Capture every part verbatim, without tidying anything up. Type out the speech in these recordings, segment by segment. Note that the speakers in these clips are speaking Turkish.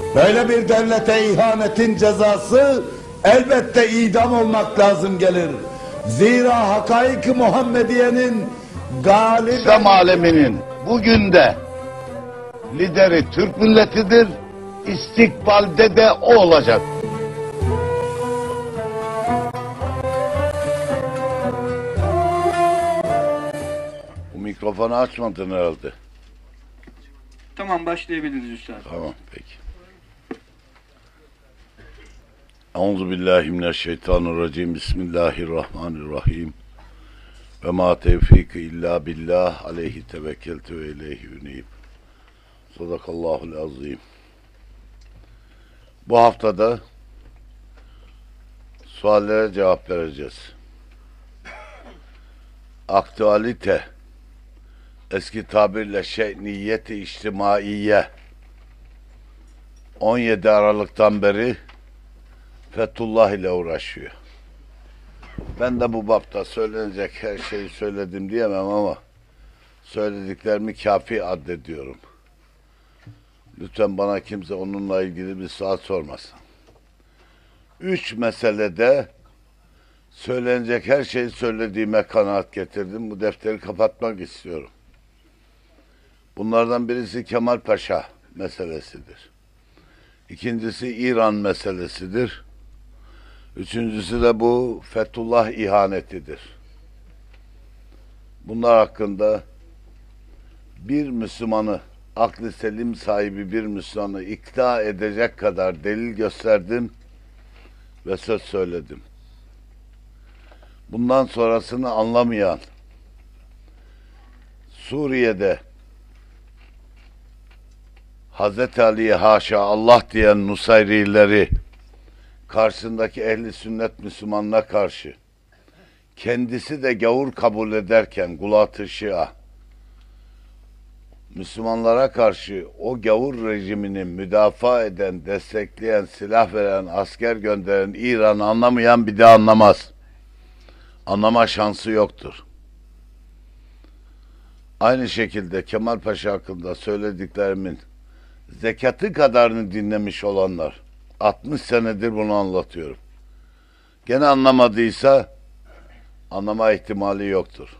Böyle bir devlete ihanetin cezası elbette idam olmak lazım gelir. Zira hakaik-i Muhammediye'nin galip... İslam aleminin bugün de lideri Türk milletidir, istikbalde de o olacak. Bu mikrofonu açmadın herhalde. Tamam, başlayabiliriz Üstad. Tamam, peki. Euzubillahimineşşeytanirracim. Bismillahirrahmanirrahim. Ve ma tevfiki illa billah. Aleyhi tevekkeltü ve ileyhi üneyim. Sadakallahul azim. Bu haftada suallere cevap vereceğiz. Aktualite, eski tabirle şe'niyeti içtimaiye, on yedi Aralık'tan beri Fethullah ile uğraşıyor. Ben de bu bapta söylenecek her şeyi söyledim diyemem ama söylediklerimi kafi addediyorum. Lütfen bana kimse onunla ilgili bir saat sormasın. Üç meselede söylenecek her şeyi söylediğime kanaat getirdim. Bu defteri kapatmak istiyorum. Bunlardan birisi Kemal Paşa meselesidir. İkincisi İran meselesidir. Üçüncüsü de bu Fethullah ihanetidir. Bunlar hakkında bir Müslümanı, aklı selim sahibi bir Müslümanı ikna edecek kadar delil gösterdim ve söz söyledim. Bundan sonrasını anlamayan, Suriye'de Hazreti Ali'ye haşa Allah diyen Nusayrileri karşısındaki ehli sünnet Müslümanına karşı kendisi de gavur kabul ederken Gulat-ı Şia Müslümanlara karşı o gavur rejimini müdafaa eden, destekleyen, silah veren, asker gönderen İran'ı anlamayan bir de anlamaz. Anlama şansı yoktur. Aynı şekilde Kemal Paşa hakkında söylediklerimin zekatı kadarını dinlemiş olanlar, altmış senedir bunu anlatıyorum. Gene anlamadıysa anlama ihtimali yoktur.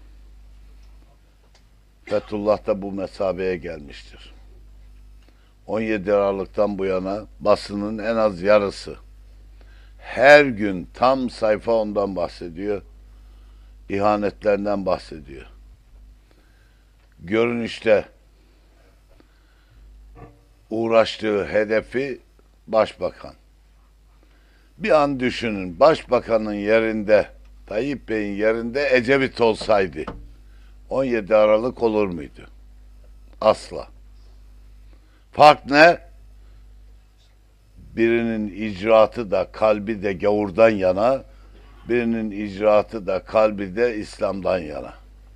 Fethullah da bu mesabeye gelmiştir. on yedi Aralık'tan bu yana basının en az yarısı her gün tam sayfa ondan bahsediyor. İhanetlerinden bahsediyor. Görünüşte uğraştığı hedefi başbakan. Bir an düşünün, başbakanın yerinde, Tayyip Bey'in yerinde Ecevit olsaydı on yedi Aralık olur muydu? Asla. Fark ne? Birinin icraatı da kalbi de gavurdan yana, birinin icraatı da kalbi de İslam'dan yana.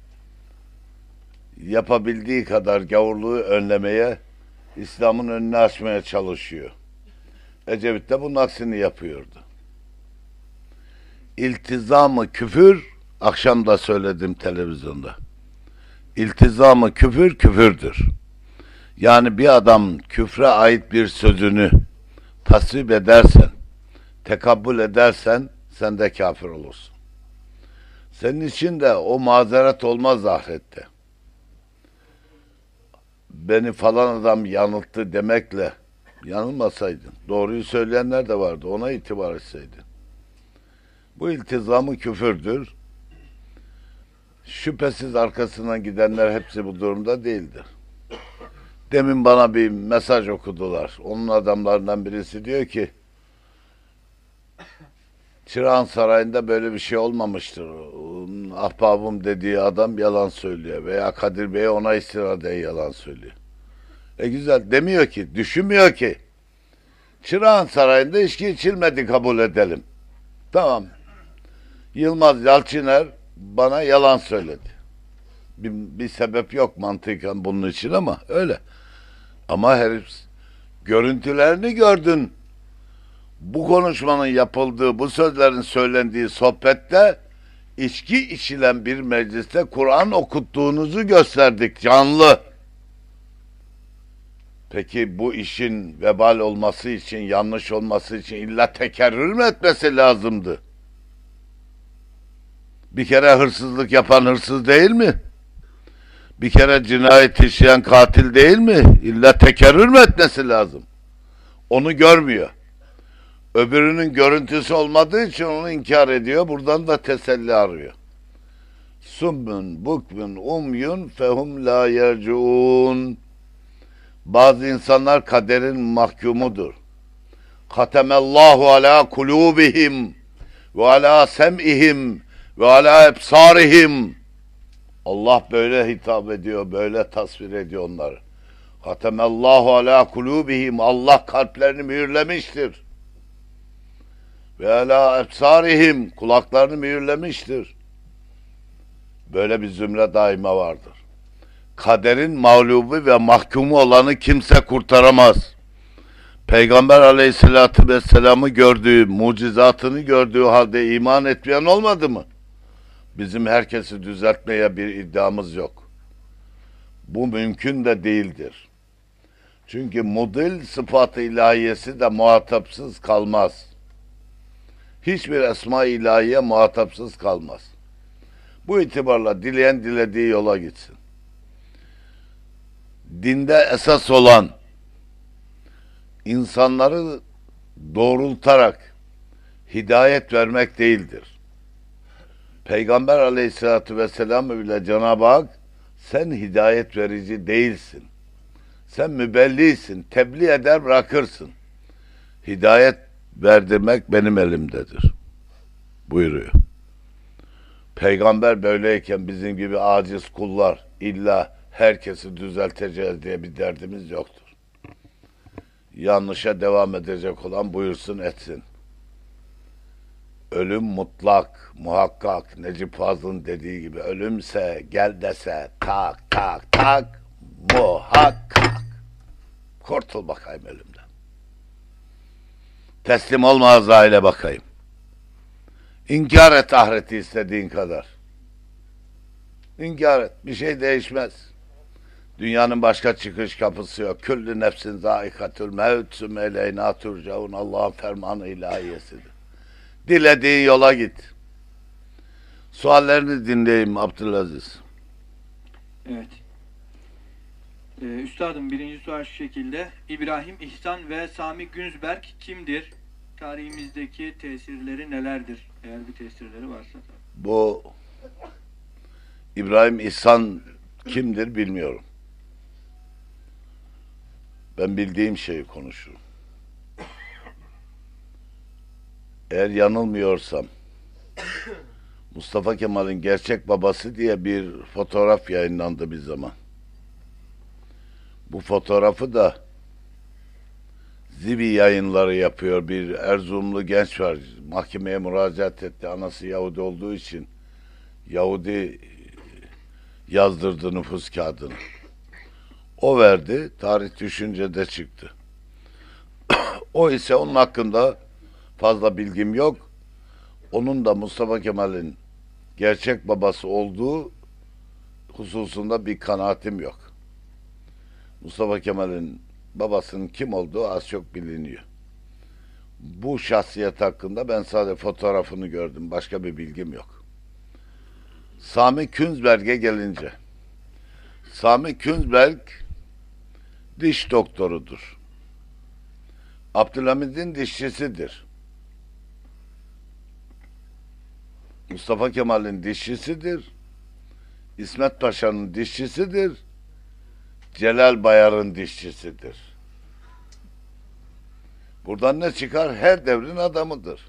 Yapabildiği kadar gavurluğu önlemeye, İslam'ın önünü açmaya çalışıyor. Ecevit de bunun aksini yapıyordu. İltizamı küfür, akşam da söyledim televizyonda. İltizamı küfür, küfürdür. Yani bir adam küfre ait bir sözünü tasvip edersen, tekabbül edersen, sen de kafir olursun. Senin için de o mazeret olmaz ahirette. Beni falan adam yanılttı demekle yanılmasaydın, doğruyu söyleyenler de vardı, ona itibar etseydin. Bu iltizamı küfürdür. Şüphesiz arkasından gidenler hepsi bu durumda değildir. Demin bana bir mesaj okudular. Onun adamlarından birisi diyor ki, Çırağan Sarayı'nda böyle bir şey olmamıştır. Ahbabım dediği adam yalan söylüyor. Veya Kadir Bey ona istinaden yalan söylüyor. E güzel, demiyor ki, düşünmüyor ki. Çırağan Sarayı'nda içki içilmedi, kabul edelim. Tamam. Yılmaz Yalçıner bana yalan söyledi. Bir, bir sebep yok mantıken bunun için ama öyle. Ama herif görüntülerini gördün. Bu konuşmanın yapıldığı, bu sözlerin söylendiği sohbette içki içilen bir mecliste Kur'an okuttuğunuzu gösterdik canlı. Peki bu işin vebal olması için, yanlış olması için illa tekerrür mü etmesi lazımdı? Bir kere hırsızlık yapan hırsız değil mi? Bir kere cinayet işleyen katil değil mi? İlla tekerrür mü etmesi lazım? Onu görmüyor. Öbürünün görüntüsü olmadığı için onu inkar ediyor. Buradan da teselli arıyor. Summun, bukmun, umyun, fehum la yercuun. Bazı insanlar kaderin mahkumudur. Katemallahu ala kulubihim ve ala sem'ihim ve ala ebsarihim. Allah böyle hitap ediyor, böyle tasvir ediyor onları. Katemallahu ala kulubihim. Allah kalplerini mühürlemiştir. Ve ala ebsarihim. Kulaklarını mühürlemiştir. Böyle bir zümre daima vardır. Kaderin mağlubu ve mahkumu olanı kimse kurtaramaz. Peygamber aleyhissalatü vesselam'ı gördüğü, mucizatını gördüğü halde iman etmeyen olmadı mı? Bizim herkesi düzeltmeye bir iddiamız yok. Bu mümkün de değildir. Çünkü mudil sıfat-ı ilahiyesi de muhatapsız kalmaz. Hiçbir esma-i ilahiye muhatapsız kalmaz. Bu itibarla dileyen dilediği yola gitsin. Dinde esas olan insanları doğrultarak hidayet vermek değildir. Peygamber aleyhissalatü vesselam bile Cenab-ı Hak sen hidayet verici değilsin. Sen mübellisin, tebliğ eder bırakırsın. Hidayet verdirmek benim elimdedir buyuruyor. Peygamber böyleyken bizim gibi aciz kullar illa herkesi düzelteceğiz diye bir derdimiz yoktur. Yanlışa devam edecek olan buyursun etsin. Ölüm mutlak, muhakkak. Necip Fazıl'ın dediği gibi ölümse gel dese tak tak tak muhakkak. Kurtul bakayım ölümden. Teslim olma Azrail'e bakayım. İnkar et ahireti istediğin kadar. İnkar et. Bir şey değişmez. Dünyanın başka çıkış kapısı yok. Küllü nefsin zâikatül mevt sümme eleyna turcaun. Allah'ın fermanı ilahiyesidir. Dilediğin yola git. Suallerini dinleyeyim Abdülaziz. Evet. Ee, Üstadım birinci sual şu şekilde. İbrahim İhsan ve Sami Günzberg kimdir? Tarihimizdeki tesirleri nelerdir? Eğer bir tesirleri varsa tabii. Bu İbrahim İhsan kimdir bilmiyorum. Ben bildiğim şeyi konuşurum. Eğer yanılmıyorsam Mustafa Kemal'in gerçek babası diye bir fotoğraf yayınlandı bir zaman. Bu fotoğrafı da Zibi yayınları yapıyor. Bir Erzurumlu genç var. Mahkemeye müracaat etti. Anası Yahudi olduğu için Yahudi yazdırdı nüfus kağıdını. O verdi. Tarih düşünce de çıktı. O ise onun hakkında fazla bilgim yok. Onun da Mustafa Kemal'in gerçek babası olduğu hususunda bir kanaatim yok. Mustafa Kemal'in babasının kim olduğu az çok biliniyor. Bu şahsiyet hakkında ben sadece fotoğrafını gördüm. Başka bir bilgim yok. Sami Künzberg'e gelince, Sami Künzberg diş doktorudur. Abdülhamid'in dişçisidir. Mustafa Kemal'in dişçisidir. İsmet Paşa'nın dişçisidir. Celal Bayar'ın dişçisidir. Buradan ne çıkar? Her devrin adamıdır.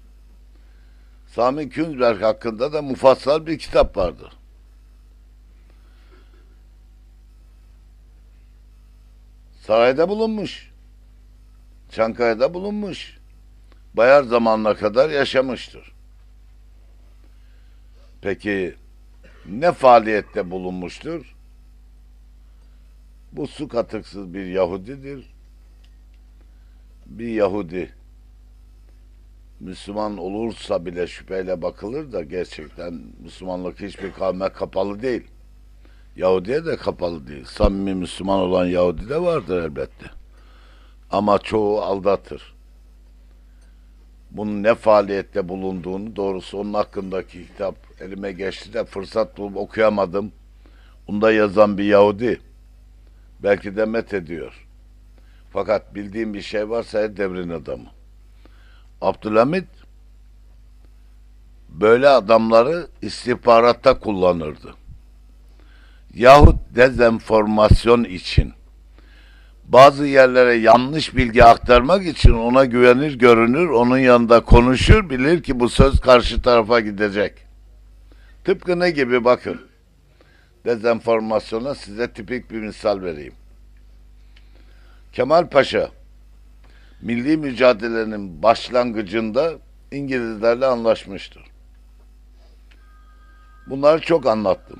Sami Künzberg hakkında da mufassal bir kitap vardır. Sarayda bulunmuş. Çankaya'da bulunmuş. Bayar zamanına kadar yaşamıştır. Peki ne faaliyette bulunmuştur? Bu su katıksız bir Yahudidir. Bir Yahudi Müslüman olursa bile şüpheyle bakılır da gerçekten Müslümanlık hiçbir kavme kapalı değil. Yahudi'ye de kapalı değil. Samimi Müslüman olan Yahudi de vardır elbette. Ama çoğu aldatır. Bunun ne faaliyette bulunduğunu, doğrusu onun hakkındaki kitap elime geçti de fırsat bulup okuyamadım. Bunda yazan bir Yahudi belki de met ediyor. Fakat bildiğim bir şey varsa her devrin adamı. Abdülhamit böyle adamları istihbaratta kullanırdı. Yahut dezenformasyon için, bazı yerlere yanlış bilgi aktarmak için ona güvenir, görünür, onun yanında konuşur, bilir ki bu söz karşı tarafa gidecek. Tıpkı ne gibi bakın. Dezenformasyona size tipik bir misal vereyim. Kemal Paşa, milli mücadelenin başlangıcında İngilizlerle anlaşmıştır. Bunları çok anlattım.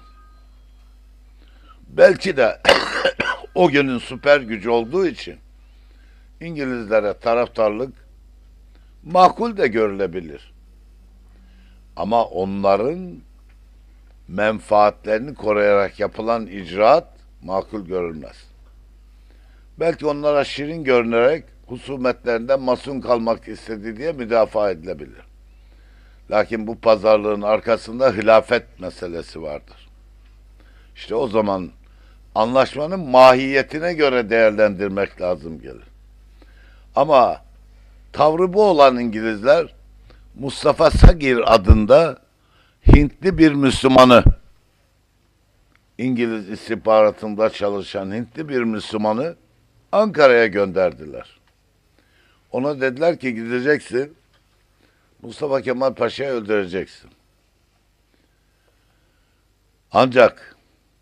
Belki de o günün süper gücü olduğu için İngilizlere taraftarlık makul de görülebilir. Ama onların menfaatlerini koruyarak yapılan icraat makul görülmez. Belki onlara şirin görünerek husumetlerinden masum kalmak istedi diye müdafaa edilebilir. Lakin bu pazarlığın arkasında hilafet meselesi vardır. İşte o zaman anlaşmanın mahiyetine göre değerlendirmek lazım gelir. Ama tavrı bu olan İngilizler, Mustafa Sagir adında Hintli bir Müslümanı, İngiliz istihbaratında çalışan Hintli bir Müslümanı Ankara'ya gönderdiler. Ona dediler ki gideceksin, Mustafa Kemal Paşa'yı öldüreceksin. Ancak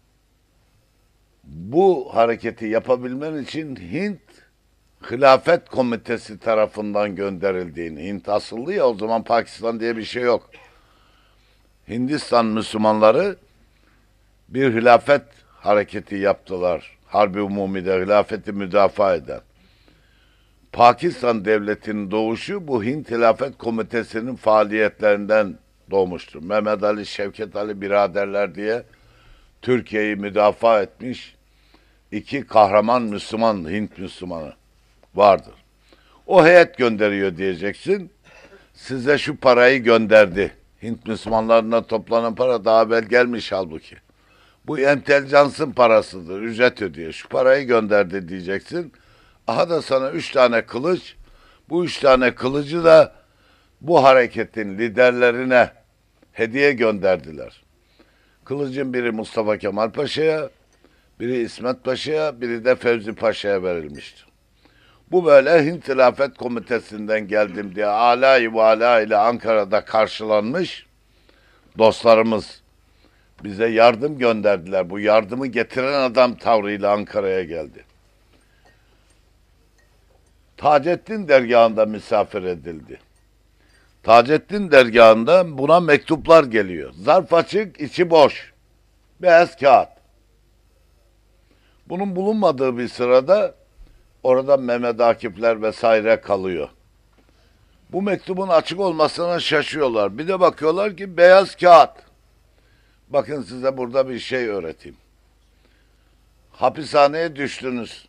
bu hareketi yapabilmen için Hint Hilafet Komitesi tarafından gönderildiğini, Hint asıllı ya, o zaman Pakistan diye bir şey yok. Hindistan Müslümanları bir hilafet hareketi yaptılar. Harbi Umumi'de hilafeti müdafaa eden. Pakistan devletinin doğuşu bu Hint Hilafet Komitesi'nin faaliyetlerinden doğmuştur. Mehmet Ali, Şevket Ali biraderler diye Türkiye'yi müdafaa etmiş iki kahraman Müslüman, Hint Müslümanı vardır. O heyet gönderiyor diyeceksin. Size şu parayı gönderdi. Hint Müslümanlarına toplanan para daha evvel gelmiş halbuki. Bu entelijansın parasıdır, ücret ödüyor. Şu parayı gönderdi diyeceksin. Aha da sana üç tane kılıç, bu üç tane kılıcı da bu hareketin liderlerine hediye gönderdiler. Kılıcın biri Mustafa Kemal Paşa'ya, biri İsmet Paşa'ya, biri de Fevzi Paşa'ya verilmiştir. Bu böyle Hint Hilafet Komitesi'nden geldim diye alâ-i vâlâ ile Ankara'da karşılanmış dostlarımız bize yardım gönderdiler. Bu yardımı getiren adam tavrıyla Ankara'ya geldi. Taceddin dergahında misafir edildi. Taceddin dergahında buna mektuplar geliyor. Zarf açık, içi boş. Beyaz kağıt. Bunun bulunmadığı bir sırada orada Mehmet Akifler vesaire kalıyor. Bu mektubun açık olmasına şaşıyorlar. Bir de bakıyorlar ki beyaz kağıt. Bakın size burada bir şey öğreteyim. Hapishaneye düştünüz.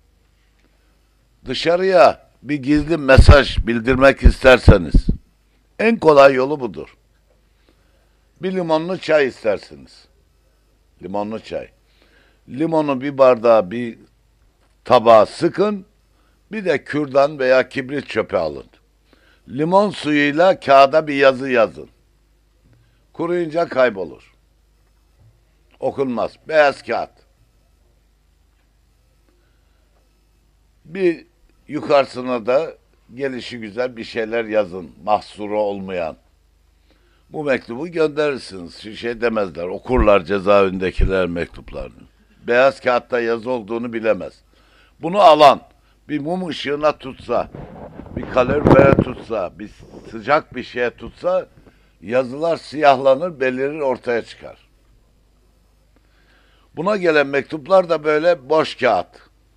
Dışarıya bir gizli mesaj bildirmek isterseniz en kolay yolu budur. Bir limonlu çay istersiniz. Limonlu çay. Limonu bir bardağa, bir tabağa sıkın, bir de kürdan veya kibrit çöpe alın. Limon suyuyla kağıda bir yazı yazın. Kuruyunca kaybolur. Okunmaz. Beyaz kağıt. Bir yukarısına da gelişi güzel bir şeyler yazın. Mahsuru olmayan. Bu mektubu gönderirsiniz. Şu şey demezler. Okurlar cezaevindekiler mektuplarını. Beyaz kağıtta yazı olduğunu bilemez. Bunu alan bir mum ışığına tutsa, bir kalorifere tutsa, bir sıcak bir şeye tutsa yazılar siyahlanır, belirir, ortaya çıkar. Buna gelen mektuplar da böyle boş kağıt.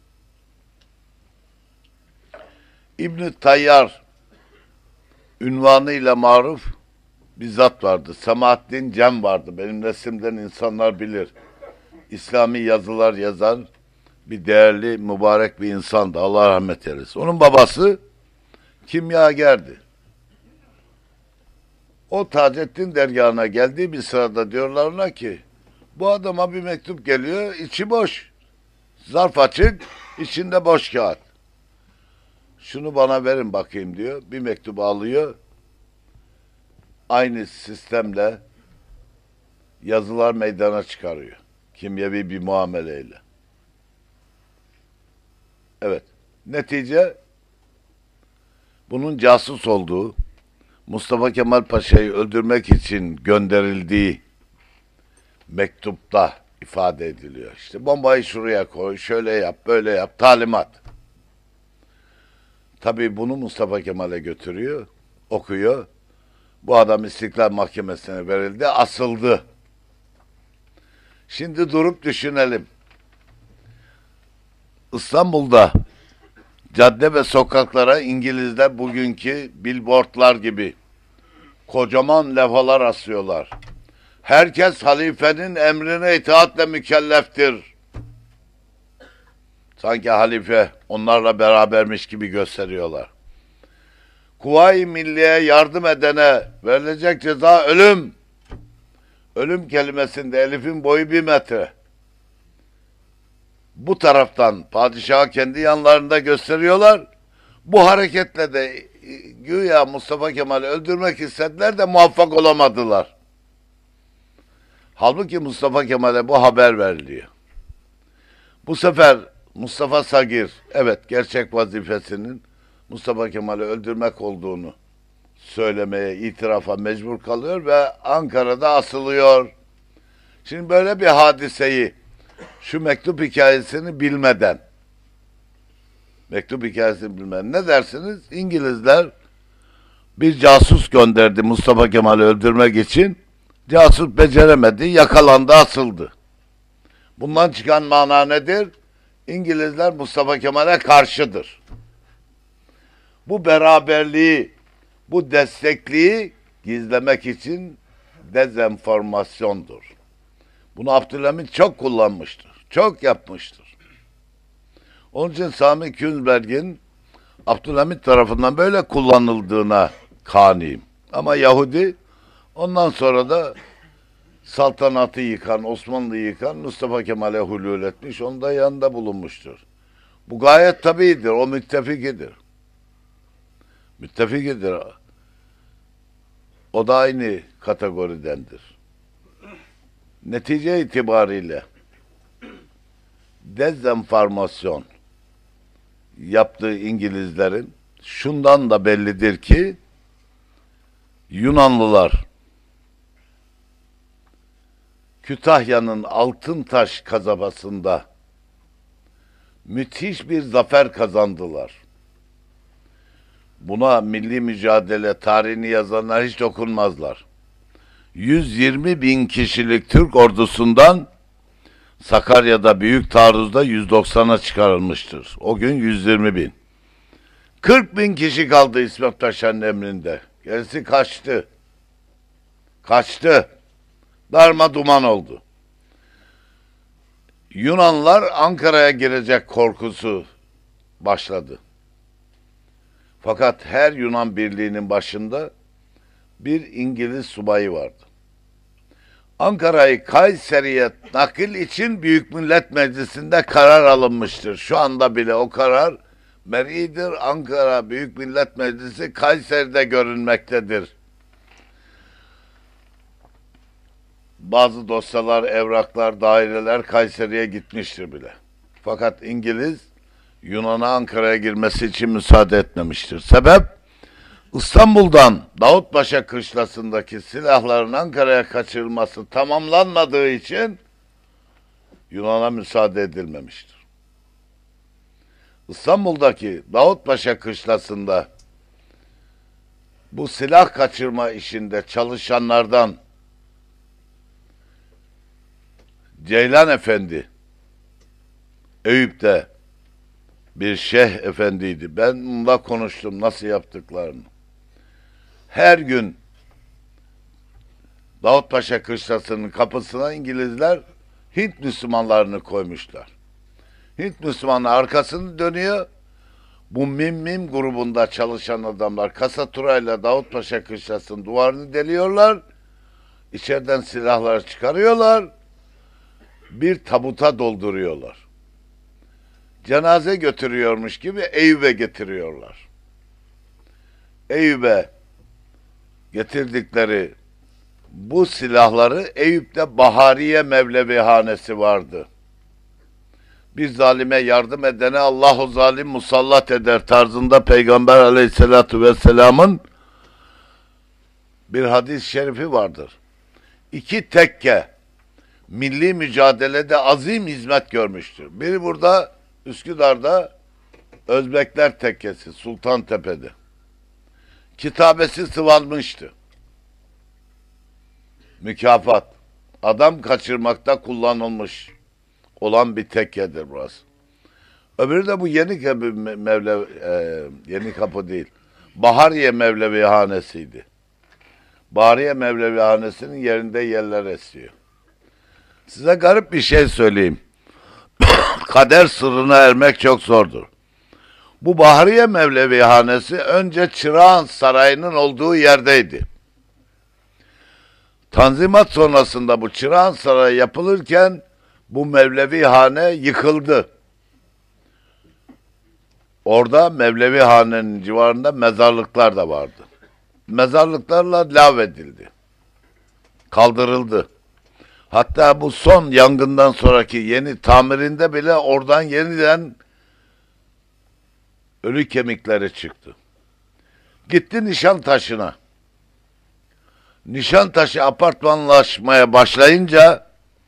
İbn-i Tayyar ünvanıyla maruf bir zat vardı. Semahaddin Cem vardı. Benim neslimden insanlar bilir. İslami yazılar yazan bir değerli, mübarek bir insandı. Allah rahmet eylesin. Onun babası kimyagerdi. O Taceddin dergahına geldiği bir sırada diyorlar ona ki bu adama bir mektup geliyor, içi boş. Zarf açık, içinde boş kağıt. Şunu bana verin bakayım diyor. Bir mektubu alıyor. Aynı sistemle yazılar meydana çıkarıyor. Kimyevi bir muameleyle. Evet. Netice bunun casus olduğu, Mustafa Kemal Paşa'yı öldürmek için gönderildiği mektupta ifade ediliyor. İşte bombayı şuraya koy, şöyle yap, böyle yap, talimat. Tabii bunu Mustafa Kemal'e götürüyor, okuyor. Bu adam İstiklal Mahkemesi'ne verildi, asıldı. Şimdi durup düşünelim. İstanbul'da cadde ve sokaklara İngilizler bugünkü billboardlar gibi kocaman levhalar asıyorlar. Herkes halifenin emrine itaatle mükelleftir. Sanki halife onlarla berabermiş gibi gösteriyorlar. Kuvayi Milliye yardım edene verilecek ceza ölüm. Ölüm kelimesinde elifin boyu bir metre. Bu taraftan padişahı kendi yanlarında gösteriyorlar. Bu hareketle de güya Mustafa Kemal'i öldürmek istediler de muvaffak olamadılar. Halbuki Mustafa Kemal'e bu haber veriliyor. Bu sefer Mustafa Sagir, evet gerçek vazifesinin Mustafa Kemal'i öldürmek olduğunu söylemeye, itirafa mecbur kalıyor ve Ankara'da asılıyor. Şimdi böyle bir hadiseyi, şu mektup hikayesini bilmeden, mektup hikayesini bilmeden ne dersiniz? İngilizler bir casus gönderdi Mustafa Kemal'i öldürmek için. Casus beceremedi, yakalandı, asıldı. Bundan çıkan mana nedir? İngilizler Mustafa Kemal'e karşıdır. Bu beraberliği, bu destekliği gizlemek için dezenformasyondur. Bunu Abdülhamit çok kullanmıştır, çok yapmıştır. Onun için Sami Günzberg'in Abdülhamit tarafından böyle kullanıldığına kaniyim. Ama Yahudi ondan sonra da saltanatı yıkan, Osmanlı'yı yıkan Mustafa Kemal'e hulul etmiş, onun da yanında bulunmuştur. Bu gayet tabiidir, o müttefikidir. Müttefikidir. O da aynı kategoridendir. Netice itibariyle dezenformasyon yaptığı İngilizlerin şundan da bellidir ki Yunanlılar Kütahya'nın Altıntaş kasabasında müthiş bir zafer kazandılar. Buna milli mücadele tarihini yazanlar hiç dokunmazlar. yüz yirmi bin kişilik Türk ordusundan Sakarya'da büyük taarruzda yüz doksana çıkarılmıştır. O gün yüz yirmi bin. kırk bin kişi kaldı İsmet Paşa'nın emrinde. Gerisi kaçtı. Kaçtı. Darma duman oldu. Yunanlar Ankara'ya girecek korkusu başladı. Fakat her Yunan birliğinin başında bir İngiliz subayı vardı. Ankara'yı Kayseri'ye nakil için Büyük Millet Meclisi'nde karar alınmıştır. Şu anda bile o karar meridir. Ankara Büyük Millet Meclisi Kayseri'de görünmektedir. Bazı dosyalar, evraklar, daireler Kayseri'ye gitmiştir bile. Fakat İngiliz Yunan'a Ankara'ya girmesi için müsaade etmemiştir. Sebep? İstanbul'dan Davutpaşa kışlasındaki silahların Ankara'ya kaçırılması tamamlanmadığı için Yunan'a müsaade edilmemiştir. İstanbul'daki Davutpaşa kışlasında bu silah kaçırma işinde çalışanlardan Ceylan Efendi, Eyüp'te bir şeyh efendiydi. Ben onunla konuştum nasıl yaptıklarını. Her gün Davutpaşa kışlasının kapısına İngilizler Hint Müslümanlarını koymuşlar. Hint Müslümanı arkasını dönüyor. Bu Mim Mim grubunda çalışan adamlar Kasaturay'la Davutpaşa Kışlası'nın duvarını deliyorlar. İçeriden silahları çıkarıyorlar. Bir tabuta dolduruyorlar. Cenaze götürüyormuş gibi Eyüp'e getiriyorlar. Eyüp'e getirdikleri bu silahları Eyüp'te Bahariye Mevlevi Hanesi vardı. Bir zalime yardım edene Allah o zalim musallat eder tarzında Peygamber Aleyhisselatü Vesselam'ın bir hadis-i şerifi vardır. İki tekke milli mücadelede azim hizmet görmüştür. Biri burada Üsküdar'da Özbekler Tekkesi Sultantepe'de. Kitabesi sıvanmıştı. Mükafat. Adam kaçırmakta kullanılmış olan bir tekkedir burası. Öbürü de bu Yeni Kapı Mevlevi, e, Yeni Kapı değil. Bahariye Mevlevi Hanesi'ydi. Bahariye Mevlevi Hanesi'nin yerinde yerler esiyor. Size garip bir şey söyleyeyim. Kader sırrına ermek çok zordur. Bu Bahariye Mevlevi Hanesi önce Çırağan Sarayı'nın olduğu yerdeydi. Tanzimat sonrasında bu Çırağan Sarayı yapılırken bu Mevlevi Hane yıkıldı. Orada Mevlevi Hane'nin civarında mezarlıklar da vardı. Mezarlıklarla lağvedildi. Kaldırıldı. Hatta bu son yangından sonraki yeni tamirinde bile oradan yeniden ölü kemikleri çıktı. Gitti Nişantaşı'na. Nişantaşı apartmanlaşmaya başlayınca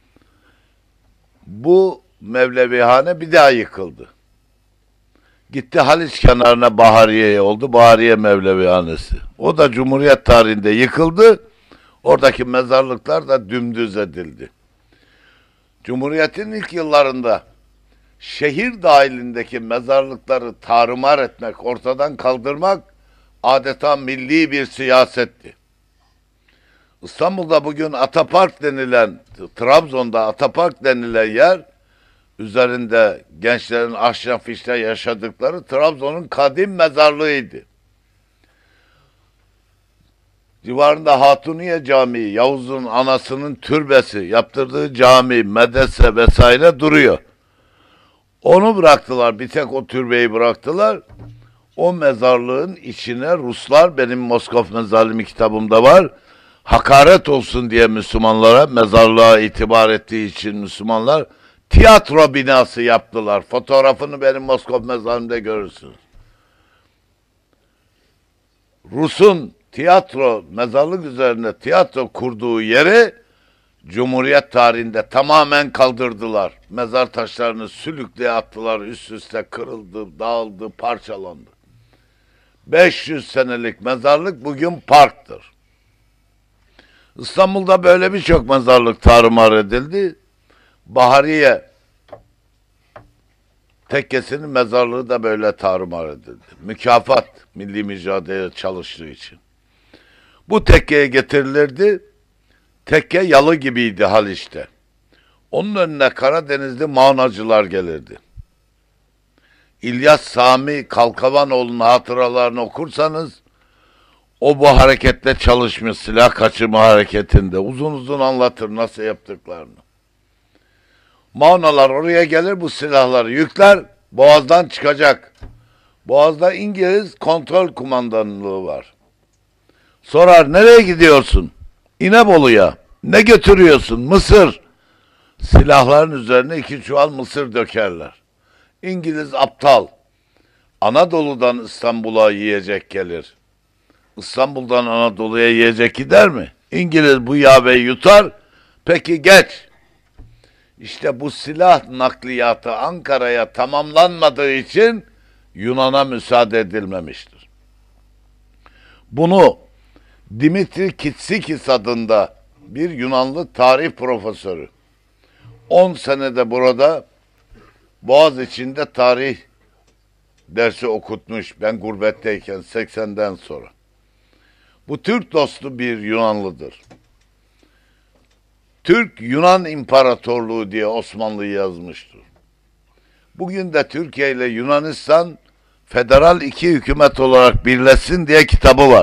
bu Mevlevihane bir daha yıkıldı. Gitti Haliç kenarına Bahariye'ye oldu. Bahariye Mevlevihanesi. O da Cumhuriyet tarihinde yıkıldı. Oradaki mezarlıklar da dümdüz edildi. Cumhuriyet'in ilk yıllarında şehir dahilindeki mezarlıkları tarumar etmek, ortadan kaldırmak adeta milli bir siyasetti. İstanbul'da bugün Atapark denilen, Trabzon'da Atapark denilen yer, üzerinde gençlerin ahşap işte yaşadıkları Trabzon'un kadim mezarlığıydı. Civarında Hatuniye Camii, Yavuz'un anasının türbesi, yaptırdığı cami, medrese vesaire duruyor. Onu bıraktılar, bir tek o türbeyi bıraktılar. O mezarlığın içine Ruslar, benim Moskov Mezarlığım kitabımda var, hakaret olsun diye Müslümanlara, mezarlığa itibar ettiği için Müslümanlar tiyatro binası yaptılar. Fotoğrafını benim Moskov Mezarlığımda görürsünüz. Rus'un tiyatro, mezarlık üzerine tiyatro kurduğu yeri Cumhuriyet tarihinde tamamen kaldırdılar. Mezar taşlarını sülükleye attılar, üst üste kırıldı, dağıldı, parçalandı. beş yüz senelik mezarlık bugün parktır. İstanbul'da böyle birçok mezarlık tarumar edildi. Bahariye Tekkesi'nin mezarlığı da böyle tarumar edildi. Mükafat milli mücadele çalıştığı için. Bu tekkeye getirilirdi. Tekke yalı gibiydi Haliç'te. Onun önüne Karadenizli mağnacılar gelirdi. İlyas Sami Kalkavanoğlu'nun hatıralarını okursanız o bu harekette çalışmış, silah kaçırma hareketinde uzun uzun anlatır nasıl yaptıklarını. Mağnalar oraya gelir, bu silahları yükler, Boğaz'dan çıkacak. Boğaz'da İngiliz kontrol kumandanlığı var. Sorar, nereye gidiyorsun? İnebolu'ya. Ne götürüyorsun? Mısır. Silahların üzerine iki çuval mısır dökerler. İngiliz aptal. Anadolu'dan İstanbul'a yiyecek gelir. İstanbul'dan Anadolu'ya yiyecek gider mi? İngiliz bu yaveyi yutar. Peki geç. İşte bu silah nakliyatı Ankara'ya tamamlanmadığı için Yunan'a müsaade edilmemiştir. Bunu Dimitri Kitsikis adında bir Yunanlı tarih profesörü on senede burada Boğaziçi'nde tarih dersi okutmuş ben gurbetteyken seksenden sonra. Bu Türk dostu bir Yunanlıdır. Türk-Yunan İmparatorluğu diye Osmanlı'yı yazmıştır. Bugün de Türkiye ile Yunanistan federal iki hükümet olarak birleşsin diye kitabı var.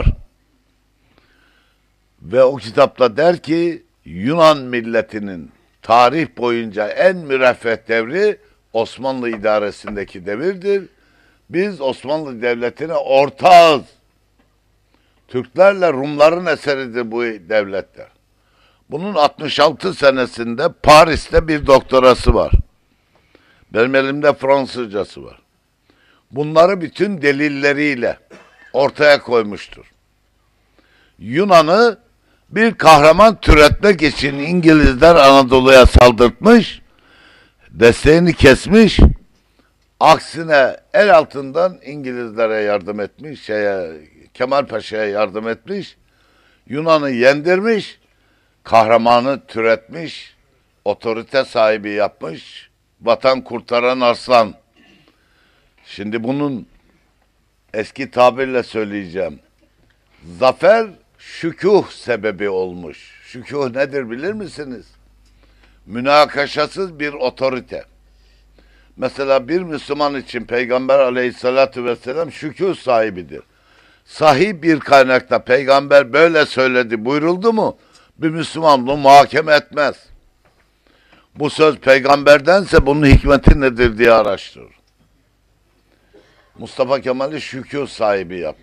Ve o kitapta der ki Yunan milletinin tarih boyunca en müreffeh devri Osmanlı idaresindeki devirdir. Biz Osmanlı Devleti'ne ortağız. Türklerle Rumların eseridir bu devletler. Bunun altmış altı senesinde Paris'te bir doktorası var. Benim elimde Fransızcası var. Bunları bütün delilleriyle ortaya koymuştur. Yunan'ı bir kahraman türetmek için İngilizler Anadolu'ya saldırtmış, desteğini kesmiş, aksine el altından İngilizlere yardım etmiş, şeye, Kemal Paşa'ya yardım etmiş, Yunan'ı yendirmiş, kahramanı türetmiş, otorite sahibi yapmış, vatan kurtaran aslan. Şimdi bunun eski tabirle söyleyeceğim. Zafer şükuh sebebi olmuş. Şükuh nedir bilir misiniz? Münakaşasız bir otorite. Mesela bir Müslüman için Peygamber aleyhissalatü vesselam şükuh sahibidir. Sahih bir kaynakta Peygamber böyle söyledi buyuruldu mu bir Müslüman bunu muhakeme etmez. Bu söz peygamberdense bunun hikmeti nedir diye araştırır. Mustafa Kemal'i şükür sahibi yaptı.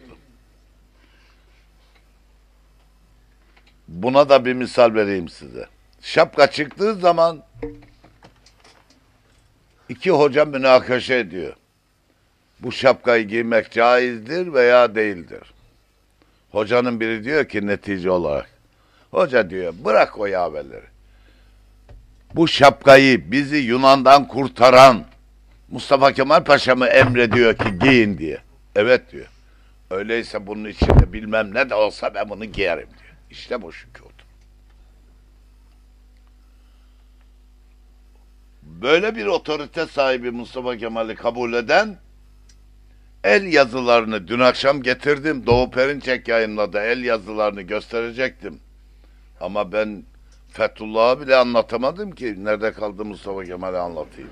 Buna da bir misal vereyim size. Şapka çıktığı zaman iki hoca münakaşa ediyor. Bu şapkayı giymek caizdir veya değildir. Hocanın biri diyor ki netice olarak, hoca diyor bırak o yaverleri. Bu şapkayı bizi Yunan'dan kurtaran Mustafa Kemal Paşa mı emrediyor ki giyin diye. Evet diyor. Öyleyse bunun içinde bilmem ne de olsa ben bunu giyerim diyor. İşte bu şükür. Böyle bir otorite sahibi Mustafa Kemal'i kabul eden el yazılarını dün akşam getirdim. Doğu Perinçek yayınladı. El yazılarını gösterecektim. Ama ben Fethullah'ı bile anlatamadım ki. Nerede kaldı Mustafa Kemal'i anlatayım.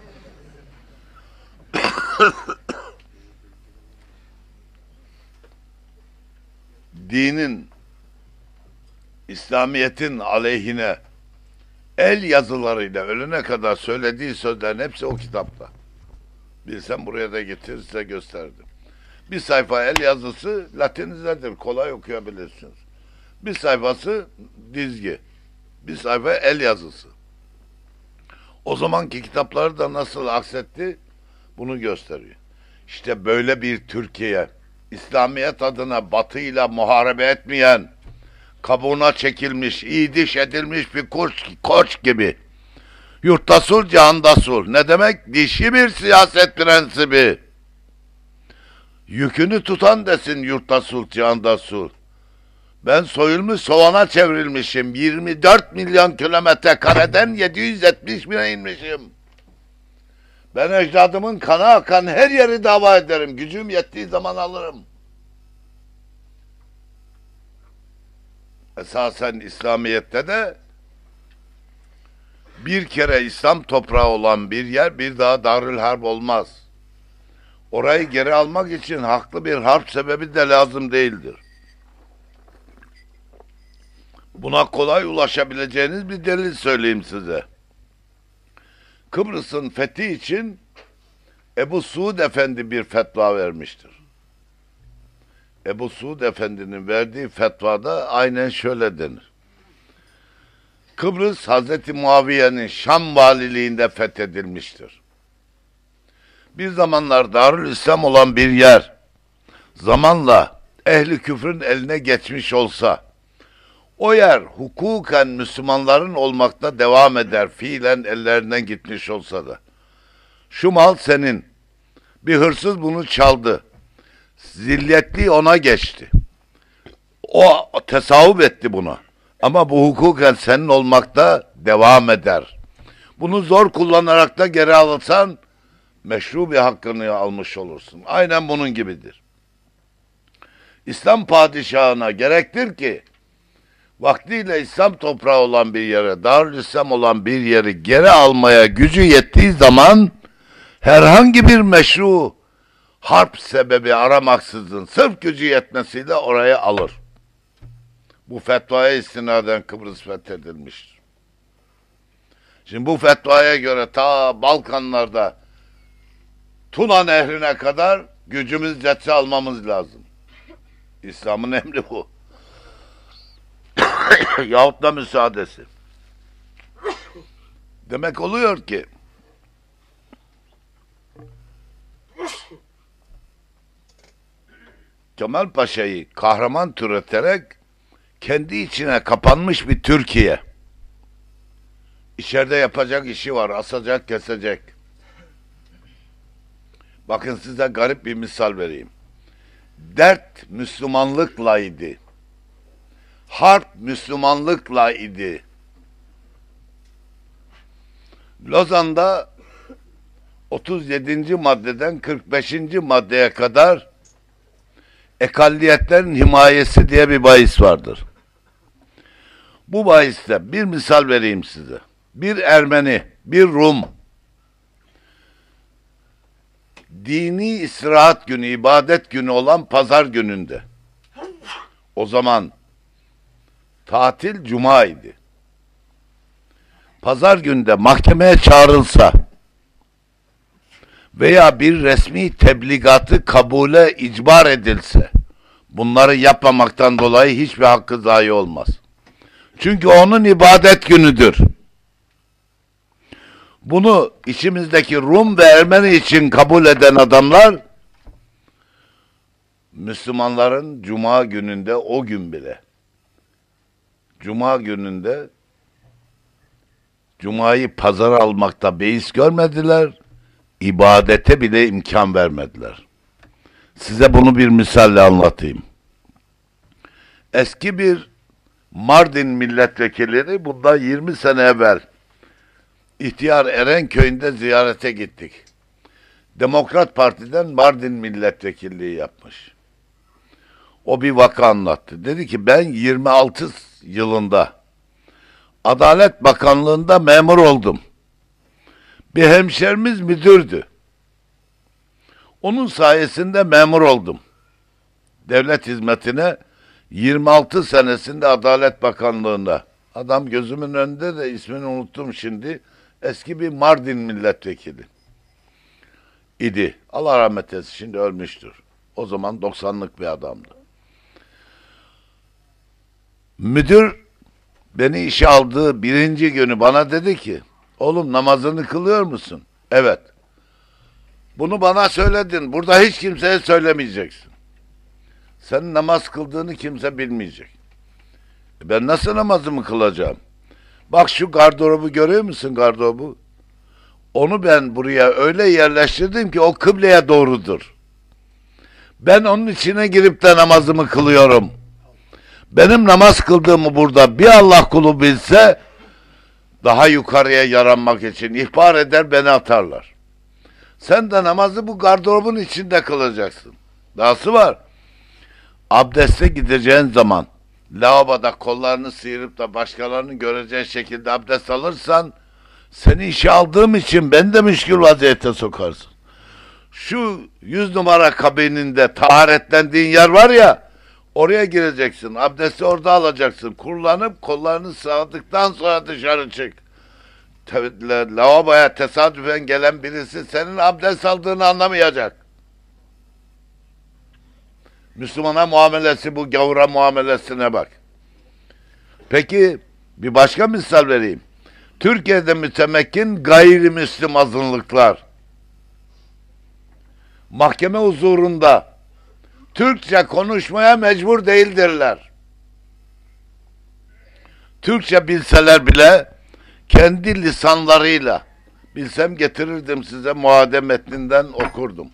Dinin, İslamiyet'in aleyhine el yazılarıyla ölene kadar söylediği sözlerin hepsi o kitapta. Bilsem buraya da getir size gösterdim. Bir sayfa el yazısı Latince'dir. Kolay okuyabilirsiniz. Bir sayfası dizgi. Bir sayfa el yazısı. O zamanki kitapları da nasıl aksetti bunu gösteriyor. İşte böyle bir Türkiye, İslamiyet adına Batı'yla muharebe etmeyen, kabuğuna çekilmiş, iyi diş edilmiş bir koç, koç gibi. Yurtta sul, cihanda sul. Ne demek? Dişi bir siyaset prensibi. Yükünü tutan desin yurtta sul, cihanda sul. Ben soyulmuş soğana çevrilmişim. yirmi dört milyon kilometre kareden yedi yüz yetmiş bine inmişim. Ben ecdadımın kanı akan her yeri dava ederim. Gücüm yettiği zaman alırım. Esasen İslamiyet'te de bir kere İslam toprağı olan bir yer bir daha Darül Harp olmaz. Orayı geri almak için haklı bir harp sebebi de lazım değildir. Buna kolay ulaşabileceğiniz bir delil söyleyeyim size. Kıbrıs'ın fethi için Ebu Suud Efendi bir fetva vermiştir. Ebu Suud Efendi'nin verdiği fetvada aynen şöyle denir. Kıbrıs Hazreti Muaviye'nin Şam valiliğinde fethedilmiştir. Bir zamanlar Darül İslam olan bir yer zamanla ehli küfrün eline geçmiş olsa o yer hukuken Müslümanların olmakta devam eder, fiilen ellerinden gitmiş olsa da. Şu mal senin. Bir hırsız bunu çaldı. Zilletli ona geçti. O tesavvuf etti buna. Ama bu hukuken senin olmakta devam eder. Bunu zor kullanarak da geri alırsan meşru bir hakkını almış olursun. Aynen bunun gibidir. İslam padişahına gerektir ki vaktiyle İslam toprağı olan bir yere, Darülislam olan bir yeri geri almaya gücü yettiği zaman herhangi bir meşru harp sebebi aramaksızın sırf gücü yetmesiyle orayı alır. Bu fetvaya istinaden Kıbrıs fethedilmiştir. Şimdi bu fetvaya göre ta Balkanlarda Tuna Nehri'ne kadar gücümüz yetse almamız lazım. İslam'ın emri bu. Yahut da müsaadesi. Demek oluyor ki Kemal Paşa'yı kahraman türeterek kendi içine kapanmış bir Türkiye. İçeride yapacak işi var, asacak, kesecek. Bakın size garip bir misal vereyim. Dert Müslümanlıkla idi. Harp Müslümanlıkla idi. Lozan'da otuz yedinci maddeden kırk beşinci maddeye kadar ekalliyetlerin himayesi diye bir bahis vardır. Bu bahiste bir misal vereyim size. Bir Ermeni, bir Rum dini istirahat günü, ibadet günü olan pazar gününde, o zaman tatil cuma idi. Pazar günde mahkemeye çağrılsa veya bir resmi tebligatı kabule icbar edilse, bunları yapmamaktan dolayı hiçbir hakkı zayi olmaz. Çünkü onun ibadet günüdür. Bunu içimizdeki Rum ve Ermeni için kabul eden adamlar, Müslümanların cuma gününde, o gün bile cuma gününde cumayı pazara almakta beis görmediler, ibadete bile imkan vermediler. Size bunu bir misalle anlatayım. Eski bir Mardin milletvekilleri bundan yirmi sene evvel İhtiyar Erenköy'ünde ziyarete gittik. Demokrat Parti'den Mardin milletvekilliği yapmış. O bir vaka anlattı. Dedi ki ben yirmi altı yılında Adalet Bakanlığı'nda memur oldum. Bir hemşerimiz müdürdü. Onun sayesinde memur oldum. Devlet hizmetine yirmi altı senesinde Adalet Bakanlığı'nda. Adam gözümün önünde de ismini unuttum şimdi. Eski bir Mardin milletvekili idi. Allah rahmet eylesin, şimdi ölmüştür. O zaman doksanlık bir adamdı. Müdür beni işe aldığı birinci günü bana dedi ki, oğlum namazını kılıyor musun? Evet. Bunu bana söyledin. Burada hiç kimseye söylemeyeceksin. Senin namaz kıldığını kimse bilmeyecek. Ben nasıl namazımı kılacağım? Bak şu gardırobu görüyor musun, gardırobu? Onu ben buraya öyle yerleştirdim ki o kıbleye doğrudur. Ben onun içine girip de namazımı kılıyorum. Benim namaz kıldığımı burada bir Allah kulu bilse, daha yukarıya yaranmak için ihbar eder, beni atarlar. Sen de namazı bu gardırobun içinde kılacaksın. Dahası var. Abdeste gideceğin zaman lavaboda kollarını sıyırıp da başkalarının göreceği şekilde abdest alırsan, seni işe aldığım için beni de müşkül vaziyete sokarsın. Şu yüz numara kabininde taharetlendiğin yer var ya, oraya gireceksin. Abdesti orada alacaksın. Kullanıp kollarını sağdıktan sonra dışarı çık. Lavaboya tesadüfen gelen birisi senin abdest aldığını anlamayacak. Müslümana muamelesi bu, gavura muamelesine bak. Peki bir başka misal vereyim. Türkiye'de mütemekkin gayrimüslim azınlıklar mahkeme huzurunda Türkçe konuşmaya mecbur değildirler. Türkçe bilseler bile kendi lisanlarıyla, bilsem getirirdim size, muade metninden okurdum.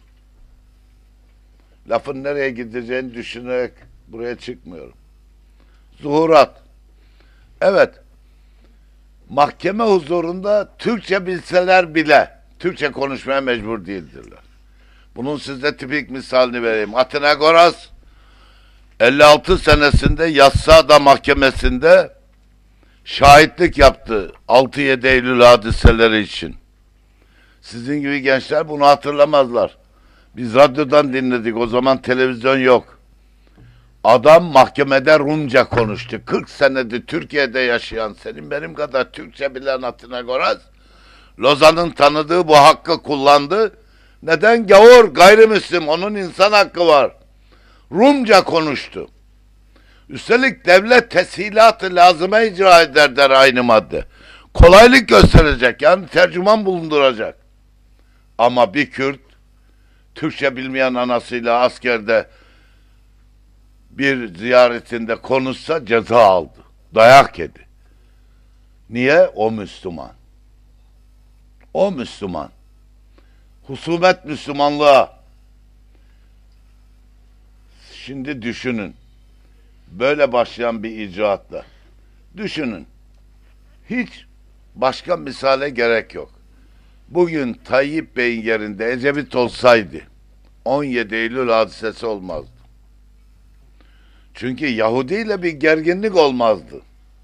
Lafın nereye gideceğini düşünerek buraya çıkmıyorum. Zuhurat. Evet. Mahkeme huzurunda Türkçe bilseler bile Türkçe konuşmaya mecbur değildirler. Bunun size tipik misalini vereyim. Atenagoras elli altı senesinde Yassıada Mahkemesi'nde şahitlik yaptı altı yedi Eylül hadiseleri için. Sizin gibi gençler bunu hatırlamazlar. Biz radyodan dinledik, o zaman televizyon yok. Adam mahkemede Rumca konuştu. kırk senedir Türkiye'de yaşayan, senin benim kadar Türkçe bilen Atınagoras, Lozan'ın tanıdığı bu hakkı kullandı. Neden? Gavur, gayrimüslim, onun insan hakkı var. Rumca konuştu. Üstelik devlet teshilatı lazıma icra eder der aynı madde. Kolaylık gösterecek, yani tercüman bulunduracak. Ama bir Kürt, Türkçe bilmeyen anasıyla askerde bir ziyaretinde konuşsa ceza aldı. Dayak yedi. Niye? O Müslüman. O Müslüman. Husumet Müslümanlığa. Şimdi düşünün. Böyle başlayan bir icraatla. Düşünün. Hiç başka misale gerek yok. Bugün Tayyip Bey'in yerinde Ecevit olsaydı on yedi Eylül hadisesi olmazdı. Çünkü Yahudi ile bir gerginlik olmazdı.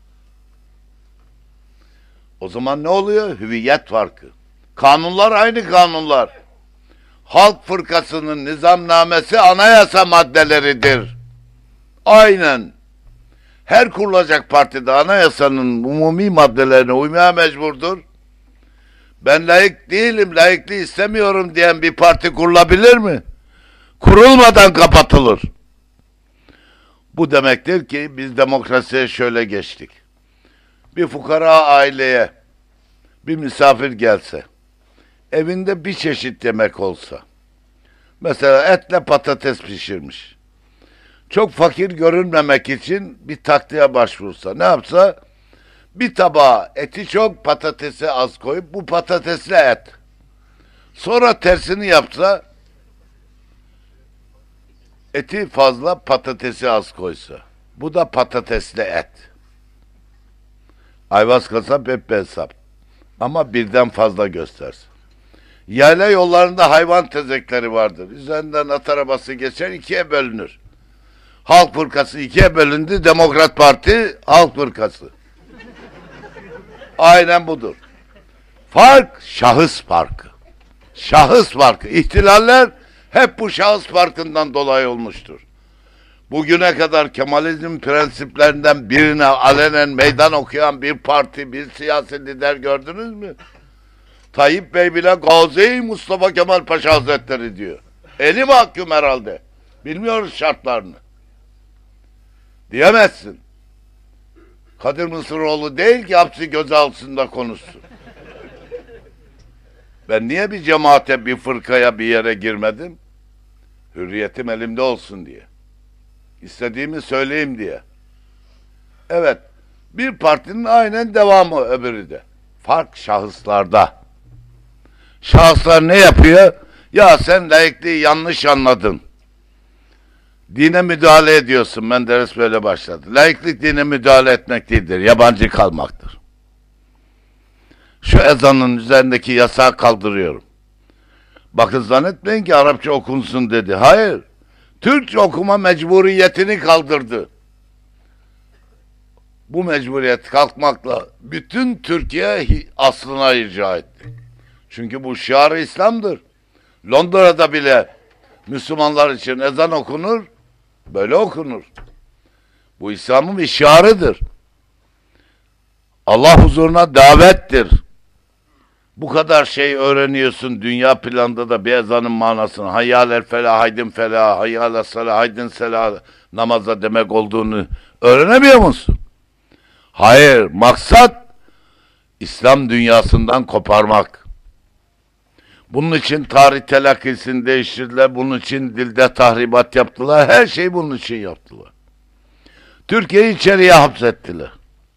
O zaman ne oluyor? Hüviyet farkı. Kanunlar aynı kanunlar. Halk Fırkası'nın nizamnamesi anayasa maddeleridir. Aynen. Her kurulacak partide anayasanın umumi maddelerine uymaya mecburdur. Ben layık değilim, layıklığı istemiyorum diyen bir parti kurulabilir mi? Kurulmadan kapatılır. Bu demektir ki biz demokrasiye şöyle geçtik. Bir fukara aileye bir misafir gelse, evinde bir çeşit yemek olsa, mesela etle patates pişirmiş, çok fakir görünmemek için bir taktiğe başvursa, ne yapsa? Bir tabağa eti çok, patatesi az koyup bu patatesli et. Sonra tersini yapsa, eti fazla, patatesi az koysa. Bu da patatesli et. Ayvaz kasap hep hesap. Ama birden fazla göstersin. Yayla yollarında hayvan tezekleri vardır. Üzerinden at arabası geçer, ikiye bölünür. Halk Fırkası ikiye bölündü. Demokrat Parti Halk Fırkası. Aynen budur. Fark şahıs farkı. Şahıs farkı. İhtilaller hep bu şahıs farkından dolayı olmuştur. Bugüne kadar Kemalizm prensiplerinden birine alenen meydan okuyan bir parti, bir siyasi lider gördünüz mü? Tayyip Bey bile Gazi Mustafa Kemal Paşa Hazretleri diyor. Eli mahkum herhalde. Bilmiyoruz şartlarını. Diyemezsin. Kadir Mısıroğlu değil ki hapsi gözaltında konuşsun. Ben niye bir cemaate, bir fırkaya, bir yere girmedim? Hürriyetim elimde olsun diye. İstediğimi söyleyeyim diye. Evet, bir partinin aynen devamı öbürü de. Fark şahıslarda. Şahıslar ne yapıyor? Ya sen layıklığı yanlış anladın. Dine müdahale ediyorsun. Menderes böyle başladı. Layıklık dine müdahale etmek değildir. Yabancı kalmaktır. Şu ezanın üzerindeki yasağı kaldırıyorum. Bakın zannetmeyin ki Arapça okunsun dedi. Hayır. Türkçe okuma mecburiyetini kaldırdı. Bu mecburiyet kalkmakla bütün Türkiye aslına icra etti. Çünkü bu şiar-ı İslam'dır. Londra'da bile Müslümanlar için ezan okunur, böyle okunur. Bu İslam'ın bir şiarıdır. Allah huzuruna davettir. Bu kadar şey öğreniyorsun dünya planda da bir ezanın manasını. Hayyâlel felah, haydin felah, hayyâlel salah, haydin selah namaza demek olduğunu öğrenemiyor musun? Hayır, maksat İslam dünyasından koparmak. Bunun için tarih telakkisini değiştirdiler, bunun için dilde tahribat yaptılar, her şeyi bunun için yaptılar. Türkiye'yi içeriye hapsettiler.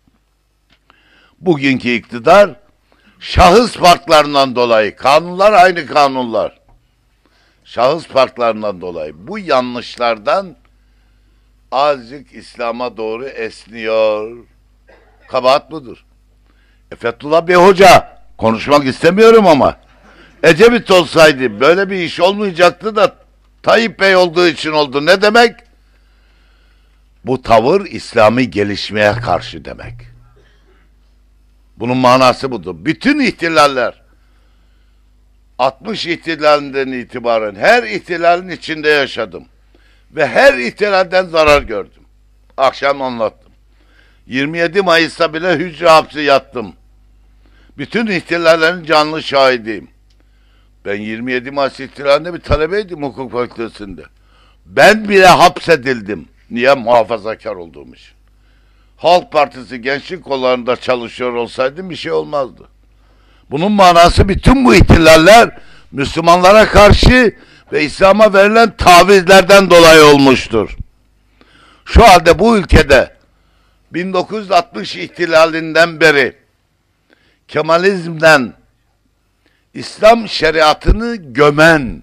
Bugünkü iktidar, şahıs farklarından dolayı, kanunlar aynı kanunlar. Şahıs farklarından dolayı bu yanlışlardan azıcık İslam'a doğru esniyor. Kabahat budur. E Fethullah Bey Hoca, konuşmak istemiyorum ama Ecevit olsaydı böyle bir iş olmayacaktı da Tayyip Bey olduğu için oldu. Ne demek? Bu tavır İslami gelişmeye karşı demek. Bunun manası budur. Bütün ihtilaller, altmış ihtilalinden itibaren her ihtilalin içinde yaşadım. Ve her ihtilalden zarar gördüm. Akşam anlattım. yirmi yedi Mayıs'ta bile hücre hapsi yattım. Bütün ihtilallerin canlı şahidiyim. Ben yirmi yedi Mayıs ihtilalinde bir talebeydim hukuk fakültesinde. Ben bile hapsedildim. Niye? Muhafazakar olduğum için. Halk Partisi gençlik kollarında çalışıyor olsaydım bir şey olmazdı. Bunun manası bütün bu ihtilaller Müslümanlara karşı ve İslam'a verilen tavizlerden dolayı olmuştur. Şu halde bu ülkede bin dokuz yüz altmış ihtilalinden beri Kemalizm'den İslam şeriatını gömen,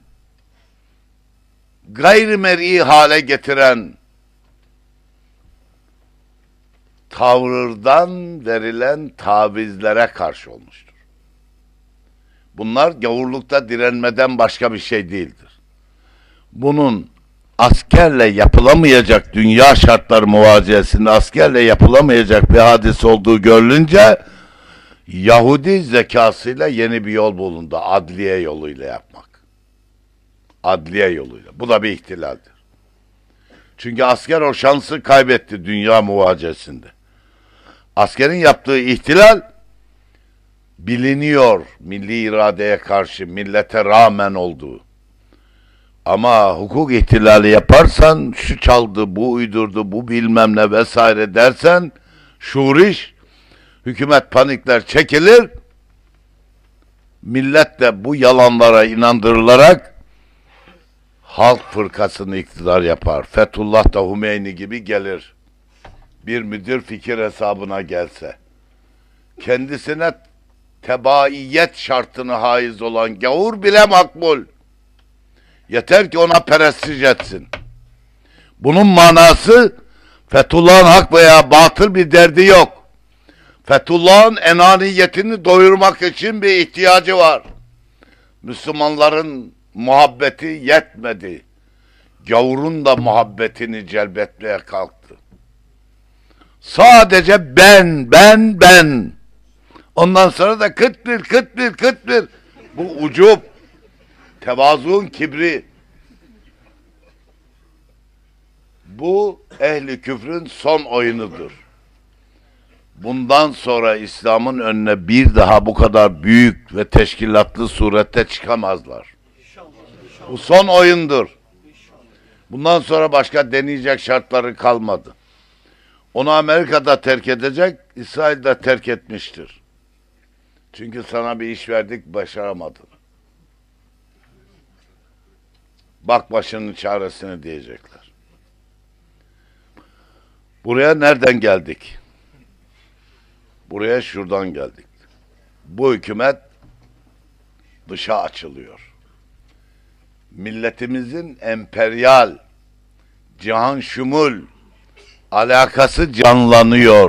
gayrimeri hale getiren tavırdan verilen tavizlere karşı olmuştur. Bunlar gavurlukta direnmeden başka bir şey değildir. Bunun askerle yapılamayacak, dünya şartları muvaciyesinde askerle yapılamayacak bir hadise olduğu görülünce Yahudi zekasıyla yeni bir yol bulundu. Adliye yoluyla yapmak. Adliye yoluyla. Bu da bir ihtilaldir. Çünkü asker o şansı kaybetti dünya muvaciyesinde. Askerin yaptığı ihtilal biliniyor milli iradeye karşı, millete rağmen olduğu. Ama hukuk ihtilali yaparsan, şu çaldı, bu uydurdu, bu bilmem ne vesaire dersen, şuur iş, hükümet panikler, çekilir, millet de bu yalanlara inandırılarak halk fırkasını iktidar yapar. Fethullah da Hümeyni gibi gelir. Bir müdür fikir hesabına gelse, kendisine tebaiyet şartını haiz olan gavur bile makbul. Yeter ki ona perestij etsin. Bunun manası Fethullah'ın hak veya batıl bir derdi yok. Fethullah'ın enaniyetini doyurmak için bir ihtiyacı var. Müslümanların muhabbeti yetmedi. Gavurun da muhabbetini celbetmeye kalktı. Sadece ben, ben, ben. Ondan sonra da kıt bir, kıt bir, kıt bir. Bu ucub, tevazuun kibri. Bu ehli küfrün son oyunudur. Bundan sonra İslam'ın önüne bir daha bu kadar büyük ve teşkilatlı surette çıkamazlar. Bu son oyundur. Bundan sonra başka deneyecek şartları kalmadı. Onu Amerika'da terk edecek, İsrail'de terk etmiştir. Çünkü sana bir iş verdik, başaramadın. Bak başının çaresine diyecekler. Buraya nereden geldik? Buraya şuradan geldik. Bu hükümet dışa açılıyor. Milletimizin emperyal, cihan şumul alakası canlanıyor.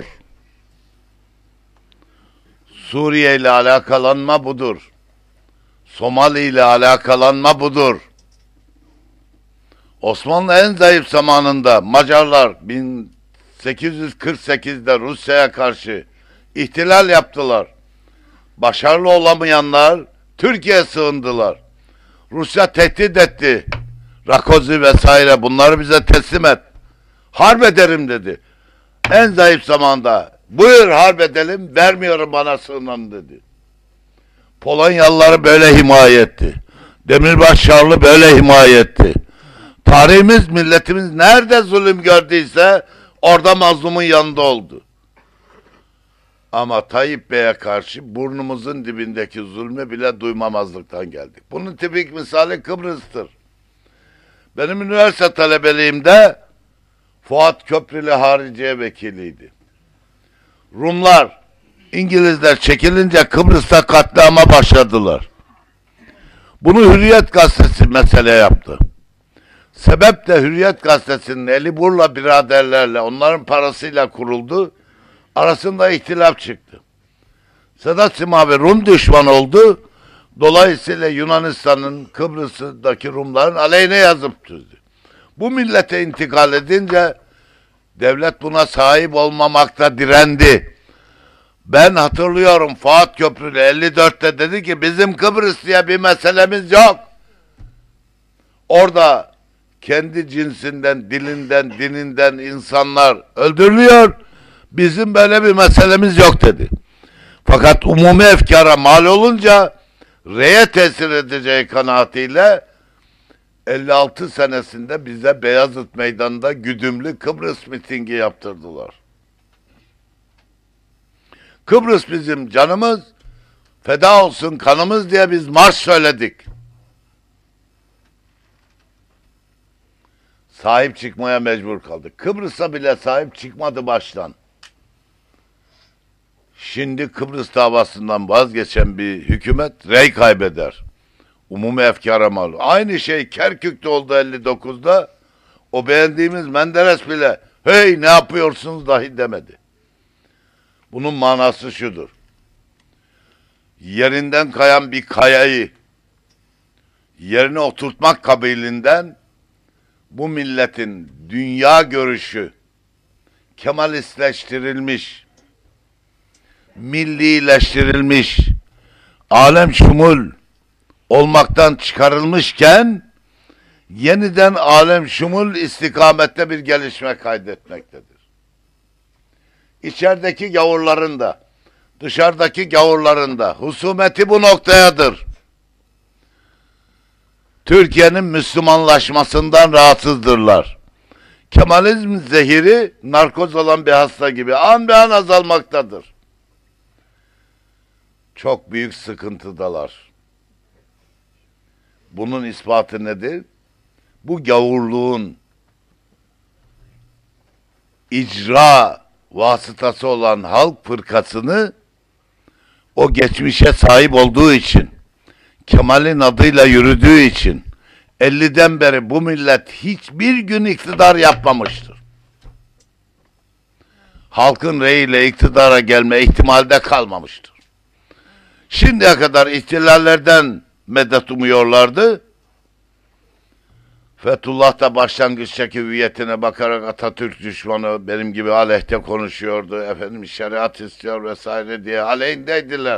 Suriye ile alakalanma budur. Somali ile alakalanma budur. Osmanlı en zayıf zamanında Macarlar bin sekiz yüz kırk sekizde Rusya'ya karşı ihtilal yaptılar. Başarılı olamayanlar Türkiye'ye sığındılar. Rusya tehdit etti. Rakozy vesaire, bunları bize teslim et. Harp ederim dedi. En zayıf zamanda buyur harp edelim, vermiyorum bana sığınan dedi. Polonyalıları böyle himaye etti. Demirbaş Şarlı böyle himaye etti. Tarihimiz, milletimiz nerede zulüm gördüyse orada mazlumun yanında oldu. Ama Tayyip Bey'e karşı burnumuzun dibindeki zulmü bile duymamazlıktan geldik. Bunun tipik misali Kıbrıs'tır. Benim üniversite talebeliğimde Fuat Köprülü hariciye vekiliydi. Rumlar, İngilizler çekilince Kıbrıs'ta katliama başladılar. Bunu Hürriyet Gazetesi mesele yaptı. Sebep de Hürriyet Gazetesi'nin Eli Burla biraderlerle, onların parasıyla kuruldu. Arasında ihtilaf çıktı. Sedat Simavi Rum düşman oldu. Dolayısıyla Yunanistan'ın, Kıbrıs'taki Rumların aleyhine yazıp düzdü. Bu millete intikal edince Devlet buna sahip olmamakta direndi. Ben hatırlıyorum, Fuat Köprülü elli dörtte dedi ki bizim Kıbrıs diye bir meselemiz yok. Orada kendi cinsinden, dilinden, dininden insanlar öldürülüyor. Bizim böyle bir meselemiz yok dedi. Fakat umumi efkara mal olunca reye tesir edeceği kanaatiyle elli altı senesinde bize Beyazıt Meydanı'nda güdümlü Kıbrıs mitingi yaptırdılar. Kıbrıs bizim canımız, feda olsun kanımız diye biz marş söyledik. Sahip çıkmaya mecbur kaldık. Kıbrıs'a bile sahip çıkmadı baştan. Şimdi Kıbrıs davasından vazgeçen bir hükümet rey kaybeder. Umumi efkara mal. Aynı şey Kerkük'te oldu elli dokuzda. O beğendiğimiz Menderes bile hey ne yapıyorsunuz dahi demedi. Bunun manası şudur. Yerinden kayan bir kayayı yerine oturtmak kabiliğinden bu milletin dünya görüşü Kemalistleştirilmiş, millileştirilmiş, alem şumul olmaktan çıkarılmışken yeniden alem şumul istikamette bir gelişme kaydetmektedir. İçerideki gavurların da, dışarıdaki gavurların da husumeti bu noktayadır. Türkiye'nin Müslümanlaşmasından rahatsızdırlar. Kemalizm zehiri narkoz olan bir hasta gibi an be an azalmaktadır. Çok büyük sıkıntıdalar. Bunun ispatı nedir? Bu gavurluğun icra vasıtası olan halk fırkasını o geçmişe sahip olduğu için, Kemal'in adıyla yürüdüğü için elliden beri bu millet hiçbir gün iktidar yapmamıştır. Halkın reyiyle iktidara gelme ihtimalde kalmamıştır. Şimdiye kadar ihtilallerden medet umuyorlardı. Fethullah da başlangıçtaki hüviyetine bakarak Atatürk düşmanı benim gibi aleyhte konuşuyordu. Efendim şeriat istiyor vesaire diye aleyhindeydiler.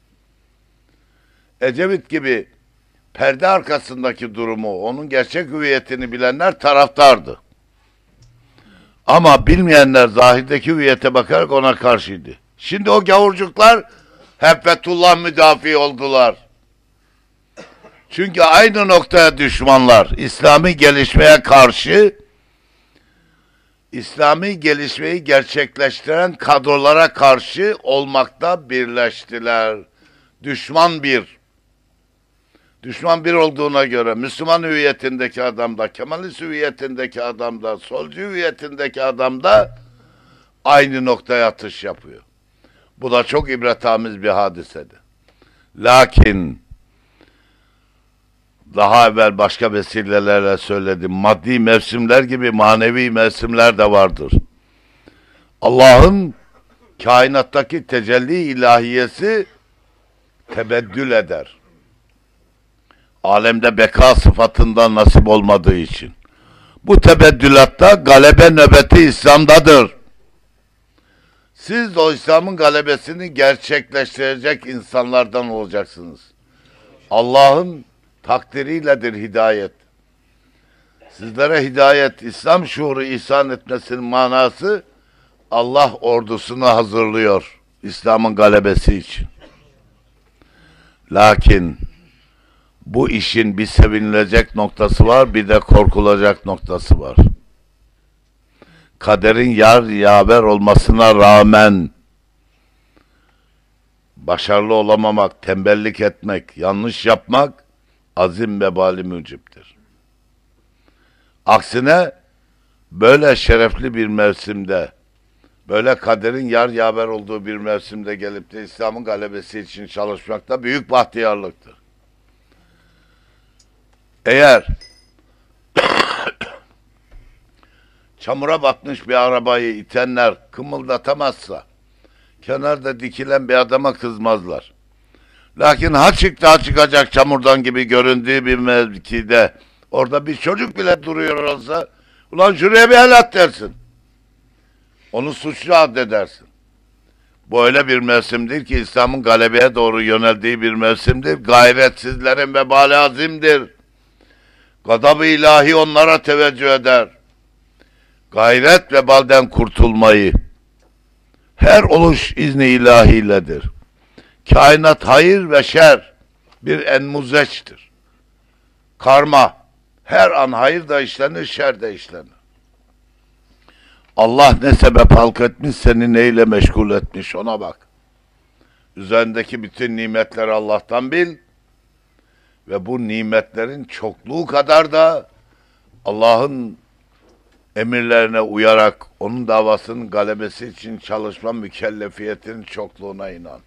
Ecevit gibi perde arkasındaki durumu, onun gerçek hüviyetini bilenler taraftardı. Ama bilmeyenler zahirdeki hüviyete bakarak ona karşıydı. Şimdi o gavurcuklar hep Fethullah müdafi oldular. Çünkü aynı noktaya düşmanlar. İslami gelişmeye karşı, İslami gelişmeyi gerçekleştiren kadrolara karşı olmakta birleştiler. Düşman bir. Düşman bir olduğuna göre Müslüman hüviyetindeki adam da, Kemalist hüviyetindeki adam da, solcu hüviyetindeki adam da aynı noktaya atış yapıyor. Bu da çok ibretamiz bir hadisedi. Lakin daha evvel başka vesilelerle söyledim. Maddi mevsimler gibi manevi mevsimler de vardır. Allah'ın kainattaki tecelli ilahiyesi tebeddül eder. Alemde beka sıfatından nasip olmadığı için. Bu tebeddülatta galebe nöbeti İslam'dadır. Siz o İslam'ın galebesini gerçekleştirecek insanlardan olacaksınız. Allah'ın takdiriyledir hidayet. Sizlere hidayet, İslam şuuru ihsan etmesinin manası Allah ordusunu hazırlıyor İslam'ın galebesi için. Lakin bu işin bir sevinilecek noktası var, bir de korkulacak noktası var. Kaderin yar yaver olmasına rağmen başarılı olamamak, tembellik etmek, yanlış yapmak azim vebali müciptir. Aksine böyle şerefli bir mevsimde, böyle kaderin yar yaver olduğu bir mevsimde gelip de İslam'ın galebesi için çalışmak da büyük bahtiyarlıktır. Eğer çamura batmış bir arabayı itenler kımıldatamazsa, kenarda dikilen bir adama kızmazlar. Lakin ha çıktı ha çıkacak çamurdan gibi göründüğü bir mevkide orada bir çocuk bile duruyor olsa ulan şuraya bir el at dersin. Onu suçlu addedersin. Bu öyle bir mevsimdir ki İslam'ın galebeye doğru yöneldiği bir mevsimdir. Gayretsizlerin vebali azimdir. Gadab-ı ilahi onlara teveccüh eder. Gayret vebalden kurtulmayı her oluş izni ilahiyledir. Kainat hayır ve şer bir enmuzeçtir. Karma. Her an hayır da işlenir, şer de işlenir. Allah ne sebep halk etmiş, seni neyle meşgul etmiş ona bak. Üzerindeki bütün nimetleri Allah'tan bil ve bu nimetlerin çokluğu kadar da Allah'ın emirlerine uyarak onun davasının galebesi için çalışma mükellefiyetinin çokluğuna inan.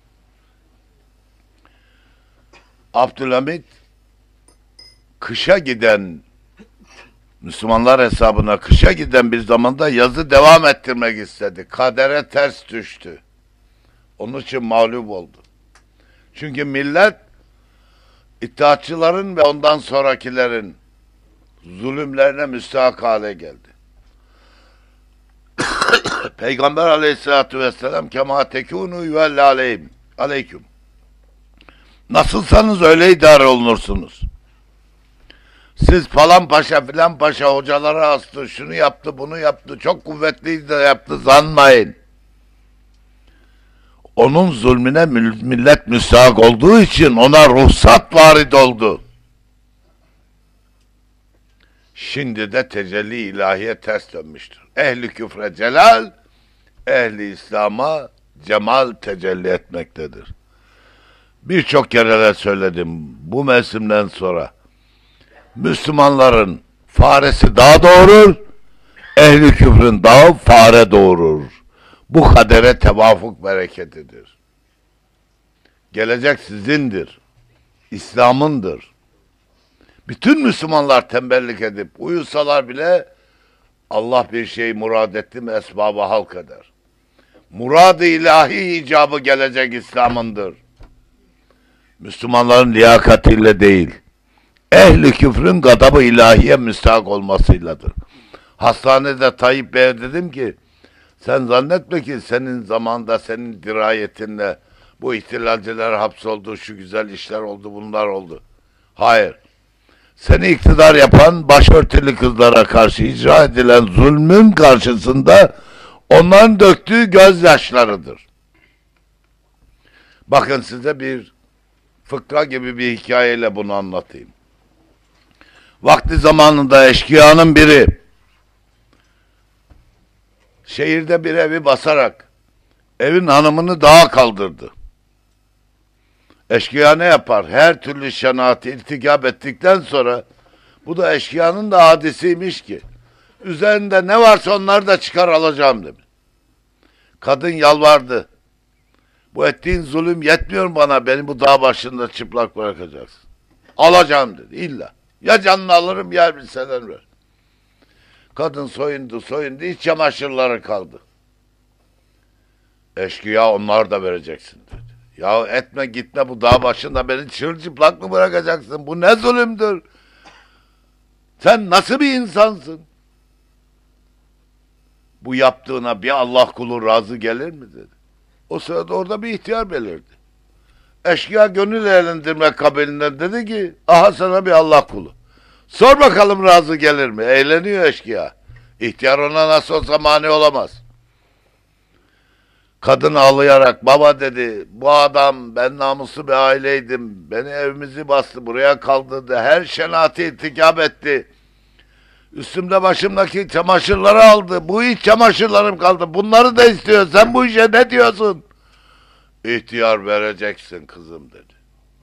Abdülhamid kışa giden Müslümanlar hesabına kışa giden bir zamanda yazı devam ettirmek istedi. Kadere ters düştü. Onun için mağlup oldu. Çünkü millet İttihatçıların ve ondan sonrakilerin zulümlerine müstahak hale geldi. Peygamber aleyhissalatü vesselam kema tekûnû yuvelle aleyhim aleyküm. Nasılsanız öyle idare olunursunuz. Siz falan paşa filan paşa hocalara astı, şunu yaptı, bunu yaptı, çok kuvvetliydi de yaptı zanmayın. Onun zulmüne millet müstahak olduğu için ona ruhsat varid oldu. Şimdi de tecelli ilahiye ters dönmüştür. Ehli küfre celal, ehli İslam'a cemal tecelli etmektedir. Birçok kereler söyledim bu mevsimden sonra. Müslümanların faresi dağ doğurur, ehli küfrün dağı fare doğurur. Bu kadere tevafuk bereketidir. Gelecek sizindir. İslam'ındır. Bütün Müslümanlar tembellik edip uyusalar bile Allah bir şey murad etti mi esbabı halk eder. Murad-ı ilahi icabı gelecek İslam'ındır. Müslümanların liyakatiyle değil, ehli küfrün gadabı ilahiye müstahak olmasıyladır. Hastanede Tayyip Bey'e dedim ki, sen zannetme ki senin zamanda senin dirayetinle bu ihtilalciler hapsoldu, şu güzel işler oldu, bunlar oldu. Hayır. Seni iktidar yapan başörtülü kızlara karşı icra edilen zulmün karşısında onların döktüğü gözyaşlarıdır. Bakın size bir fıkra gibi bir hikayeyle bunu anlatayım. Vakti zamanında eşkıyanın biri şehirde bir evi basarak evin hanımını dağa kaldırdı. Eşkıya ne yapar? Her türlü şenaati irtikap ettikten sonra bu da eşkıyanın da hadisiymiş ki üzerinde ne varsa onları da çıkar alacağım demiş. Kadın yalvardı. Bu ettiğin zulüm yetmiyor bana, beni bu dağ başında çıplak bırakacaksın. Alacağım dedi illa. Ya canını alırım ya elbiseden ver. Kadın soyundu soyundu, iç çamaşırları kaldı. Eşkıya onlar da vereceksin dedi. Ya etme gitme bu dağ başında beni çırılçıplak mı bırakacaksın? Bu ne zulümdür? Sen nasıl bir insansın? Bu yaptığına bir Allah kulu razı gelir mi dedi. O sırada orada bir ihtiyar belirdi. Eşkıya gönül eğlendirme kabilinden dedi ki aha sana bir Allah kulu. Sor bakalım razı gelir mi? Eğleniyor eşkıya. İhtiyar ona nasıl olsa mani olamaz. Kadın ağlayarak baba dedi bu adam ben namuslu bir aileydim. Beni evimizi bastı buraya kaldırdı. Her şenati irtikap etti. Üstümde başımdaki çamaşırları aldı. Bu iç çamaşırlarım kaldı. Bunları da istiyor. Sen bu işe ne diyorsun? İhtiyar vereceksin kızım dedi.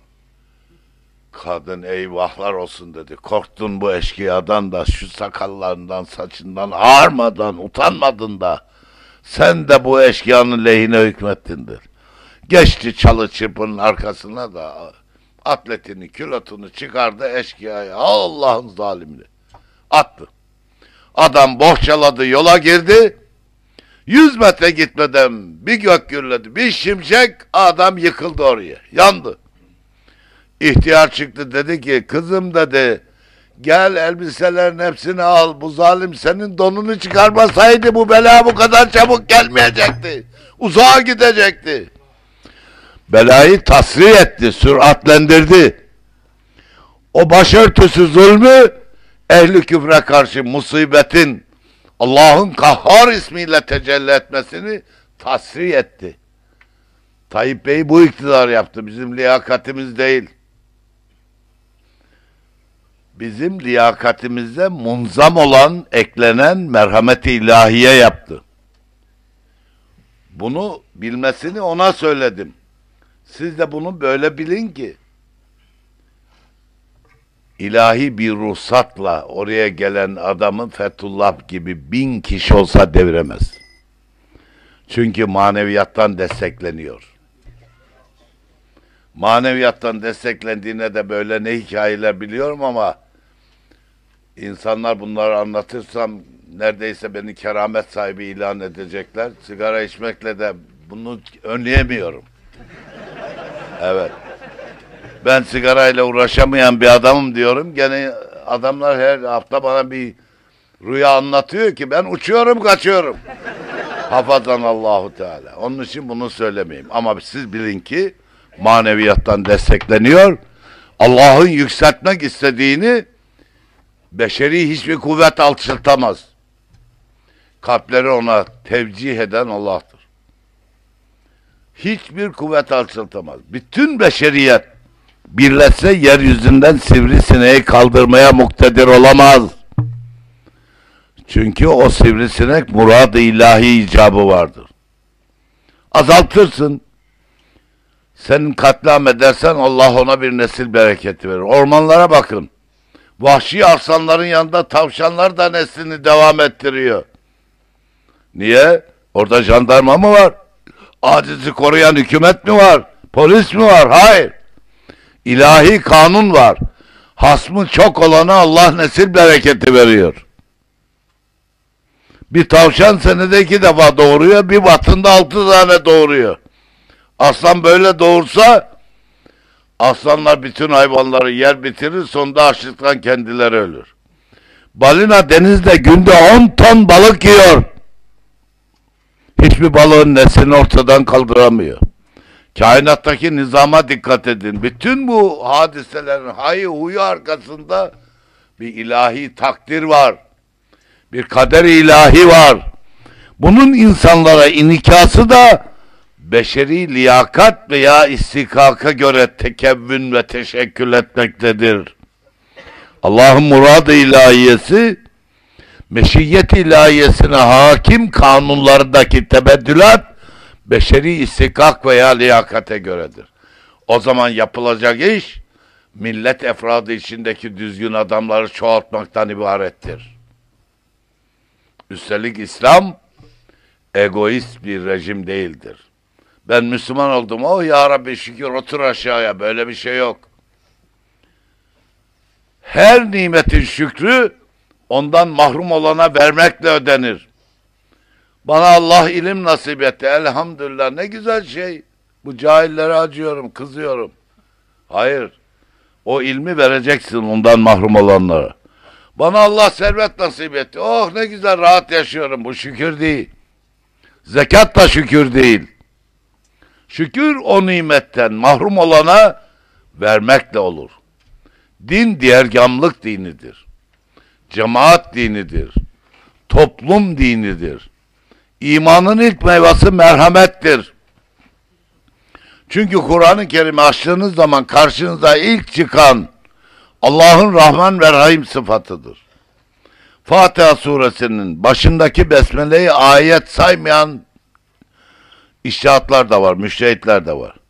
Kadın eyvahlar olsun dedi. Korktun bu eşkıyadan da şu sakallarından saçından ağarmadan utanmadın da sen de bu eşkıyanın lehine hükmettindir. Geçti çalı çırpının arkasına da atletini külotunu çıkardı eşkıyaya Allah'ın zalimini attı. Adam bohçaladı yola girdi. Yüz metre gitmeden bir gök gürledi bir şimşek adam yıkıldı oraya yandı. İhtiyar çıktı dedi ki kızım dedi Gel elbiselerin hepsini al. Bu zalim senin donunu çıkarmasaydı bu bela bu kadar çabuk gelmeyecekti. Uzağa gidecekti. Belayı tasrih etti, süratlendirdi. O başörtüsü zulmü ehli küfre karşı musibetin Allah'ın Kahhar ismiyle tecelli etmesini tasrih etti. Tayyip Bey bu iktidar yaptı. Bizim liyakatimiz değil. Bizim liyakatimize munzam olan, eklenen merhamet-i ilahiye yaptı. Bunu bilmesini ona söyledim. Siz de bunu böyle bilin ki ilahi bir ruhsatla oraya gelen adamı Fethullah gibi bin kişi olsa deviremez. Çünkü maneviyattan destekleniyor. Maneviyattan desteklendiğine de böyle ne hikayeler biliyorum ama insanlar bunları anlatırsam neredeyse beni keramet sahibi ilan edecekler. Sigara içmekle de bunu önleyemiyorum. Evet. Ben sigarayla uğraşamayan bir adamım diyorum. Gene adamlar her hafta bana bir rüya anlatıyor ki ben uçuyorum kaçıyorum. Hafazan Allahu Teala. Onun için bunu söylemeyeyim. Ama siz bilin ki maneviyattan destekleniyor. Allah'ın yükseltmek istediğini beşeri hiçbir kuvvet alçaltamaz. Kalpleri ona tevcih eden Allah'tır. Hiçbir kuvvet alçaltamaz. Bütün beşeriyet birleşse yeryüzünden sivrisineği kaldırmaya muktedir olamaz. Çünkü o sivrisinek murad-ı ilahi icabı vardır. Azaltırsın. Senin katliam edersen Allah ona bir nesil bereketi verir. Ormanlara bakın. Vahşi aslanların yanında tavşanlar da neslini devam ettiriyor. Niye? Orada jandarma mı var? Acizi koruyan hükümet mi var? Polis mi var? Hayır. İlahi kanun var. Hasmı çok olana Allah nesil bereketi veriyor. Bir tavşan senede iki defa doğuruyor, bir batında altı tane doğuruyor. Aslan böyle doğursa, aslanlar bütün hayvanları yer bitirir, sonunda açlıktan kendileri ölür. Balina denizde günde on ton balık yiyor. Hiçbir balığın neslini ortadan kaldıramıyor. Kainattaki nizama dikkat edin. Bütün bu hadiselerin hayı huyu arkasında bir ilahi takdir var. Bir kader-i ilahi var. Bunun insanlara inikası da beşeri liyakat veya istikaka göre tekevvün ve teşekkül etmektedir. Allah'ın murad-ı ilahiyesi, meşiyet ilahiyesine hakim kanunlardaki tebeddülat, beşeri istikak veya liyakate göredir. O zaman yapılacak iş, millet efradı içindeki düzgün adamları çoğaltmaktan ibarettir. Üstelik İslam, egoist bir rejim değildir. Ben Müslüman oldum, oh ya Rabbi şükür otur aşağıya, böyle bir şey yok. Her nimetin şükrü, ondan mahrum olana vermekle ödenir. Bana Allah ilim nasip etti, elhamdülillah, ne güzel şey. Bu cahillere acıyorum, kızıyorum. Hayır, o ilmi vereceksin ondan mahrum olanlara. Bana Allah servet nasip etti, oh ne güzel rahat yaşıyorum, bu şükür değil. Zekat da şükür değil. Şükür o nimetten mahrum olana vermekle olur. Din diğergamlık dinidir. Cemaat dinidir. Toplum dinidir. İmanın ilk meyvesi merhamettir. Çünkü Kur'an-ı Kerim'i açtığınız zaman karşınıza ilk çıkan Allah'ın Rahman ve Rahim sıfatıdır. Fatiha suresinin başındaki besmeleyi ayet saymayan iştihatlar da var, müştehitler de var.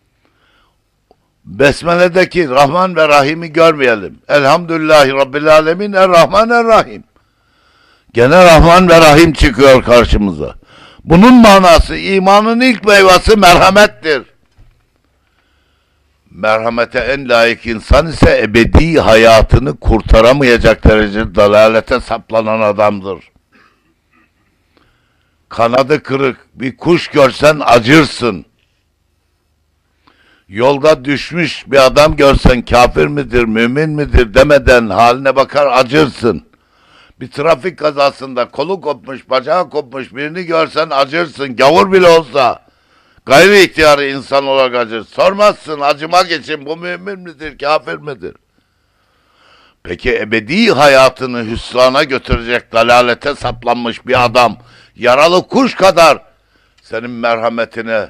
Besmele'deki Rahman ve Rahim'i görmeyelim. Elhamdülillahi Rabbil Alemin Er-Rahman Er-Rahim. Gene Rahman ve Rahim çıkıyor karşımıza. Bunun manası imanın ilk meyvesi merhamettir. Merhamete en layık insan ise ebedi hayatını kurtaramayacak derecede dalalete saplanan adamdır. Kanadı kırık bir kuş görsen acırsın. Yolda düşmüş bir adam görsen kafir midir, mümin midir demeden haline bakar acırsın. Bir trafik kazasında kolu kopmuş, bacağı kopmuş birini görsen acırsın. Gavur bile olsa gayri ihtiyarı insan olarak acır. Sormazsın acımak için bu mümin midir, kafir midir? Peki ebedi hayatını hüsrana götürecek dalalete saplanmış bir adam, yaralı kuş kadar senin merhametine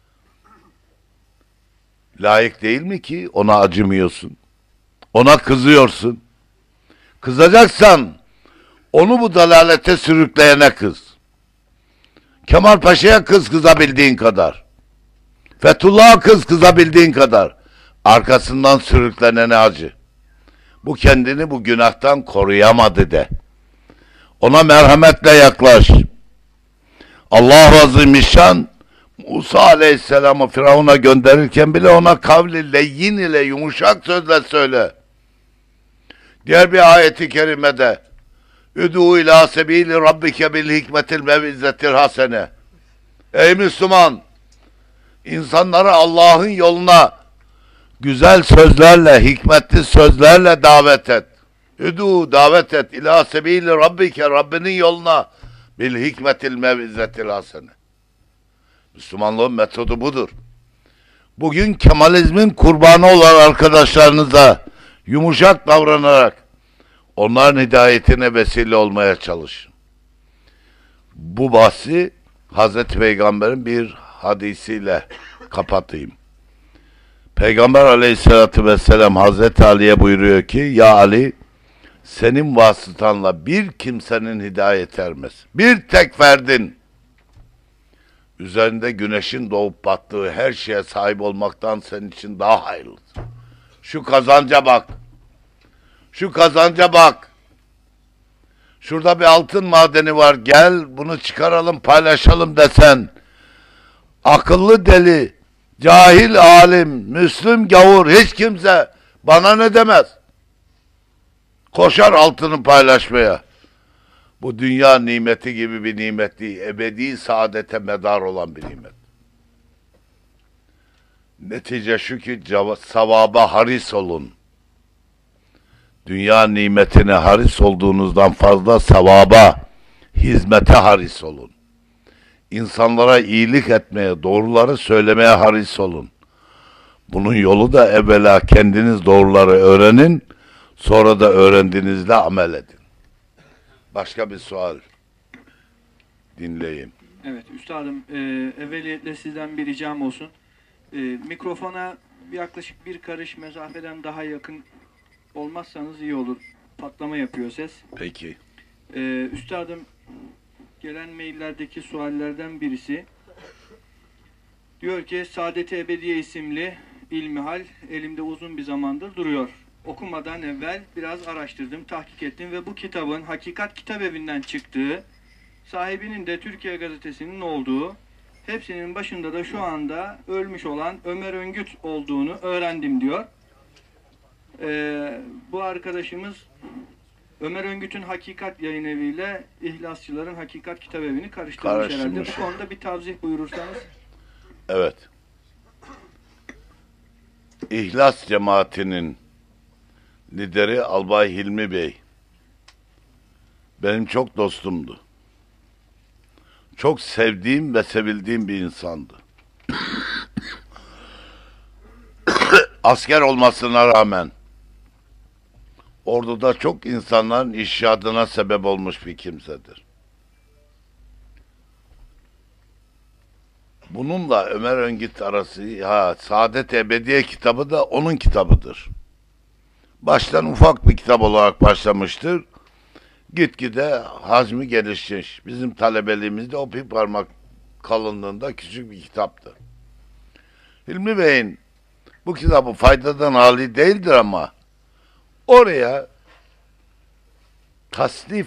layık değil mi ki ona acımıyorsun? Ona kızıyorsun. Kızacaksan onu bu dalalete sürükleyene kız. Kemal Paşa'ya kız kızabildiğin kadar. Fethullah'a kız kızabildiğin kadar. Arkasından sürüklenene acı. Bu kendini bu günahtan koruyamadı de. Ona merhametle yaklaş. Allah-u Azimüşşan Musa Aleyhisselam'ı Firavun'a gönderirken bile ona kavli leyyin ile yumuşak sözle söyle. Diğer bir ayeti kerimede Üdû ilâ sebîli rabbike bil hikmetil mevizzetil hasene. Ey Müslüman! İnsanları Allah'ın yoluna güzel sözlerle, hikmetli sözlerle davet et. Üdû davet et ilâ sebîli rabbike Rabbinin yoluna bil hikmetil mevizzetil hasene. Müslümanlığın metodu budur. Bugün Kemalizmin kurbanı olan arkadaşlarınıza yumuşak davranarak onların hidayetine vesile olmaya çalışın. Bu bahsi Hazreti Peygamber'in bir hadisiyle kapatayım. Peygamber Aleyhisselatü Vesselam Hazreti Ali'ye buyuruyor ki, ya Ali, senin vasıtanla bir kimsenin hidayet ermez. Bir tek ferdin üzerinde güneşin doğup battığı her şeye sahip olmaktan senin için daha hayırlıdır. Şu kazanca bak. Şu kazanca bak. Şurada bir altın madeni var. Gel bunu çıkaralım, paylaşalım desen. Akıllı deli, cahil alim, Müslüm gavur hiç kimse bana ne demez. Koşar altını paylaşmaya. Bu dünya nimeti gibi bir nimet değil. Ebedi saadete medar olan bir nimet. Netice şu ki sevaba haris olun. Dünya nimetine haris olduğunuzdan fazla sevaba, hizmete haris olun. İnsanlara iyilik etmeye, doğruları söylemeye haris olun. Bunun yolu da evvela kendiniz doğruları öğrenin, sonra da öğrendiğinizde amel edin. Başka bir sual dinleyeyim. Evet üstadım, e, evveliyetle sizden bir ricam olsun. E, mikrofona yaklaşık bir karış mesafeden daha yakın olmazsanız iyi olur. Patlama yapıyor ses. Peki. E, üstadım, gelen maillerdeki suallerden birisi diyor ki, Saadet-i Ebediye isimli ilmihal elimde uzun bir zamandır duruyor. Okumadan evvel biraz araştırdım, tahkik ettim ve bu kitabın Hakikat Kitabevi'nden çıktığı, sahibinin de Türkiye Gazetesi'nin olduğu, hepsinin başında da şu anda ölmüş olan Ömer Öngüt olduğunu öğrendim diyor. Ee, bu arkadaşımız Ömer Öngüt'ün Hakikat Yayınevi ile İhlasçıların Hakikat Kitabevi'ni karıştırmış, Karıştırmış herhalde. Bu konuda bir tavzih buyurursanız. Evet. İhlas cemaatinin lideri Albay Hilmi Bey benim çok dostumdu. Çok sevdiğim ve sevildiğim bir insandı. Asker olmasına rağmen orduda çok insanların işadına sebep olmuş bir kimsedir. Bununla Ömer Öngüt arası, ha, Saadet Ebediye kitabı da onun kitabıdır. Baştan ufak bir kitap olarak başlamıştır. Gitgide hacmi gelişmiş. Bizim talebeliğimizde o bir parmak kalınlığında küçük bir kitaptı. Hilmi Bey'in bu kitabı faydadan hali değildir ama oraya tasnif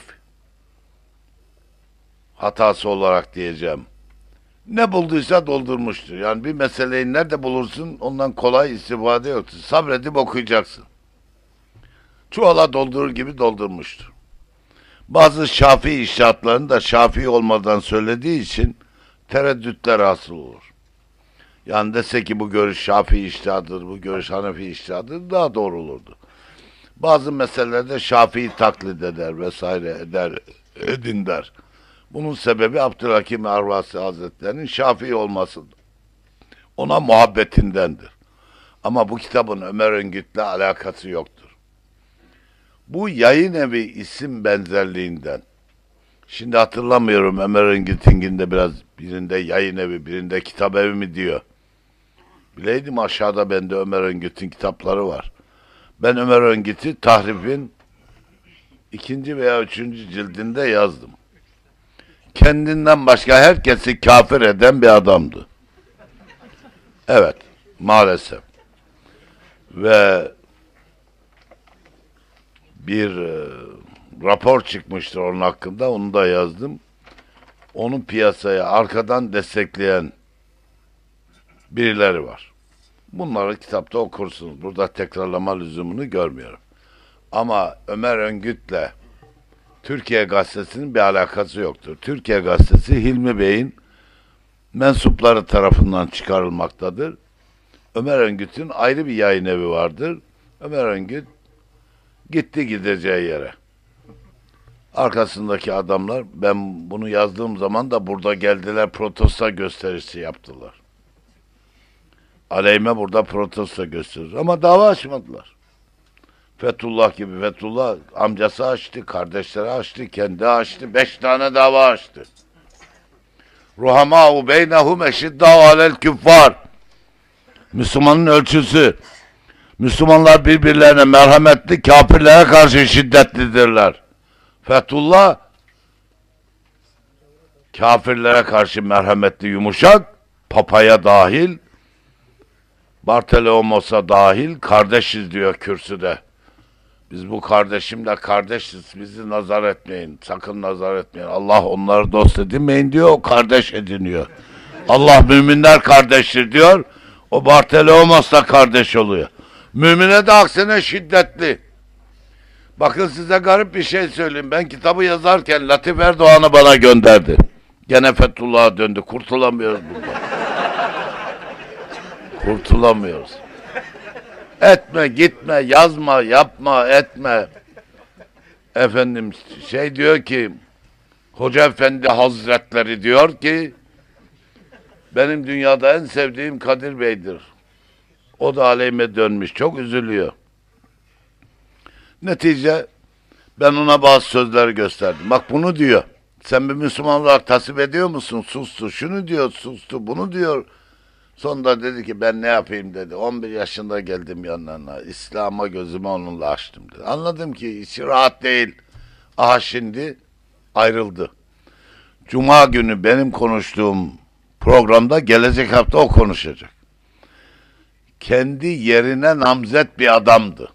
hatası olarak diyeceğim. Ne bulduysa doldurmuştur. Yani bir meseleyi nerede bulursun ondan kolay istifade yoktur. Sabredip okuyacaksın. Çuvala doldurur gibi doldurmuştur. Bazı Şafii işaretlerini de Şafii olmadan söylediği için tereddütler hasıl olur. Yani dese ki bu görüş Şafii içtihadıdır, bu görüş Hanefi içtihadıdır, daha doğru olurdu. Bazı meselelerde Şafii taklit eder vesaire eder, edin der. Bunun sebebi Abdülhakim Arvasi Hazretleri'nin Şafii olmasıdır. Ona muhabbetindendir. Ama bu kitabın Ömer Öngüt'le alakası yoktur. Bu yayın evi isim benzerliğinden. Şimdi hatırlamıyorum, Ömer Öngüt'ünkinde biraz birinde yayın evi, birinde kitap evi mi diyor. Bileydim aşağıda bende Ömer Öngüt'ün kitapları var. Ben Ömer Öngüt'ü Tahrif'in ikinci veya üçüncü cildinde yazdım. Kendinden başka herkesi kafir eden bir adamdı. Evet, maalesef. Ve bir e, rapor çıkmıştır onun hakkında, onu da yazdım. Onu piyasaya arkadan destekleyen birileri var. Bunları kitapta okursunuz. Burada tekrarlama lüzumunu görmüyorum. Ama Ömer Öngüt'le Türkiye Gazetesi'nin bir alakası yoktur. Türkiye Gazetesi Hilmi Bey'in mensupları tarafından çıkarılmaktadır. Ömer Öngüt'ün ayrı bir yayın evi vardır. Ömer Öngüt gitti gideceği yere. Arkasındaki adamlar, ben bunu yazdığım zaman da burada geldiler, protesto gösterisi yaptılar. Aleyhime burada protesto gösterisi. Ama dava açmadılar. Fethullah gibi, Fethullah amcası açtı, kardeşleri açtı, kendi açtı, beş tane dava açtı. Ruhamâ'u beynehum eşiddâ'u alel küffâr. Müslümanın ölçüsü. Müslümanlar birbirlerine merhametli, kafirlere karşı şiddetlidirler. Fethullah kafirlere karşı merhametli, yumuşak, papaya dahil, Bartolomos'a dahil kardeşiz diyor kürsüde. Biz bu kardeşimle kardeşiz, bizi nazar etmeyin, sakın nazar etmeyin. Allah onları dost edinmeyin diyor, o kardeş ediniyor. Allah müminler kardeştir diyor, o Bartolomos'la kardeş oluyor. Mümine de aksine şiddetli. Bakın size garip bir şey söyleyeyim. Ben kitabı yazarken Latif Erdoğan'ı bana gönderdi. Gene Fethullah'a döndü. Kurtulamıyoruz bundan. Kurtulamıyoruz. Etme, gitme, yazma, yapma, etme. Efendim şey diyor ki, Hoca Efendi Hazretleri diyor ki, benim dünyada en sevdiğim Kadir Bey'dir. O da aleyhime dönmüş. Çok üzülüyor. Netice ben ona bazı sözleri gösterdim. Bak bunu diyor. Sen bir Müslüman olarak tasvip ediyor musun? Sustu. Şunu diyor, sustu. Bunu diyor. Sonunda dedi ki ben ne yapayım dedi. on bir yaşında geldim yanlarına. İslam'a gözümü onunla açtım dedi. Anladım ki içi rahat değil. Aha şimdi ayrıldı. Cuma günü benim konuştuğum programda gelecek hafta o konuşacak. Kendi yerine namzet bir adamdı.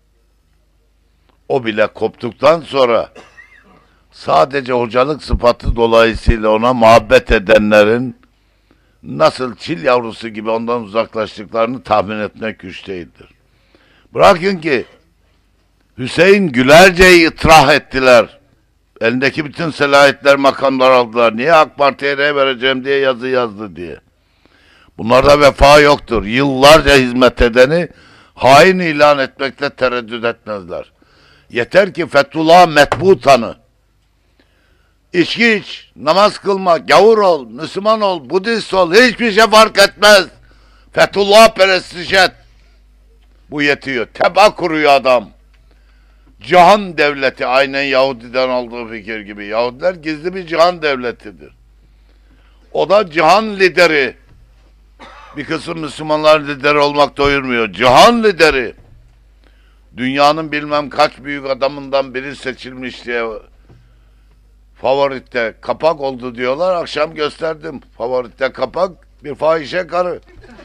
O bile koptuktan sonra sadece hocalık sıfatı dolayısıyla ona muhabbet edenlerin nasıl çil yavrusu gibi ondan uzaklaştıklarını tahmin etmek güç değildir. Bırakın ki Hüseyin Gülerce'yi itrah ettiler. Elindeki bütün selahiyetler, makamlar aldılar. Niye AK Parti'ye ne vereceğim diye yazı yazdı diye. Bunlarda vefa yoktur. Yıllarca hizmet edeni hain ilan etmekte tereddüt etmezler. Yeter ki Fethullah metbu tanı. İçki iç, namaz kılma, gavur ol, Müslüman ol, Budist ol, hiçbir şey fark etmez. Fethullah perestiş et. Bu yetiyor. Teba kuruyor adam. Cihan devleti, aynen Yahudiden olduğu fikir gibi. Yahudiler gizli bir cihan devletidir. O da cihan lideri. Bir kısım Müslümanlar lideri olmak doyurmuyor. Cihan lideri. Dünyanın bilmem kaç büyük adamından biri seçilmiş diye favorite kapak oldu diyorlar. Akşam gösterdim. Favorite kapak bir fahişe karı.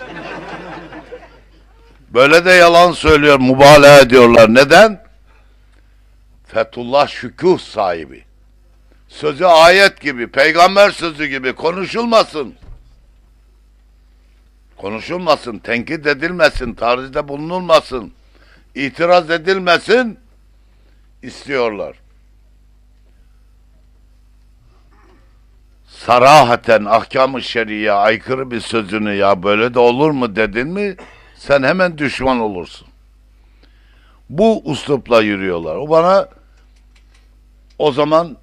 Böyle de yalan söylüyor, mübalağa ediyorlar. Neden? Fethullah şükûh sahibi. Sözü ayet gibi, peygamber sözü gibi konuşulmasın. Konuşulmasın, tenkit edilmesin, tarzda bulunulmasın, itiraz edilmesin istiyorlar. sarahaten ahkam-ı şeriye aykırı bir sözünü ya böyle de olur mu dedin mi sen hemen düşman olursun. Bu üslupla yürüyorlar. O bana o zaman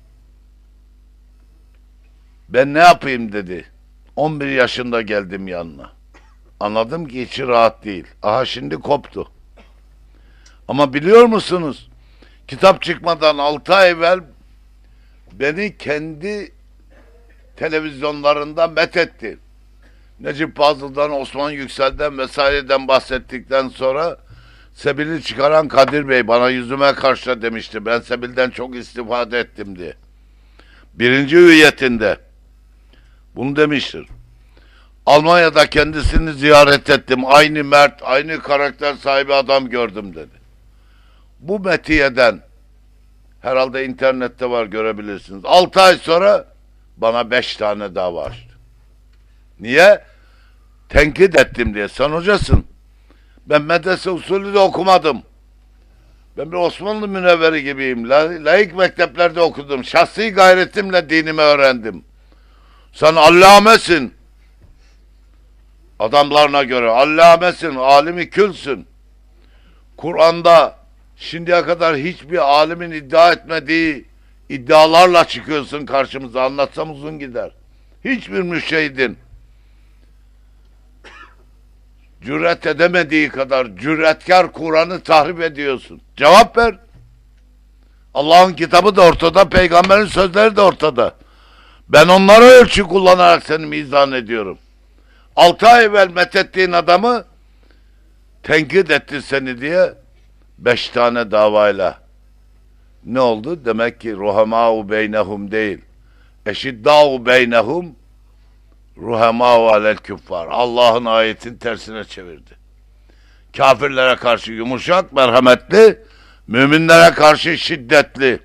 ben ne yapayım dedi. on bir yaşında geldim yanına. Anladım ki içi rahat değil. Aha şimdi koptu. Ama biliyor musunuz? Kitap çıkmadan altı ay evvel beni kendi televizyonlarında methetti. Necip Fazıl'dan, Osman Yüksel'den vesaireden bahsettikten sonra Sebil'i çıkaran Kadir Bey bana yüzüme karşı demişti. Ben Sebil'den çok istifade ettim diye. Birinci hüviyetinde bunu demiştir. Almanya'da kendisini ziyaret ettim. Aynı mert, aynı karakter sahibi adam gördüm dedi. Bu metiyeden herhalde internette var görebilirsiniz. Altı ay sonra bana beş tane dava açtı. Niye? Tenkit ettim diye. Sen hocasın. Ben medrese usulü de okumadım. Ben bir Osmanlı münevveri gibiyim. La, laik mekteplerde okudum. Şahsi gayretimle dinimi öğrendim. Sen allamesin. Adamlarına göre allamesin, alimi külsün. Kur'an'da şimdiye kadar hiçbir alimin iddia etmediği iddialarla çıkıyorsun karşımıza. Anlatsam uzun gider. Hiçbir müşehidin cüret edemediği kadar cüretkar Kur'an'ı tahrip ediyorsun. Cevap ver. Allah'ın kitabı da ortada, peygamberin sözleri de ortada. Ben onlara ölçü kullanarak seni mizan ediyorum. Altı ay evvel methettiğin adamı tenkit etti seni diye beş tane davayla. Ne oldu? Demek ki ruhamâ'u beynehum değil. Eşiddâ'u beynehum ruhamâ'u alel küffâr. Allah'ın ayetin tersine çevirdi. Kafirlere karşı yumuşak, merhametli, müminlere karşı şiddetli.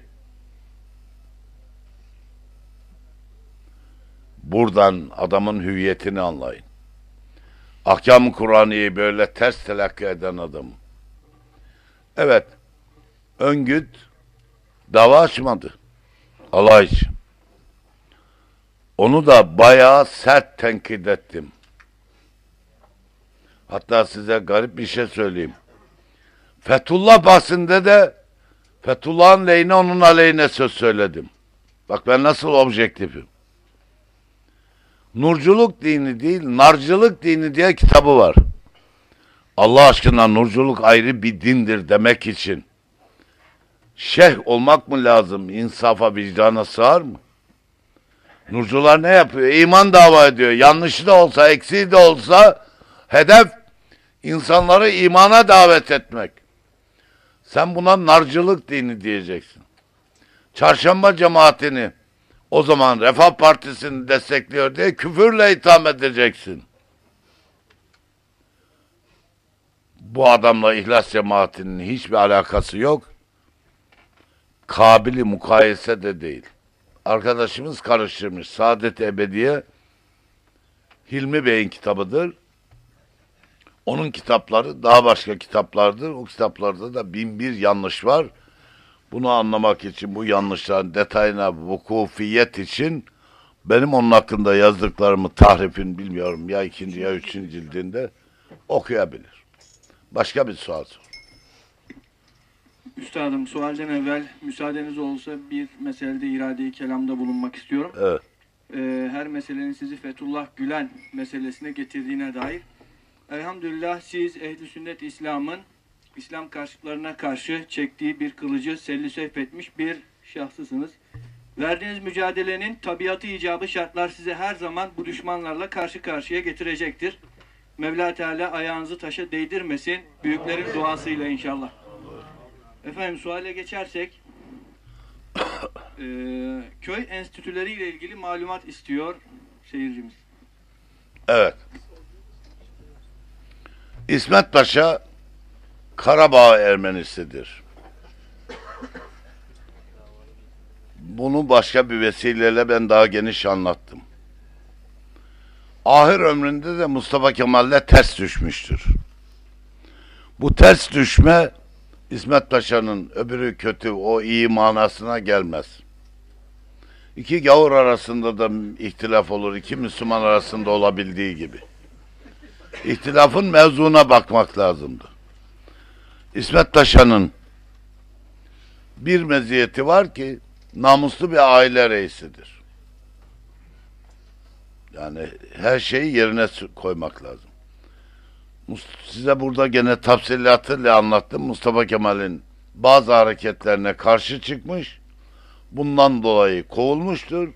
Buradan adamın hüviyetini anlayın. Ahkam-ı Kur'an'ı böyle ters telakki eden adam. Evet, Öngüt dava açmadı. Allah için. Onu da bayağı sert tenkit ettim. Hatta size garip bir şey söyleyeyim. Fethullah bahsinde de Fethullah'ın lehine onun aleyhine söz söyledim. Bak ben nasıl objektifim. Nurculuk dini değil, narcılık dini diye kitabı var. Allah aşkına nurculuk ayrı bir dindir demek için şeyh olmak mı lazım? İnsafa, vicdana sığar mı? Nurcular ne yapıyor? İman dava ediyor. Yanlışı da olsa, eksiği de olsa hedef insanları imana davet etmek. Sen buna narcılık dini diyeceksin. Çarşamba cemaatini o zaman Refah Partisi'ni destekliyor diye küfürle itham edeceksin. Bu adamla İhlas cemaatinin hiçbir alakası yok. Kabili mukayese de değil. Arkadaşımız karıştırmış. Saadet Ebediye Hilmi Bey'in kitabıdır. Onun kitapları daha başka kitaplardır. O kitaplarda da bin bir yanlış var. Bunu anlamak için, bu yanlışların detayına vukufiyet için benim onun hakkında yazdıklarımı tahrifin bilmiyorum ya ikinci ya üçüncü cildinde okuyabilir. Başka bir sual sor. Üstadım, sualden evvel müsaadeniz olursa bir meselede irade-i kelamda bulunmak istiyorum. Evet. Ee, her meselenin sizi Fethullah Gülen meselesine getirdiğine dair. Elhamdülillah siz Ehl-i Sünnet İslam'ın İslam karşıtlarına karşı çektiği bir kılıcı selli sevp etmiş bir şahsısınız. Verdiğiniz mücadelenin tabiatı icabı şartlar size her zaman bu düşmanlarla karşı karşıya getirecektir. Mevla Teala ayağınızı taşa değdirmesin. Büyüklerin duasıyla inşallah. Efendim suale geçersek e, köy enstitüleriyle ilgili malumat istiyor seyircimiz. Evet. İsmet Paşa Karabağ Ermenisidir. Bunu başka bir vesileyle ben daha geniş anlattım. Ahir ömründe de Mustafa Kemal'le ters düşmüştür. Bu ters düşme İsmet Paşa'nın öbürü kötü, o iyi manasına gelmez. İki gavur arasında da ihtilaf olur, iki Müslüman arasında olabildiği gibi. İhtilafın mevzuna bakmak lazımdı. İsmet Paşa'nın bir meziyeti var ki namuslu bir aile reisidir. Yani her şeyi yerine koymak lazım. Size burada gene tafsilatıyla anlattım. Mustafa Kemal'in bazı hareketlerine karşı çıkmış. Bundan dolayı kovulmuştur.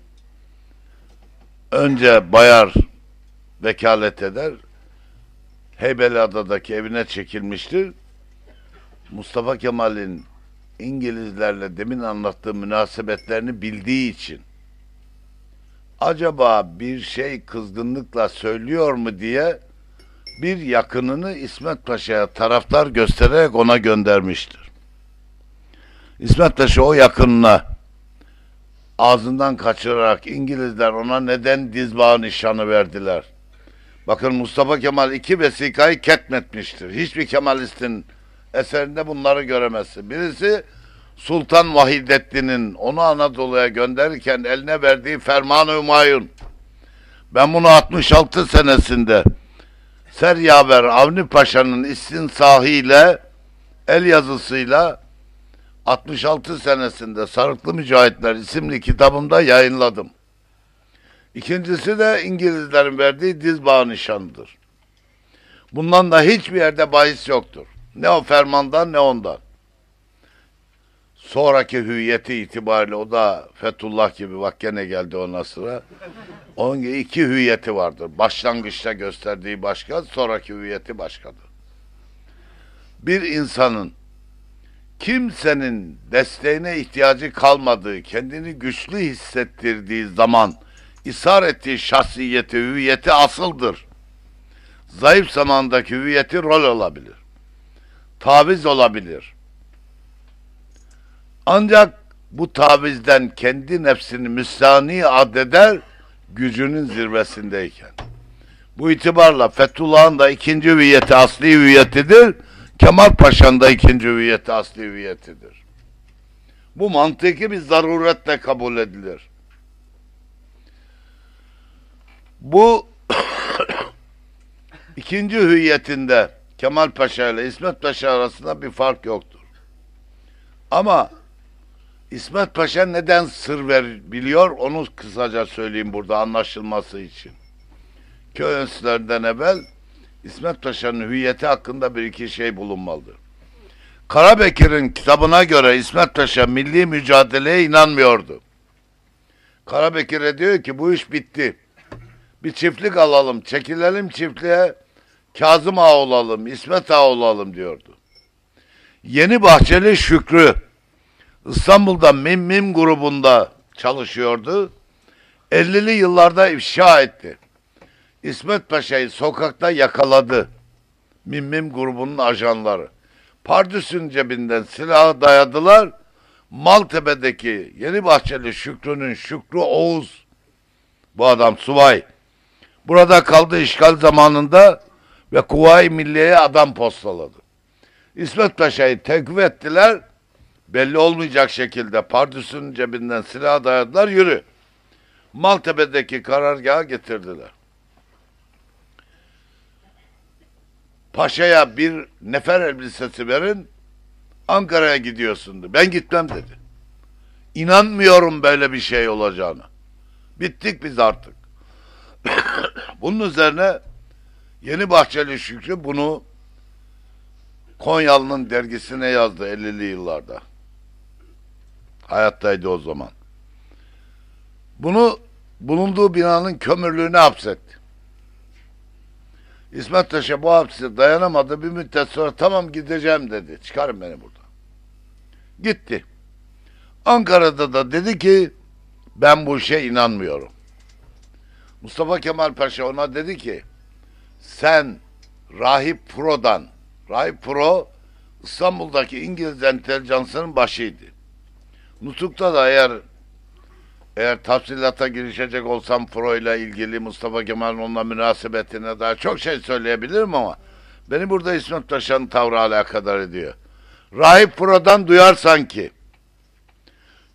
Önce bayar vekalet eder. Heybeliada'daki evine çekilmiştir. Mustafa Kemal'in İngilizlerle demin anlattığım münasebetlerini bildiği için acaba bir şey kızgınlıkla söylüyor mu diye bir yakınını İsmet Paşa'ya taraftar göstererek ona göndermiştir. İsmet Paşa o yakınına ağzından kaçırarak İngilizler ona neden dizbağı nişanı verdiler? Bakın Mustafa Kemal iki vesikayı ketmetmiştir. Hiçbir Kemalistin eserinde bunları göremezsin. Birisi Sultan Vahidettin'in onu Anadolu'ya gönderirken eline verdiği Ferman-ı Hümayun. Ben bunu altmış altı senesinde Seryaver Avni Paşa'nın istinsahiyle el yazısıyla altmış altı senesinde Sarıklı Mücahitler isimli kitabımda yayınladım. İkincisi de İngilizlerin verdiği dizbağı nişanıdır. Bundan da hiçbir yerde bahis yoktur. Ne o fermandan ne ondan. Sonraki hüviyeti itibariyle o da Fethullah gibi, bak gene geldi ona sıra. Onun gibi iki hüviyeti vardır. Başlangıçta gösterdiği başka, sonraki hüviyeti başkadır. Bir insanın kimsenin desteğine ihtiyacı kalmadığı, kendini güçlü hissettirdiği zaman ishar ettiği şahsiyeti, hüviyeti asıldır. Zayıf zamandaki hüviyeti rol olabilir. Taviz olabilir. Ancak bu tavizden kendi nefsini müstani addeder, gücünün zirvesindeyken. Bu itibarla Fethullah'ın da ikinci hüviyeti asli hüviyetidir. Kemal Paşa'nın da ikinci hüviyeti asli hüviyetidir. Bu mantıki bir zaruretle kabul edilir. Bu ikinci hüviyetinde Kemal Paşa ile İsmet Paşa arasında bir fark yoktur. Ama İsmet Paşa neden sır ver biliyor, onu kısaca söyleyeyim burada anlaşılması için. Köy enstitülerinden evvel İsmet Paşa'nın hüviyeti hakkında bir iki şey bulunmalıdır. Karabekir'in kitabına göre İsmet Paşa milli mücadeleye inanmıyordu. Karabekir'e diyor ki bu iş bitti. Bir çiftlik alalım, çekilelim çiftliğe, Kazım Ağa olalım, İsmet Ağa olalım diyordu. Yeni Bahçeli Şükrü İstanbul'da Mim Mim grubunda çalışıyordu. ellili yıllarda ifşa etti. İsmet Paşa'yı sokakta yakaladı. Mim Mim grubunun ajanları. Pardüs'ün cebinden silahı dayadılar. Maltepe'deki Yeni Bahçeli Şükrü'nün Şükrü Oğuz, bu adam subay, burada kaldı işgal zamanında ve Kuvayi Milliye'ye adam postaladı. İsmet Paşa'yı tekvip ettiler. Belli olmayacak şekilde Pardüs'ün cebinden silah dayadılar, yürü. Maltepe'deki karargaha getirdiler. Paşa'ya bir nefer elbisesi verin, Ankara'ya gidiyorsundu. Ben gitmem dedi. İnanmıyorum böyle bir şey olacağını. Bittik biz artık. Bunun üzerine Yeni Bahçeli Şükrü bunu Konyalı'nın dergisine yazdı ellili yıllarda. Hayattaydı o zaman. Bunu bulunduğu binanın kömürlüğüne hapsetti. İsmet Paşa bu hapse dayanamadı. Bir müddet sonra tamam gideceğim dedi. Çıkarın beni buradan. Gitti. Ankara'da da dedi ki ben bu işe inanmıyorum. Mustafa Kemal Paşa ona dedi ki sen Rahip Pro'dan, Rahip Pro İstanbul'daki İngiliz entelijansının başıydı. Nutuk'ta da eğer eğer tafsilata girişecek olsam Pro ile ilgili Mustafa Kemal'in onunla münasebetine daha çok şey söyleyebilirim ama beni burada İsmet Paşa'nın tavrı alakadar ediyor. Rahip Pro'dan duyarsan ki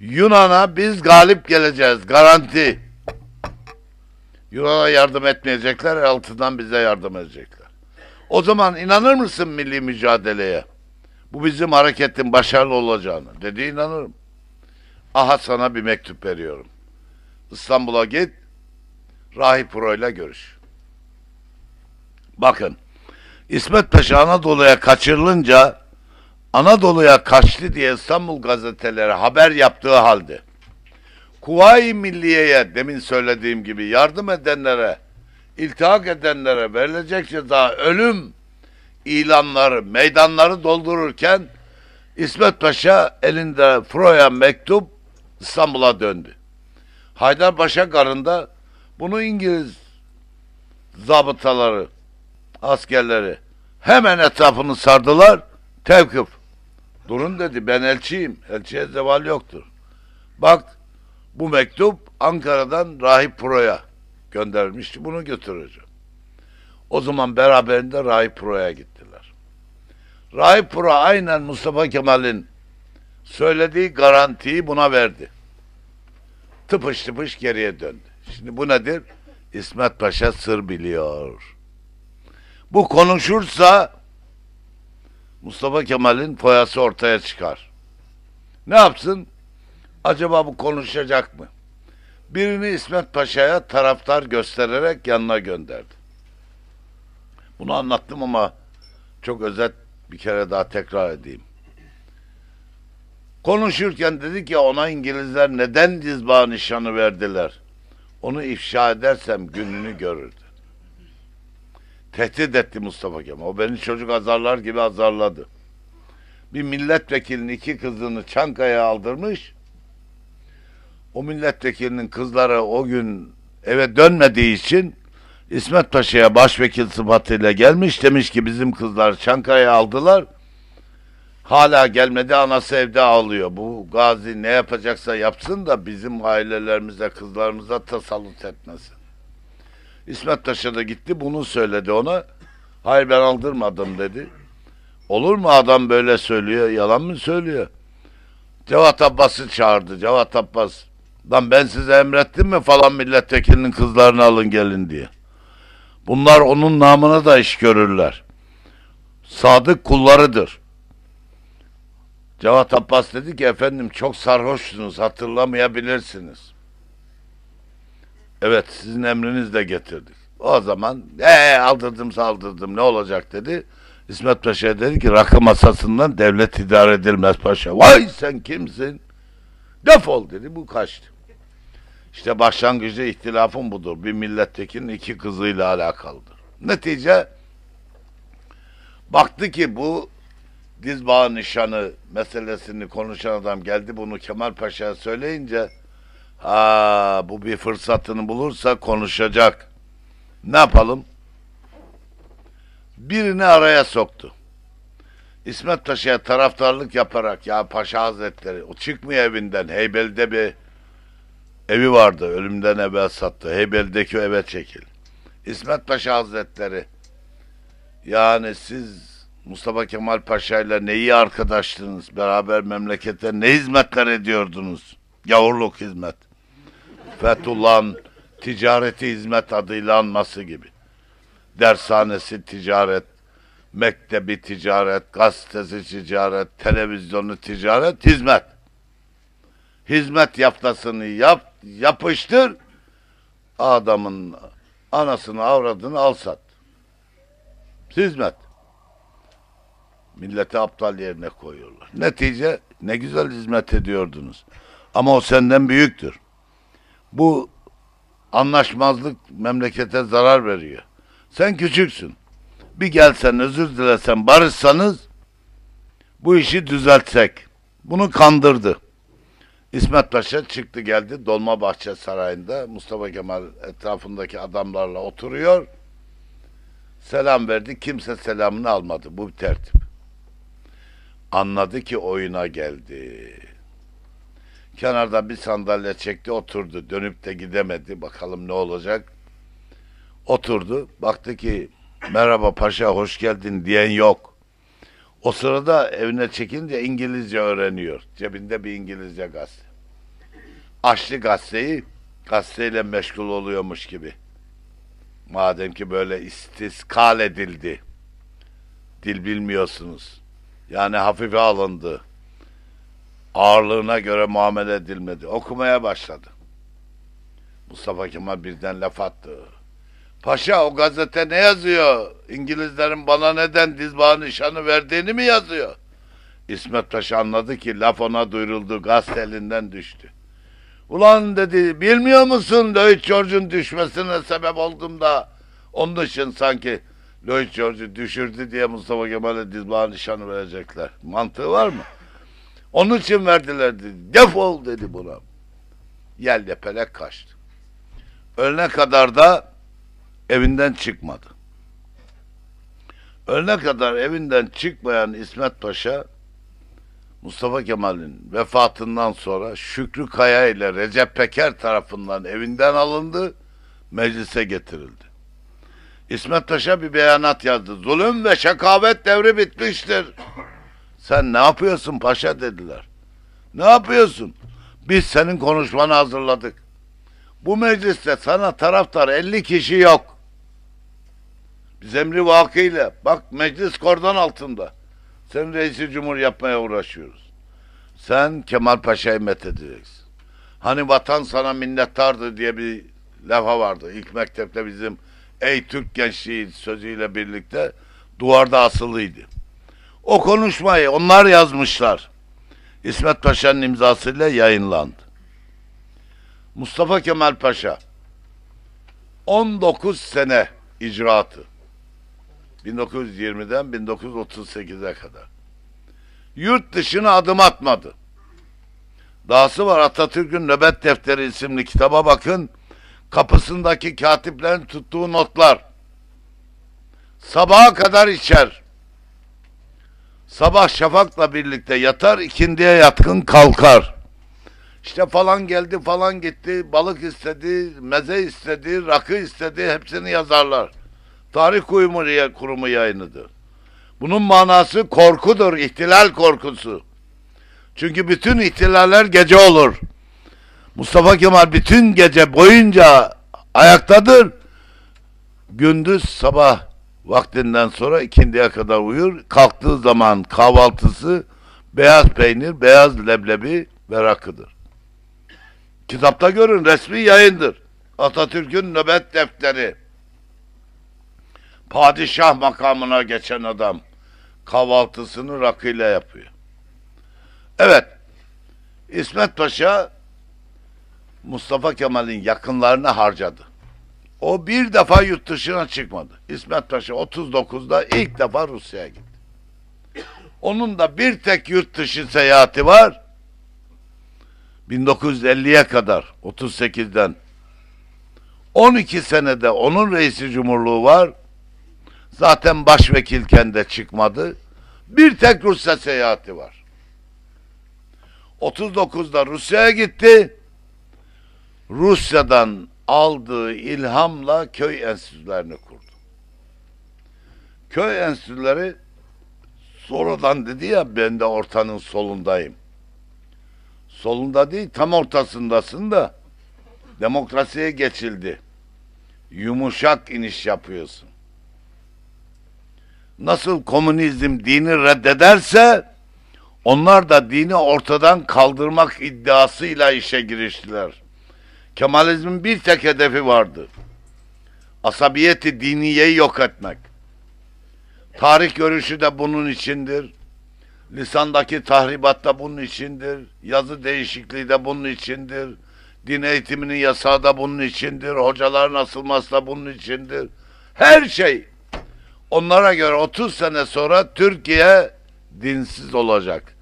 Yunan'a biz galip geleceğiz. Garanti. Yunan'a yardım etmeyecekler, altından bize yardım edecekler. O zaman inanır mısın milli mücadeleye? Bu bizim hareketin başarılı olacağını. Dedi, inanırım. Aha sana bir mektup veriyorum. İstanbul'a git, Rahip Pro'yla görüş. Bakın, İsmet Paşa Anadolu'ya kaçırılınca Anadolu'ya kaçtı diye İstanbul gazeteleri haber yaptığı halde Kuvayi Milliye'ye demin söylediğim gibi yardım edenlere, iltihak edenlere verilecek ceza ölüm ilanları, meydanları doldururken İsmet Paşa elinde Fro'ya mektup İstanbul'a döndü. Haydarpaşa Garı'nda bunu İngiliz zabıtaları, askerleri hemen etrafını sardılar. Tevkif. Durun dedi, ben elçiyim. Elçiye zeval yoktur. Bak, bu mektup Ankara'dan Rahip Pro'ya göndermişti. Bunu götüreceğim. O zaman beraberinde Rahip Pro'ya gittiler. Rahip Pro aynen Mustafa Kemal'in söylediği garantiyi buna verdi. Tıpış tıpış geriye döndü. Şimdi bu nedir? İsmet Paşa sır biliyor. Bu konuşursa Mustafa Kemal'in foyası ortaya çıkar. Ne yapsın? Acaba bu konuşacak mı? Birini İsmet Paşa'ya taraftar göstererek yanına gönderdi. Bunu anlattım ama çok özet bir kere daha tekrar edeyim. Konuşurken dedi ki ona İngilizler neden dizba nişanı verdiler? Onu ifşa edersem gününü görürdü. Tehdit etti Mustafa Kemal. O beni çocuk azarlar gibi azarladı. Bir milletvekilinin iki kızını Çankaya'ya aldırmış. O milletvekilinin kızları o gün eve dönmediği için İsmet Paşa'ya başvekil sıfatıyla gelmiş. Demiş ki bizim kızlar Çankaya'ya aldılar. Hala gelmedi, anası evde ağlıyor. Bu gazi ne yapacaksa yapsın da bizim ailelerimize, kızlarımıza tasallut etmesin. İsmet Paşa da gitti bunu söyledi ona. Hayır ben aldırmadım dedi. Olur mu adam böyle söylüyor? Yalan mı söylüyor? Cevat Abbas'ı çağırdı. Cevat Abbas, lan ben size emrettim mi falan milletvekilinin kızlarını alın gelin diye. Bunlar onun namına da iş görürler. Sadık kullarıdır. Cevat Abbas dedi ki efendim çok sarhoşsunuz, hatırlamayabilirsiniz. Evet, sizin emrinizle getirdik. O zaman ee, aldırdım saldırdım ne olacak dedi. İsmet Paşa dedi ki rakı masasından devlet idare edilmez paşa. Vay sen kimsin? Defol dedi, bu kaçtı. İşte başlangıçta ihtilafın budur. Bir milletvekilinin iki kızıyla alakalıdır. Netice baktı ki bu dizbağı nişanı meselesini konuşan adam geldi bunu Kemal Paşa'ya söyleyince ha bu bir fırsatını bulursa konuşacak. Ne yapalım? Birini araya soktu. İsmet Paşa'ya taraftarlık yaparak ya Paşa Hazretleri o çıkmıyor evinden. Heybeli'de bir evi vardı. Ölümden evvel sattı. Heybeli'deki eve çekil. İsmet Paşa Hazretleri yani siz Mustafa Kemal Paşa ile ne iyi arkadaştınız. Beraber memlekete ne hizmetler ediyordunuz. Gavurluk hizmet. Fethullah'ın ticareti hizmet adıyla anması gibi. Dershanesi ticaret, mektebi ticaret, gazetesi ticaret, televizyonu ticaret, hizmet. Hizmet yaftasını yap, yapıştır, adamın anasını avradını al sat. Hizmet. Milleti aptal yerine koyuyorlar. Netice ne güzel hizmet ediyordunuz. Ama o senden büyüktür. Bu anlaşmazlık memlekete zarar veriyor. Sen küçüksün. Bir gelsen, özür dilesen, barışsanız bu işi düzeltsek. Bunu kandırdı. İsmet Paşa çıktı geldi Dolmabahçe Sarayı'nda Mustafa Kemal etrafındaki adamlarla oturuyor. Selam verdi. Kimse selamını almadı. Bu bir tertip. Anladı ki oyuna geldi. Kenarda bir sandalye çekti oturdu. Dönüp de gidemedi. Bakalım ne olacak. Oturdu. Baktı ki merhaba paşa hoş geldin diyen yok. O sırada evine çekince İngilizce öğreniyor. Cebinde bir İngilizce gazete. açtı gazeteyi, gazeteyle meşgul oluyormuş gibi. Madem ki böyle istiskal edildi, dil bilmiyorsunuz, yani hafife alındı, ağırlığına göre muamele edilmedi, okumaya başladı. Mustafa Kemal birden laf attı. Paşa, o gazete ne yazıyor? İngilizlerin bana neden dizbağı nişanı verdiğini mi yazıyor? İsmet Paşa anladı ki laf ona duyuruldu, gazete elinden düştü. Ulan dedi, bilmiyor musun Lloyd George'un düşmesine sebep oldum da onun için sanki Lloyd George'u düşürdü diye Mustafa Kemal'e dizbağı nişanı verecekler. Mantığı var mı? Onun için verdiler dedi. Defol dedi buna. Yel yapelek kaçtı. Ölene kadar da evinden çıkmadı. Ölene kadar evinden çıkmayan İsmet Paşa, Mustafa Kemal'in vefatından sonra Şükrü Kaya ile Recep Peker tarafından evinden alındı, meclise getirildi. İsmet Paşa bir beyanat yazdı. Zulüm ve şakavet devri bitmiştir. Sen ne yapıyorsun paşa dediler. Ne yapıyorsun? Biz senin konuşmanı hazırladık. Bu mecliste sana taraftar elli kişi yok. Biz emri vakıyla, bak meclis kordon altında. Sen reisi cumhur yapmaya uğraşıyoruz. Sen Kemal Paşa'yı methedeceksin. Hani vatan sana minnettardır diye bir lafa vardı. İlk mektepte bizim ey Türk gençliği sözüyle birlikte duvarda asılıydı. O konuşmayı onlar yazmışlar. İsmet Paşa'nın imzasıyla yayınlandı. Mustafa Kemal Paşa on dokuz sene icraatı, bin dokuz yüz yirmiden bin dokuz yüz otuz sekize kadar yurt dışına adım atmadı. Dahası var, Atatürk'ün Nöbet Defteri isimli kitaba bakın, kapısındaki katiplerin tuttuğu notlar. Sabaha kadar içer, sabah şafakla birlikte yatar, ikindiye yatkın kalkar. İşte falan geldi, falan gitti, balık istedi, meze istedi, rakı istedi, hepsini yazarlar. Tarih Kurumu, kurumu yayınıdır. Bunun manası korkudur, ihtilal korkusu. Çünkü bütün ihtilaller gece olur. Mustafa Kemal bütün gece boyunca ayaktadır. Gündüz sabah vaktinden sonra ikindiye kadar uyur. Kalktığı zaman kahvaltısı beyaz peynir, beyaz leblebi ve rakıdır. Kitapta görün, resmi yayındır. Atatürk'ün Nöbet Defteri. Padişah makamına geçen adam kahvaltısını rakıyla yapıyor. Evet, İsmet Paşa Mustafa Kemal'in yakınlarını harcadı. O bir defa yurt dışına çıkmadı. İsmet Paşa otuz dokuzda ilk defa Rusya'ya gitti. Onun da bir tek yurt dışı seyahati var. bin dokuz yüz elliye kadar, otuz sekizden on iki senede onun reisi cumhurluğu var. Zaten başvekilken de çıkmadı. Bir tek Rusya seyahati var. otuz dokuzda Rusya'ya gitti. Rusya'dan aldığı ilhamla köy enstitülerini kurdu. Köy enstitüleri sonradan dedi ya, ben de ortanın solundayım. Solunda değil, tam ortasındasın da demokrasiye geçildi. Yumuşak iniş yapıyorsun. Nasıl komünizm dini reddederse onlar da dini ortadan kaldırmak iddiasıyla işe giriştiler. Kemalizmin bir tek hedefi vardı. Asabiyeti diniyeyi yok etmek. Tarih görüşü de bunun içindir. Lisandaki tahribat da bunun içindir. Yazı değişikliği de bunun içindir. Din eğitiminin yasağı da bunun içindir. Hocaların asılması da bunun içindir. Her şey onlara göre otuz sene sonra Türkiye dinsiz olacak.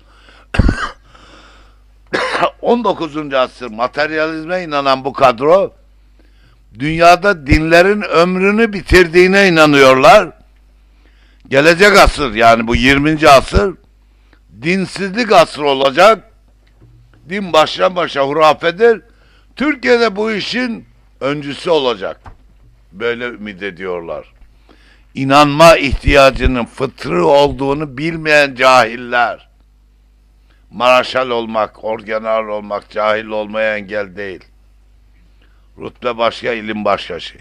on dokuzuncu asır materyalizme inanan bu kadro dünyada dinlerin ömrünü bitirdiğine inanıyorlar. Gelecek asır, yani bu yirminci asır dinsizlik asrı olacak. Din baştan başa hurafedir. Türkiye'de bu işin öncüsü olacak. Böyle ümit ediyorlar. İnanma ihtiyacının fıtrı olduğunu bilmeyen cahiller. Maraşal olmak, orgeneral olmak, cahil olmaya engel değil. Rütbe başka, ilim başka şey.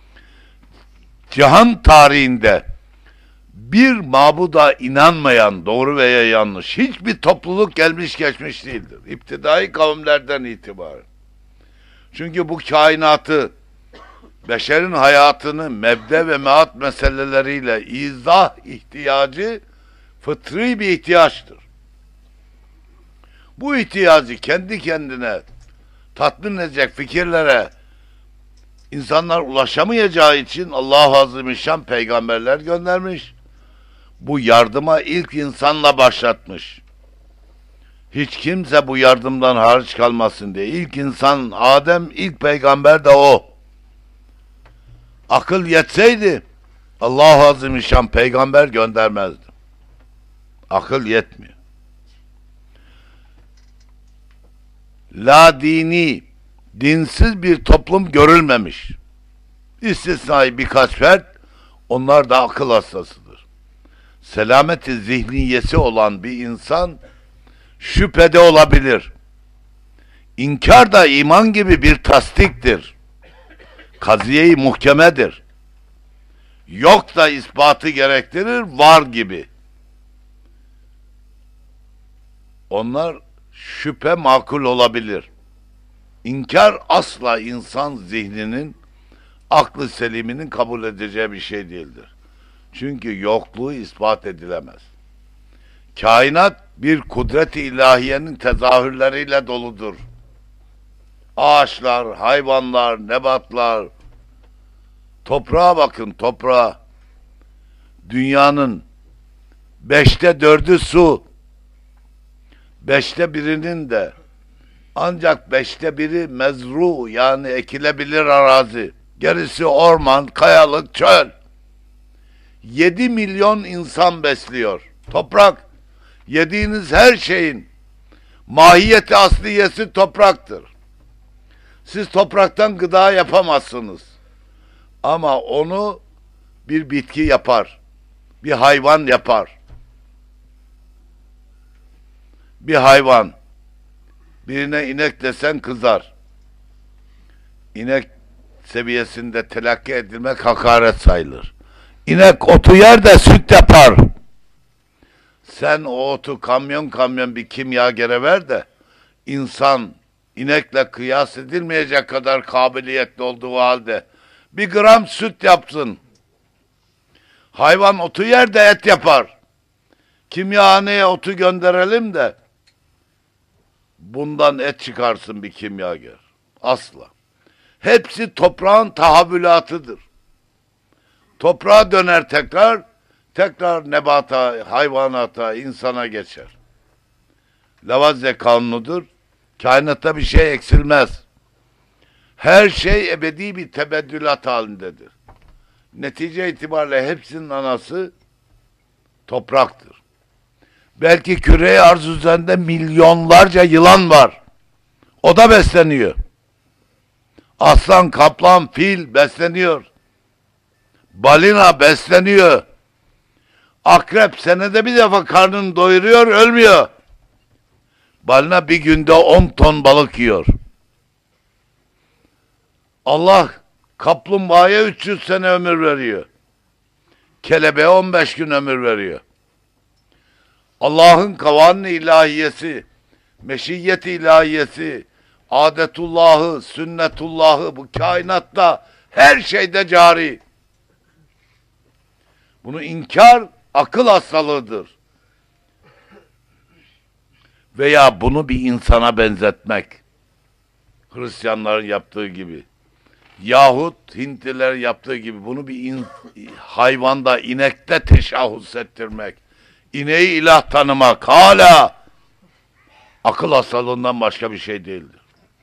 Cihan tarihinde bir mabuda inanmayan, doğru veya yanlış, hiçbir topluluk gelmiş geçmiş değildir. İptidai kavimlerden itibaren. Çünkü bu kainatı, beşerin hayatını mebde ve meat meseleleriyle izah ihtiyacı fıtri bir ihtiyaçtır. Bu ihtiyacı kendi kendine tatmin edecek fikirlere insanlar ulaşamayacağı için Allah-u Azimüşşan peygamberler göndermiş. Bu yardıma ilk insanla başlatmış. Hiç kimse bu yardımdan hariç kalmasın diye. İlk insan Adem, ilk peygamber de o. Akıl yetseydi Allah-u Azimüşşan peygamber göndermezdi. Akıl yetmiyor. La dini, dinsiz bir toplum görülmemiş. İstisnai birkaç fert, onlar da akıl hastasıdır. Selameti zihniyesi olan bir insan şüphede olabilir. İnkar da iman gibi bir tasdiktir. Kaziye-i muhkemedir. Yok da ispatı gerektirir, var gibi. Onlar şüphe makul olabilir. İnkar asla insan zihninin, aklı seliminin kabul edeceği bir şey değildir. Çünkü yokluğu ispat edilemez. Kainat bir kudret-i ilahiyenin tezahürleriyle doludur. Ağaçlar, hayvanlar, nebatlar, toprağa bakın, toprağa. Dünyanın beşte dördü su, beşte birinin de ancak beşte biri mezru, yani ekilebilir arazi. Gerisi orman, kayalık, çöl. Yedi milyon insan besliyor. Toprak, yediğiniz her şeyin mahiyeti asliyesi topraktır. Siz topraktan gıda yapamazsınız. Ama onu bir bitki yapar. Bir hayvan yapar. Bir hayvan. Birine inek desen kızar. İnek seviyesinde telakki edilmek hakaret sayılır. İnek otu yer de süt yapar. Sen o otu kamyon kamyon bir kimyagere ver de insan inekle kıyas edilmeyecek kadar kabiliyetli olduğu halde bir gram süt yapsın. Hayvan otu yer de et yapar. Kimyahaneye otu gönderelim de bundan et çıkarsın bir kimyager. Asla. Hepsi toprağın tahavvülatıdır. Toprağa döner tekrar, tekrar nebata, hayvanata, insana geçer. Lavazze kanunudur. Kainatta bir şey eksilmez. Her şey ebedi bir tebeddülat halindedir. Netice itibariyle hepsinin anası topraktır. Belki küre-i arz üzerinde milyonlarca yılan var. O da besleniyor. Aslan, kaplan, fil besleniyor. Balina besleniyor. Akrep senede bir defa karnını doyuruyor, ölmüyor. Balina bir günde on ton balık yiyor. Allah kaplumbağaya üç yüz sene ömür veriyor. Kelebeğe on beş gün ömür veriyor. Allah'ın kavanı ilahiyesi, meşiyeti ilahiyesi, adetullahı, sünnetullahı bu kainatta her şeyde cari. Bunu inkar akıl hastalığıdır. Veya bunu bir insana benzetmek. Hristiyanların yaptığı gibi. Yahut Hintliler yaptığı gibi bunu bir in, hayvanda, inekte teşahhüs ettirmek. İneği ilah tanımak hala akıl hastalığından başka bir şey değildir.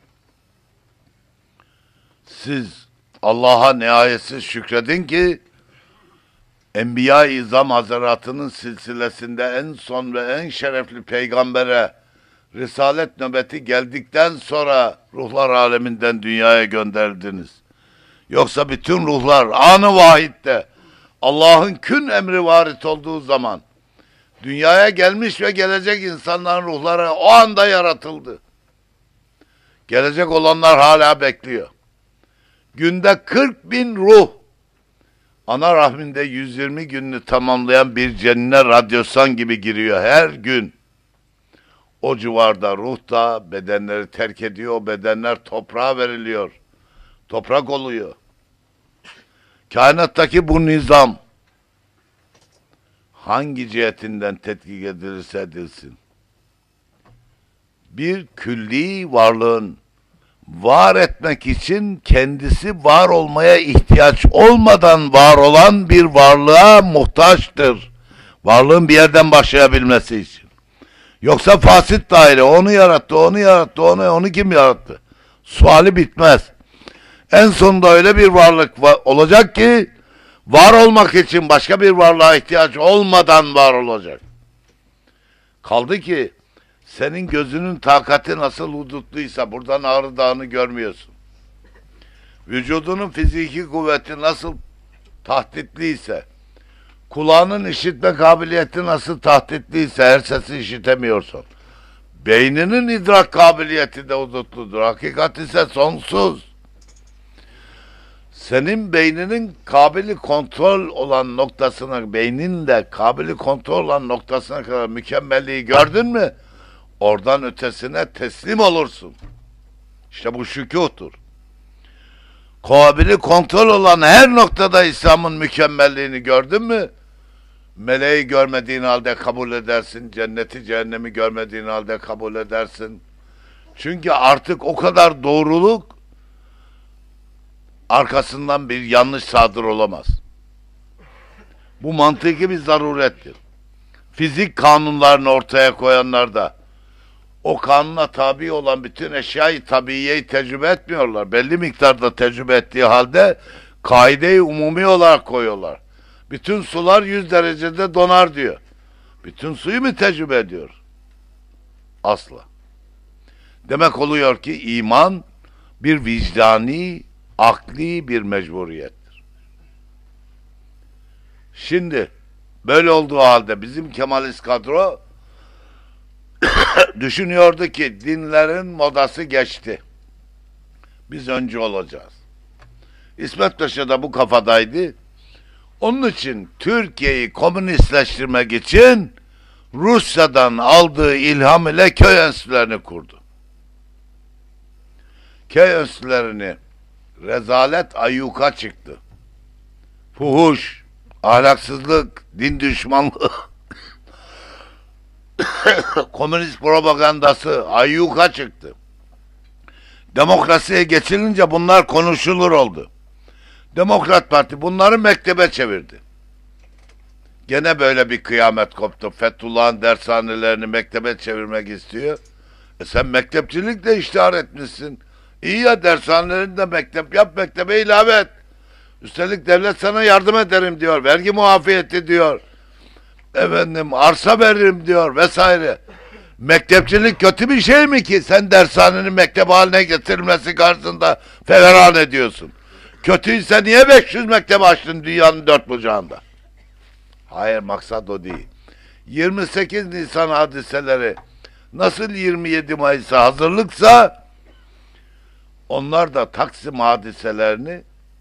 Siz Allah'a nihayetsiz şükredin ki Enbiya-i İzam Hazretleri'nin silsilesinde en son ve en şerefli peygambere risalet nöbeti geldikten sonra ruhlar aleminden dünyaya gönderdiniz. Yoksa bütün ruhlar anı vahitte Allah'ın kün emri varit olduğu zaman Dünyaya gelmiş ve gelecek insanların ruhları o anda yaratıldı. Gelecek olanlar hala bekliyor. Günde kırk bin ruh, ana rahminde yüz yirmi gününü tamamlayan bir cennet radyosan gibi giriyor her gün. O civarda ruh da bedenleri terk ediyor, o bedenler toprağa veriliyor. Toprak oluyor. Kainattaki bu nizam hangi cihetinden tetkik edilirse edilsin, bir külli varlığın var etmek için kendisi var olmaya ihtiyaç olmadan var olan bir varlığa muhtaçtır. Varlığın bir yerden başlayabilmesi için. Yoksa fasit daire onu yarattı, onu yarattı, onu, onu kim yarattı? Suali bitmez. En sonunda öyle bir varlık olacak ki var olmak için başka bir varlığa ihtiyaç olmadan var olacak. Kaldı ki senin gözünün takati nasıl hudutluysa buradan Ağrı Dağı'nı görmüyorsun. Vücudunun fiziki kuvveti nasıl tahtitliyse, kulağının işitme kabiliyeti nasıl tahtitliyse her sesi işitemiyorsun. Beyninin idrak kabiliyeti de hudutludur. Hakikat ise sonsuz. Senin beyninin kabili kontrol olan noktasına, beyninle kabili kontrol olan noktasına kadar mükemmelliği gördün mü? Oradan ötesine teslim olursun. İşte bu şükuhtur. Kabili kontrol olan her noktada İslam'ın mükemmelliğini gördün mü? Meleği görmediğin halde kabul edersin. Cenneti, cehennemi görmediğin halde kabul edersin. Çünkü artık o kadar doğruluk arkasından bir yanlış sadır olamaz. Bu mantıki bir zarurettir. Fizik kanunlarını ortaya koyanlar da o kanuna tabi olan bütün eşyayı tabiiyeyi tecrübe etmiyorlar. Belli miktarda tecrübe ettiği halde kaideyi umumi olarak koyuyorlar. Bütün sular yüz derecede donar diyor. Bütün suyu mu tecrübe ediyor? Asla. Demek oluyor ki iman bir vicdani, akli bir mecburiyettir. Şimdi böyle olduğu halde bizim Kemalist kadro düşünüyordu ki dinlerin modası geçti. Biz önce olacağız. İsmet Paşa da bu kafadaydı. Onun için Türkiye'yi komünistleştirmek için Rusya'dan aldığı ilham ile köy enstitülerini kurdu. Köy enstitülerini rezalet ayyuka çıktı. Fuhuş, ahlaksızlık, din düşmanlığı, komünist propagandası ayyuka çıktı. Demokrasiye geçilince bunlar konuşulur oldu. Demokrat Parti bunları mektebe çevirdi. Gene böyle bir kıyamet koptu. Fethullah'ın dershanelerini mektebe çevirmek istiyor. E sen mektepçilikle iştihar etmişsin. İyi ya, dershanelerini de mektep yap, mektebe ilave et. Üstelik devlet sana yardım ederim diyor. Vergi muafiyeti diyor. Efendim arsa veririm diyor vesaire. Mektepçilik kötü bir şey mi ki sen dershanenin mektep haline getirilmesi karşısında feveran ediyorsun? Kötüyse niye beş yüz mektep açtın dünyanın dört bucağında? Hayır, maksat o değil. yirmi sekiz Nisan hadiseleri nasıl yirmi yedi Mayıs'a hazırlıksa onlar da Taksim hadiselerini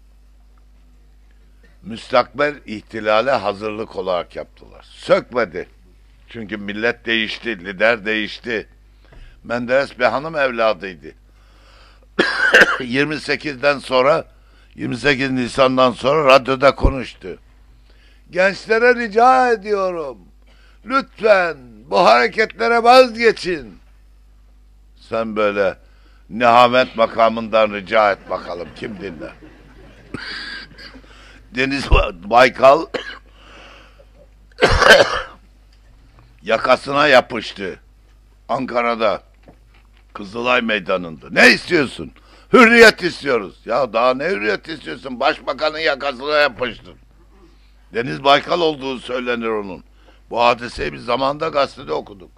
müstakbel ihtilale hazırlık olarak yaptılar. Sökmedi. Çünkü millet değişti, lider değişti. Menderes bir hanım evladıydı. yirmi sekizden sonra, yirmi sekiz Nisan'dan sonra radyoda konuştu. Gençlere rica ediyorum, lütfen bu hareketlere vazgeçin. Sen böyle nihamet makamından rica et bakalım, kim dinler? Deniz Baykal yakasına yapıştı. Ankara'da, Kızılay Meydanı'nda. Ne istiyorsun? Hürriyet istiyoruz. Ya daha ne hürriyet istiyorsun? Başbakanın yakasına yapıştın. Deniz Baykal olduğu söylenir onun. Bu hadiseyi biz zamanında gazetede okuduk.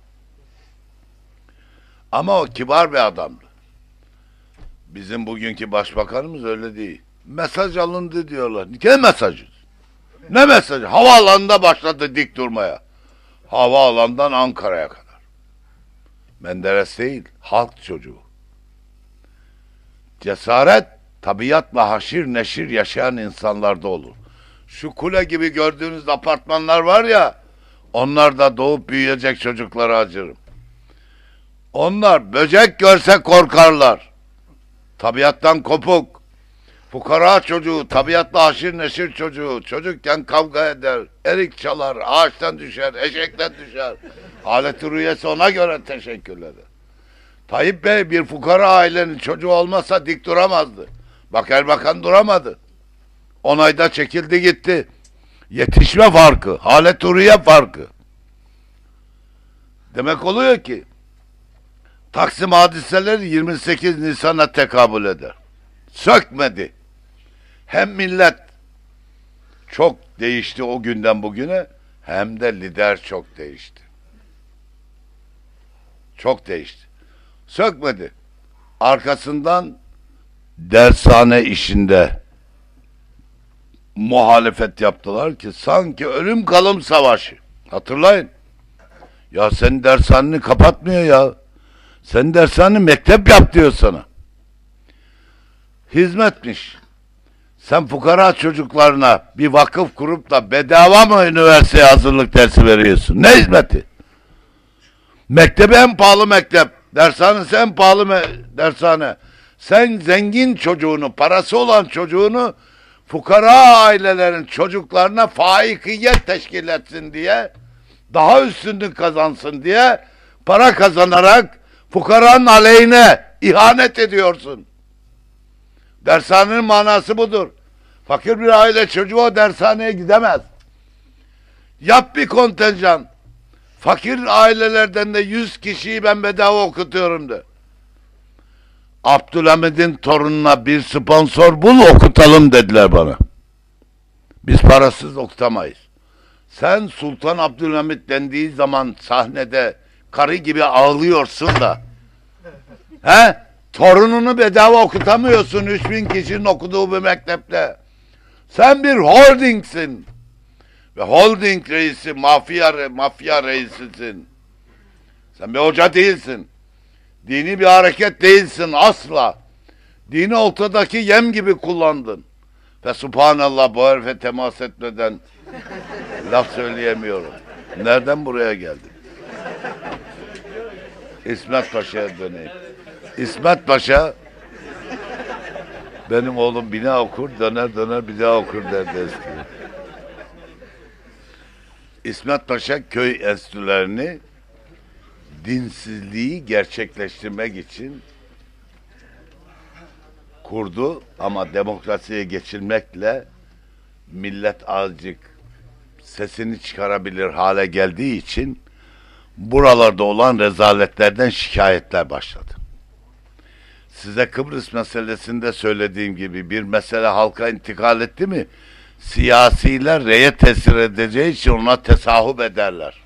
Ama o kibar bir adamdı. Bizim bugünkü başbakanımız öyle değil. Mesaj alındı diyorlar. Ne mesajı? Ne mesajı? Havaalanında başladı dik durmaya. Havaalanından Ankara'ya kadar. Menderes değil, halk çocuğu. Cesaret, tabiatla haşir neşir yaşayan insanlarda olur. Şu kule gibi gördüğünüz apartmanlar var ya, onlar da doğup büyüyecek çocuklara acırım. Onlar böcek görse korkarlar. Tabiattan kopuk. Fukara çocuğu, tabiatla haşir neşir çocuğu. Çocukken kavga eder, erik çalar, ağaçtan düşer, eşekten düşer. Alet-i rüyesi ona göre teşekkür eder. Tayyip Bey bir fukara ailenin çocuğu olmasa dik duramazdı. Bak Erbakan duramadı. On ayda çekildi gitti. Yetişme farkı, halet-i rüye farkı. Demek oluyor ki Taksim hadiseleri yirmi sekiz Nisan'a tekabül eder. Sökmedi. Hem millet çok değişti o günden bugüne, hem de lider çok değişti. Çok değişti. Sökmedi. Arkasından dershane işinde muhalefet yaptılar ki sanki ölüm kalım savaşı. Hatırlayın. Ya senin dershaneni kapatmıyor ya. Senin dershaneni mektep yap diyor sana. Hizmetmiş. Sen fukara çocuklarına bir vakıf kurup da bedava mı üniversiteye hazırlık dersi veriyorsun? Ne hizmeti? Mektebi en pahalı mektep. Dershanesi en pahalı me dershane. Sen zengin çocuğunu, parası olan çocuğunu fukara ailelerin çocuklarına faikiyet teşkil etsin diye, daha üstünlük kazansın diye para kazanarak fukaranın aleyhine ihanet ediyorsun. Dershanenin manası budur. Fakir bir aile çocuğu o dershaneye gidemez. Yap bir kontenjan. Fakir ailelerden de yüz kişiyi ben bedava okutuyorum de. Abdülhamid'in torununa bir sponsor bul okutalım dediler bana. Biz parasız okutamayız. Sen Sultan Abdülhamid dendiği zaman sahnede karı gibi ağlıyorsun da. He? Torununu bedava okutamıyorsun üç bin kişinin okuduğu bir mektepte. Sen bir holdingsin. Ve holding reisi, mafya, mafya reisisin. Sen bir hoca değilsin. Dini bir hareket değilsin asla. Dini ortadaki yem gibi kullandın. Ve subhanallah bu herife temas etmeden laf söyleyemiyorum. Nereden buraya geldin? İsmet Paşa'ya döneyim. İsmet Paşa, benim oğlum bina okur, döner döner bir daha okur derdi eskiden. İsmet Paşa köy enstitülerini dinsizliği gerçekleştirmek için kurdu ama demokrasiye geçilmekle millet azıcık sesini çıkarabilir hale geldiği için buralarda olan rezaletlerden şikayetler başladı. Size Kıbrıs meselesinde söylediğim gibi bir mesele halka intikal etti mi siyasiler reye tesir edeceği için ona tesahüp ederler.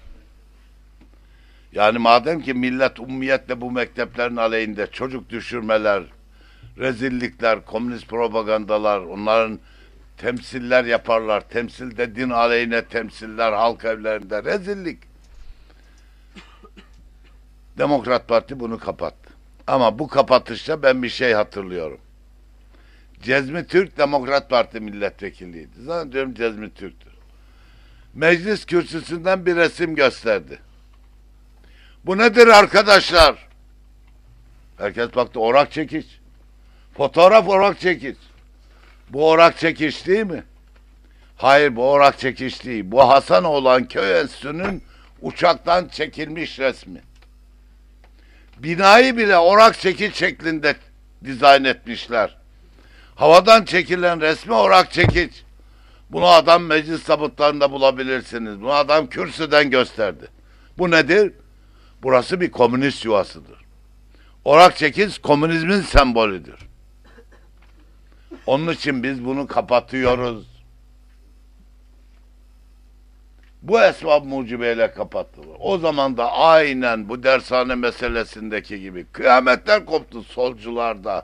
Yani madem ki millet ummiyetle bu mekteplerin aleyhinde çocuk düşürmeler, rezillikler, komünist propagandalar, onların temsiller yaparlar. Temsilde din aleyhine temsiller halk evlerinde rezillik. Demokrat Parti bunu kapattı. Ama bu kapatışta ben bir şey hatırlıyorum. Cezmi Türk Demokrat Parti milletvekiliydi. Zannediyorum Cezmi Türk'tür. Meclis kürsüsünden bir resim gösterdi. Bu nedir arkadaşlar? Herkes baktı, orak çekiç. Fotoğraf orak çekiç. Bu orak çekiç değil mi? Hayır, bu orak çekiç değil. Bu Hasanoğlan Köy Enstitüsü'nün uçaktan çekilmiş resmi. Binayı bile orak çekiç şeklinde dizayn etmişler. Havadan çekilen resmi orak çekiç. Bunu adam meclis tabutlarında bulabilirsiniz. Bunu adam kürsüden gösterdi. Bu nedir? Burası bir komünist yuvasıdır. Orak çekiç komünizmin sembolüdür. Onun için biz bunu kapatıyoruz. Bu esbab mucibeyle kapattılar. O zaman da aynen bu dershane meselesindeki gibi kıyametler koptu solcularda.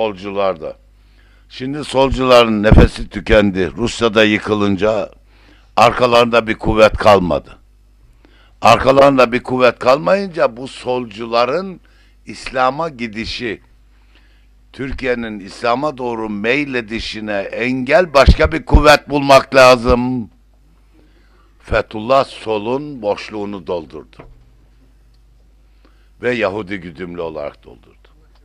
Solcularda. Şimdi solcuların nefesi tükendi. Rusya'da yıkılınca Arkalarında bir kuvvet kalmadı. Arkalarında bir kuvvet kalmayınca bu solcuların İslam'a gidişi, Türkiye'nin İslam'a doğru meyledişine engel başka bir kuvvet bulmak lazım. Fethullah solun boşluğunu doldurdu. Ve Yahudi güdümlü olarak doldurdu.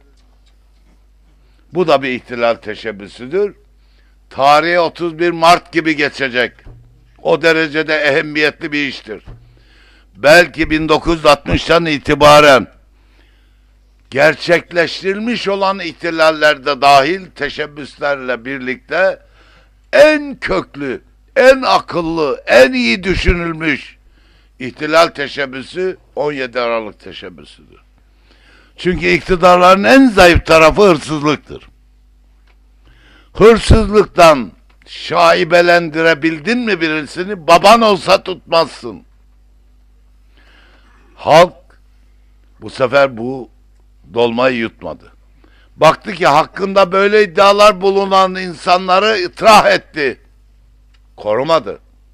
Bu da bir ihtilal teşebbüsüdür. Tarihe otuz bir Mart gibi geçecek. O derecede ehemmiyetli bir iştir. Belki bin dokuz yüz altmıştan itibaren gerçekleştirilmiş olan ihtilallerde dahil teşebbüslerle birlikte en köklü, en akıllı, en iyi düşünülmüş ihtilal teşebbüsü on yedi Aralık teşebbüsüdür. Çünkü iktidarların en zayıf tarafı hırsızlıktır. Hırsızlıktan şaibelendirebildin mi birisini, baban olsa tutmazsın. Halk bu sefer bu dolmayı yutmadı. Baktı ki hakkında böyle iddialar bulunan insanları itiraf etti. Korumadı.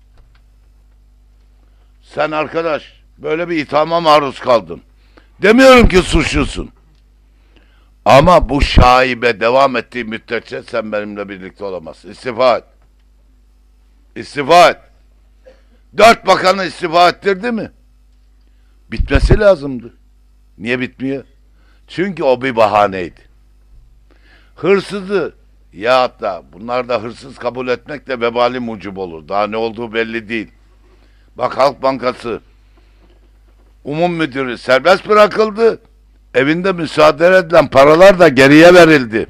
Sen arkadaş böyle bir ithama maruz kaldın. Demiyorum ki suçlusun. Ama bu şaibe devam ettiği müddetçe sen benimle birlikte olamazsın. İstifa et. İstifa et. Dört bakanı istifa ettirdi mi? Bitmesi lazımdı. Niye bitmiyor? Çünkü o bir bahaneydi. Hırsızı ya hatta bunlar da hırsız kabul etmek de vebali mucub olur. Daha ne olduğu belli değil. Bak Halk Bankası umum müdürü serbest bırakıldı. Evinde müsaade edilen paralar da geriye verildi.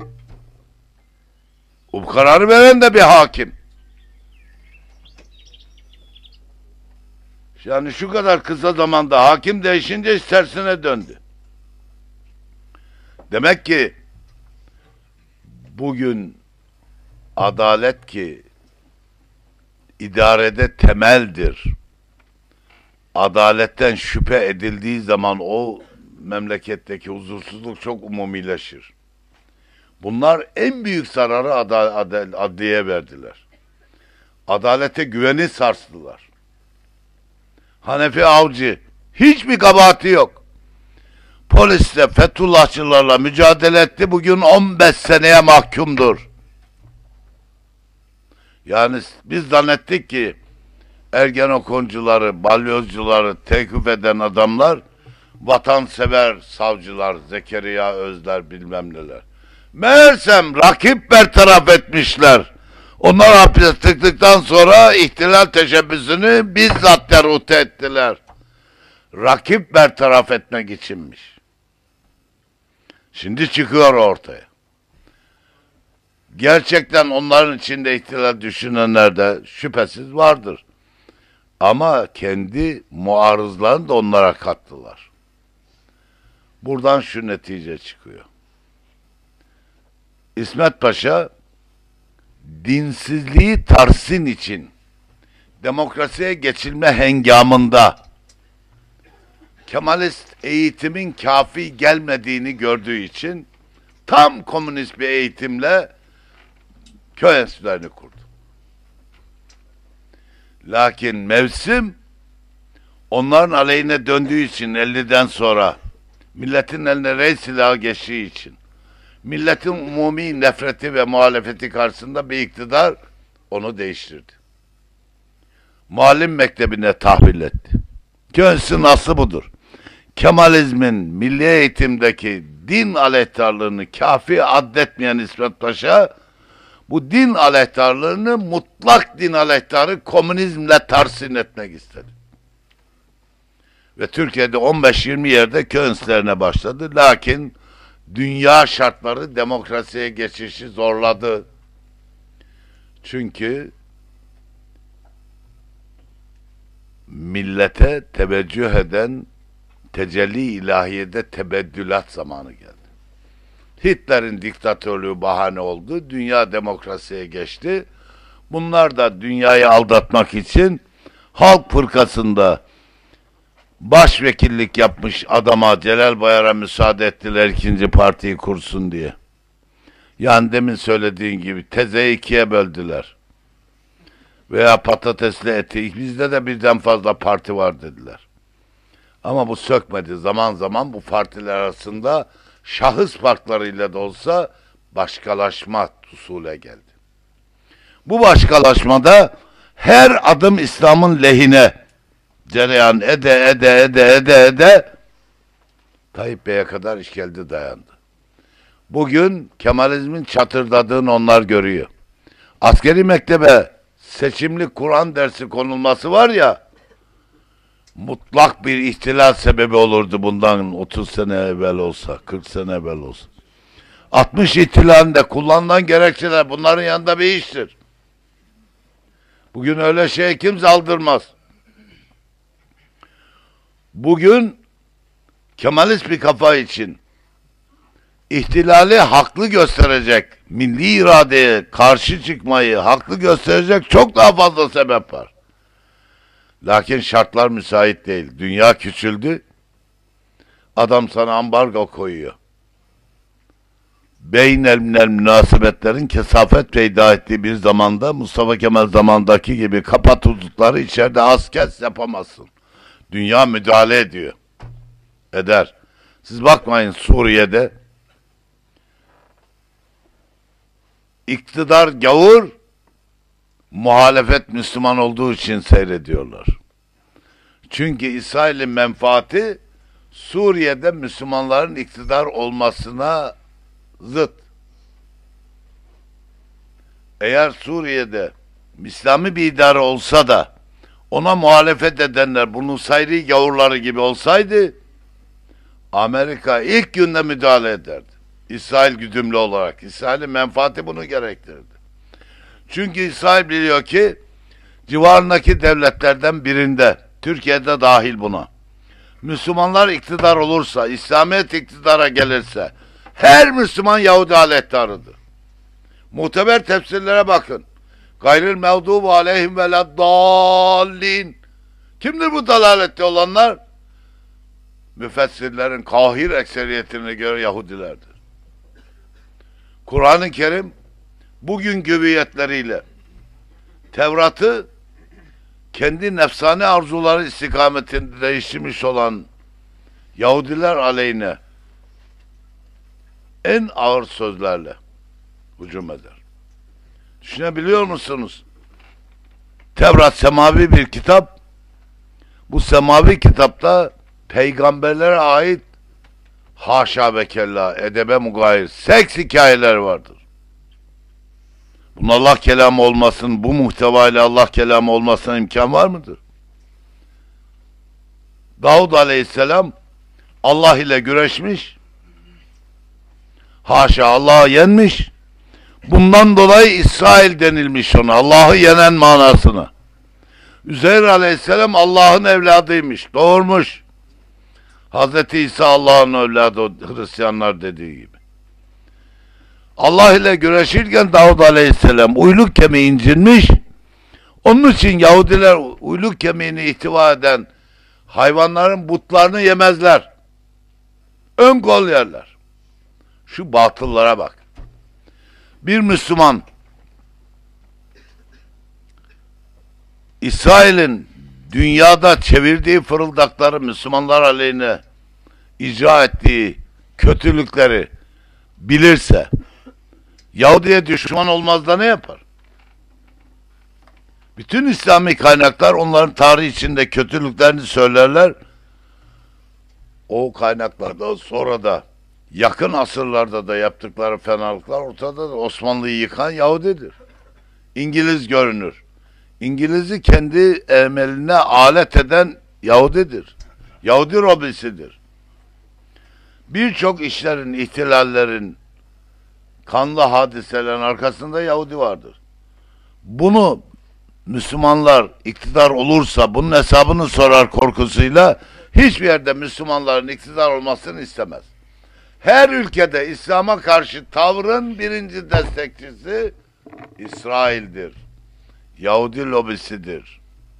Bu kararı veren de bir hakim. Yani şu kadar kısa zamanda hakim değişince iş tersine döndü. Demek ki bugün adalet ki idarede temeldir. Adaletten şüphe edildiği zaman o memleketteki huzursuzluk çok umumileşir. Bunlar en büyük zararı ad ad adliyeye verdiler. Adalete güveni sarstılar. Hanefi Avcı hiçbir kabahati yok. Polisle Fethullahçılarla mücadele etti. Bugün on beş seneye mahkumdur. Yani biz zannettik ki Ergenekoncuları, balyozcuları tekuf eden adamlar vatansever savcılar, Zekeriya Özler bilmem neler. Meğersem rakip bertaraf etmişler. Onlar hapis tıktıktan sonra ihtilal teşebbüsünü bizzat derut ettiler. Rakip bertaraf etmek içinmiş. Şimdi çıkıyor ortaya. Gerçekten onların içinde ihtilal düşünenler de şüphesiz vardır. Ama kendi muarızlarını da onlara kattılar. Buradan şu netice çıkıyor. İsmet Paşa dinsizliği tarsin için demokrasiye geçilme hengamında Kemalist eğitimin kafi gelmediğini gördüğü için tam komünist bir eğitimle köy enstitülerini kurdu. Lakin mevsim onların aleyhine döndüğü için elliden sonra milletin eline rey silahı geçtiği için milletin umumi nefreti ve muhalefeti karşısında bir iktidar onu değiştirdi. Muallim mektebine tahvil etti. Könsün aslı budur. Kemalizmin milli eğitimdeki din aleyhtarlığını kafi addetmeyen İsmet Paşa bu din aleyhtarlığını mutlak din aleyhtarı komünizmle tarsin etmek istedi. Ve Türkiye'de on beş yirmi yerde köy enstitülerine başladı. Lakin dünya şartları demokrasiye geçişi zorladı. Çünkü millete teveccüh eden tecelli ilahiyede tebeddülat zamanı geldi. Hitler'in diktatörlüğü bahane oldu. Dünya demokrasiye geçti. Bunlar da dünyayı aldatmak için Halk Fırkası'nda başvekillik yapmış adama Celal Bayar'a müsaade ettiler ikinci partiyi kursun diye. Yani demin söylediğin gibi tezeyi ikiye böldüler. veya patatesli eti. Bizde de birden fazla parti var dediler. Ama bu sökmedi. Zaman zaman bu partiler arasında şahıs farklarıyla da olsa başkalaşma usule geldi. Bu başkalaşmada her adım İslam'ın lehine cereyan ede ede ede ede ede Tayyip Bey'e kadar iş geldi dayandı. Bugün Kemalizmin çatırdadığını onlar görüyor. Askeri mektebe seçimli Kur'an dersi konulması var ya, mutlak bir ihtilal sebebi olurdu bundan otuz sene evvel olsa, kırk sene evvel olsa. altmış ihtilalinde kullanılan gerekçeler bunların yanında bir iştir. Bugün öyle şey kimse aldırmaz. Bugün Kemalist bir kafa için ihtilali haklı gösterecek, milli iradeye karşı çıkmayı haklı gösterecek çok daha fazla sebep var. Lakin şartlar müsait değil. Dünya küçüldü. Adam sana ambargo koyuyor. Beynel münasebetlerin kesafet peyda ettiği bir zamanda Mustafa Kemal zamandaki gibi kapat hudutları içeride az kes yapamazsın. Dünya müdahale ediyor. Eder. Siz bakmayın Suriye'de iktidar gavur, muhalefet Müslüman olduğu için seyrediyorlar. Çünkü İsrail'in menfaati Suriye'de Müslümanların iktidar olmasına zıt. Eğer Suriye'de İslami bir idare olsa da ona muhalefet edenler bunun sayri gavurları gibi olsaydı Amerika ilk günde müdahale ederdi. İsrail güdümlü olarak. İsrail'in menfaati bunu gerektirdi. Çünkü İsrail biliyor ki civarındaki devletlerden birinde, Türkiye'de dahil buna, Müslümanlar iktidar olursa, İslamiyet iktidara gelirse her Müslüman Yahudi alettarıdır. Muteber tefsirlere bakın. Gayril mevdubu aleyhim veleddallin. Kimdir bu dalalette olanlar? Müfessirlerin kahir ekseriyetine göre Yahudilerdir. Kur'an-ı Kerim bugün güviyetleriyle Tevrat'ı kendi nefsane arzuları istikametinde değiştirmiş olan Yahudiler aleyhine en ağır sözlerle hücum eder. Düşünebiliyor musunuz? Tevrat semavi bir kitap. Bu semavi kitapta peygamberlere ait haşa ve kella edebe mugayir seks hikayeler vardır. Bunun Allah kelamı olmasın, bu muhtevayla Allah kelamı olmasına imkan var mıdır? Davud aleyhisselam Allah ile güreşmiş, haşa Allah'ı yenmiş, bundan dolayı İsrail denilmiş ona, Allah'ı yenen manasına. Üzeyr aleyhisselam Allah'ın evladıymış, doğurmuş. Hazreti İsa Allah'ın evladı, Hristiyanlar dediği gibi. Allah ile güreşirken Davud aleyhisselam uyluk kemiği incinmiş. Onun için Yahudiler uyluk kemiğini ihtiva eden hayvanların butlarını yemezler. Ön kol yerler. Şu batıllara bak. Bir Müslüman İsrail'in dünyada çevirdiği fırıldakları Müslümanlar aleyhine icra ettiği kötülükleri bilirse Yahudi'ye düşman olmaz da ne yapar? Bütün İslami kaynaklar onların tarihi içinde kötülüklerini söylerler. O kaynaklardan sonra da yakın asırlarda da yaptıkları fenalıklar ortada da Osmanlı'yı yıkan Yahudidir. İngiliz görünür. İngiliz'i kendi emeline alet eden Yahudidir. Yahudi lobisidir. Birçok işlerin, ihtilallerin, kanlı hadiselerin arkasında Yahudi vardır. Bunu Müslümanlar iktidar olursa bunun hesabını sorar korkusuyla hiçbir yerde Müslümanların iktidar olmasını istemez. Her ülkede İslam'a karşı tavrın birinci destekçisi İsrail'dir. Yahudi lobisidir.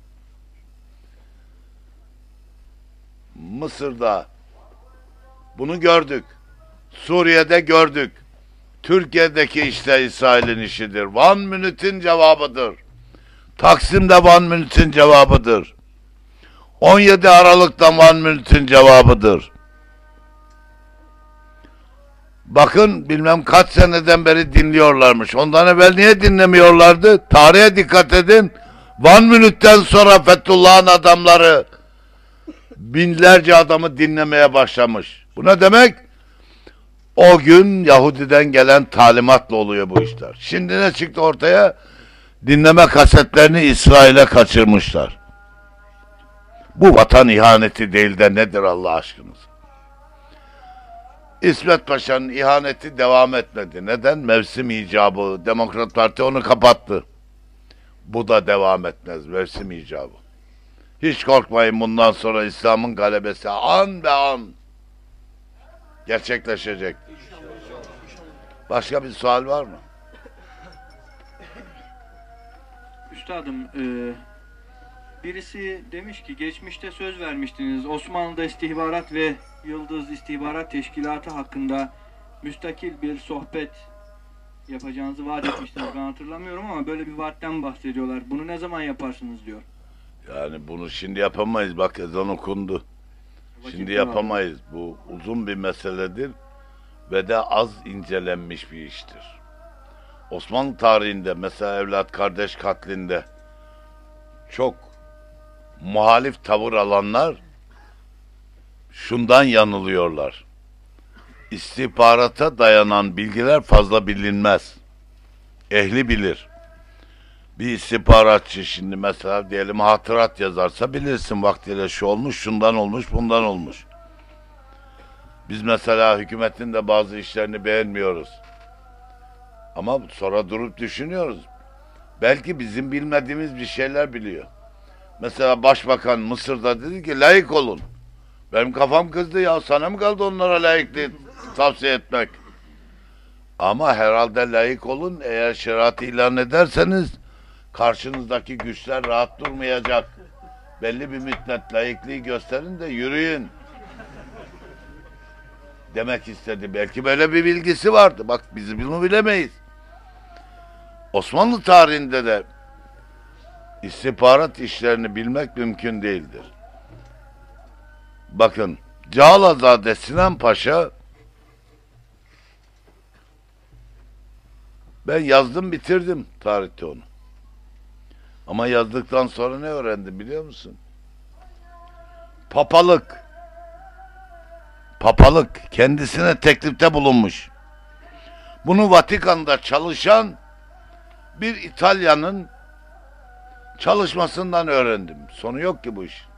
Mısır'da bunu gördük. Suriye'de gördük. Türkiye'deki işte İsrail'in işidir. One Minute'in cevabıdır. Taksim'de One Minute'in cevabıdır. on yedi Aralık'ta One Minute'in cevabıdır. Bakın bilmem kaç seneden beri dinliyorlarmış. Ondan evvel niye dinlemiyorlardı? Tarihe dikkat edin. One Minute'ten sonra Fethullah'ın adamları binlerce adamı dinlemeye başlamış. Bu ne demek? O gün Yahudi'den gelen talimatla oluyor bu işler. Şimdi ne çıktı ortaya? Dinleme kasetlerini İsrail'e kaçırmışlar. Bu vatan ihaneti değil de nedir Allah aşkınız? İsmet Paşa'nın ihaneti devam etmedi. Neden? Mevsim icabı. Demokrat Parti onu kapattı. Bu da devam etmez. Mevsim icabı. Hiç korkmayın, bundan sonra İslam'ın galebesi an be an gerçekleşecek. Başka bir sual var mı? Üstadım, e, birisi demiş ki geçmişte söz vermiştiniz. Osmanlı'da istihbarat ve Yıldız İstihbarat Teşkilatı hakkında müstakil bir sohbet yapacağınızı vaat etmiştiniz. Ben hatırlamıyorum ama böyle bir vaatten bahsediyorlar. Bunu ne zaman yaparsınız diyor. Yani bunu şimdi yapamayız. Bak ezan okundu. Vakit Şimdi var. yapamayız. Bu uzun bir meseledir ve de az incelenmiş bir iştir. Osmanlı tarihinde mesela evlat kardeş katlinde çok muhalif tavır alanlar şundan yanılıyorlar. İstihbarata dayanan bilgiler fazla bilinmez. Ehli bilir. Bir istihbaratçı şimdi mesela diyelim hatırat yazarsa bilirsin vaktiyle şu olmuş, şundan olmuş, bundan olmuş. Biz mesela hükümetin de bazı işlerini beğenmiyoruz. Ama sonra durup düşünüyoruz. Belki bizim bilmediğimiz bir şeyler biliyor. Mesela Başbakan Mısır'da dedi ki layık olun. Benim kafam kızdı ya, sana mı kaldı onlara layıklığı tavsiye etmek? Ama herhalde layık olun, eğer şeriatı ilan ederseniz karşınızdaki güçler rahat durmayacak. Belli bir müddet layıklığı gösterin de yürüyün demek istedi. Belki böyle bir bilgisi vardı. Bak biz bunu bilemeyiz. Osmanlı tarihinde de istihbarat işlerini bilmek mümkün değildir. Bakın Cağalazade Sinan Paşa, ben yazdım bitirdim tarihte onu. Ama yazdıktan sonra ne öğrendim biliyor musun? Papalık. Papalık kendisine teklifte bulunmuş. Bunu Vatikan'da çalışan bir İtalyanın çalışmasından öğrendim. Sonu yok ki bu iş.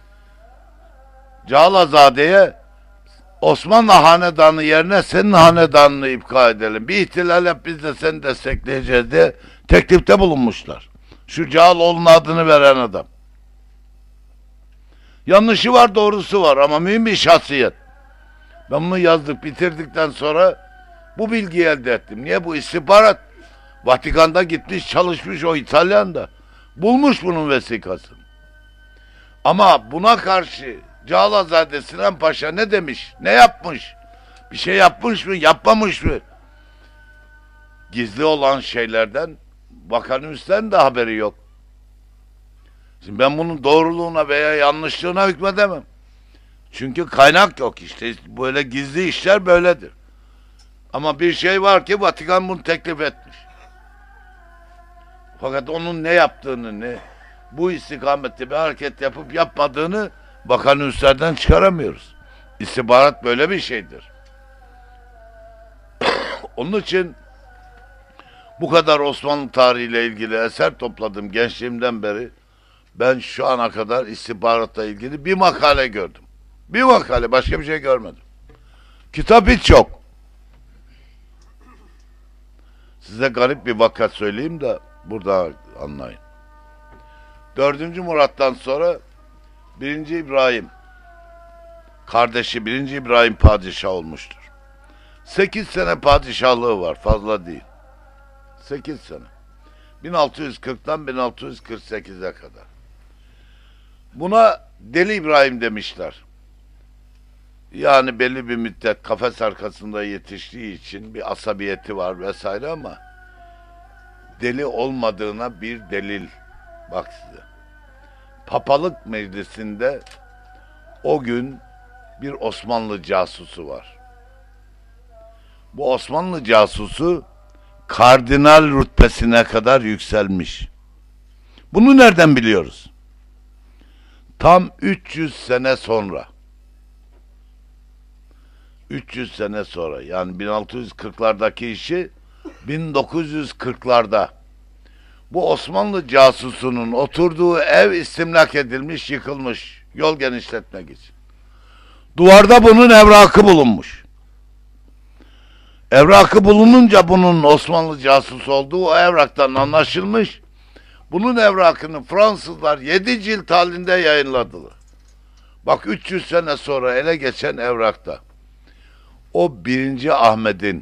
Cağalazade'ye Osmanlı hanedanı yerine senin hanedanını ipka edelim. Bir ihtilal yap, biz de seni destekleyeceğiz diye teklifte bulunmuşlar. Şu Cağaloğlu'nun adını veren adam. Yanlışı var, doğrusu var ama mühim bir şahsiyet. Ben bunu yazdık, bitirdikten sonra bu bilgiyi elde ettim. Niye? Bu istihbarat Vatikan'da gitmiş, çalışmış o İtalyan da. Bulmuş bunun vesikasını. Ama buna karşı Cağalazade Sinan Paşa ne demiş? Ne yapmış? Bir şey yapmış mı? Yapmamış mı? Gizli olan şeylerden Bakanüs'ten de haberi yok. Şimdi ben bunun doğruluğuna veya yanlışlığına hükmedemem. Çünkü kaynak yok işte. Böyle gizli işler böyledir. Ama bir şey var ki Vatikan bunu teklif etmiş. Fakat onun ne yaptığını, ne bu istikamette bir hareket yapıp yapmadığını Bakanüslerden çıkaramıyoruz. İstihbarat böyle bir şeydir. Onun için bu kadar Osmanlı tarihiyle ilgili eser topladım gençliğimden beri. Ben şu ana kadar istihbaratla ilgili bir makale gördüm. Bir makale, başka bir şey görmedim. Kitap hiç yok. Size garip bir vaka söyleyeyim de burada anlayın. Dördüncü Murat'tan sonra birinci İbrahim, kardeşi birinci İbrahim padişah olmuştur. Sekiz sene padişahlığı var, fazla değil. Sekiz sene. bin altı yüz kırktan bin altı yüz kırk sekize kadar. Buna Deli İbrahim demişler. Yani belli bir müddet kafes arkasında yetiştiği için bir asabiyeti var vesaire ama deli olmadığına bir delil. Bak size. Papalık meclisinde o gün bir Osmanlı casusu var. Bu Osmanlı casusu kardinal rütbesine kadar yükselmiş. Bunu nereden biliyoruz? Tam üç yüz sene sonra. üç yüz sene sonra, yani bin altı yüz kırklardaki işi bin dokuz yüz kırklarda bu Osmanlı casusunun oturduğu ev istimlak edilmiş, yıkılmış yol genişletmek için. Duvarda bunun evrakı bulunmuş. Evrakı bulununca bunun Osmanlı casusu olduğu o evraktan anlaşılmış. Bunun evrakını Fransızlar yedi cilt halinde yayınladılar. Bak, üç yüz sene sonra ele geçen evrakta o birinci Ahmet'in,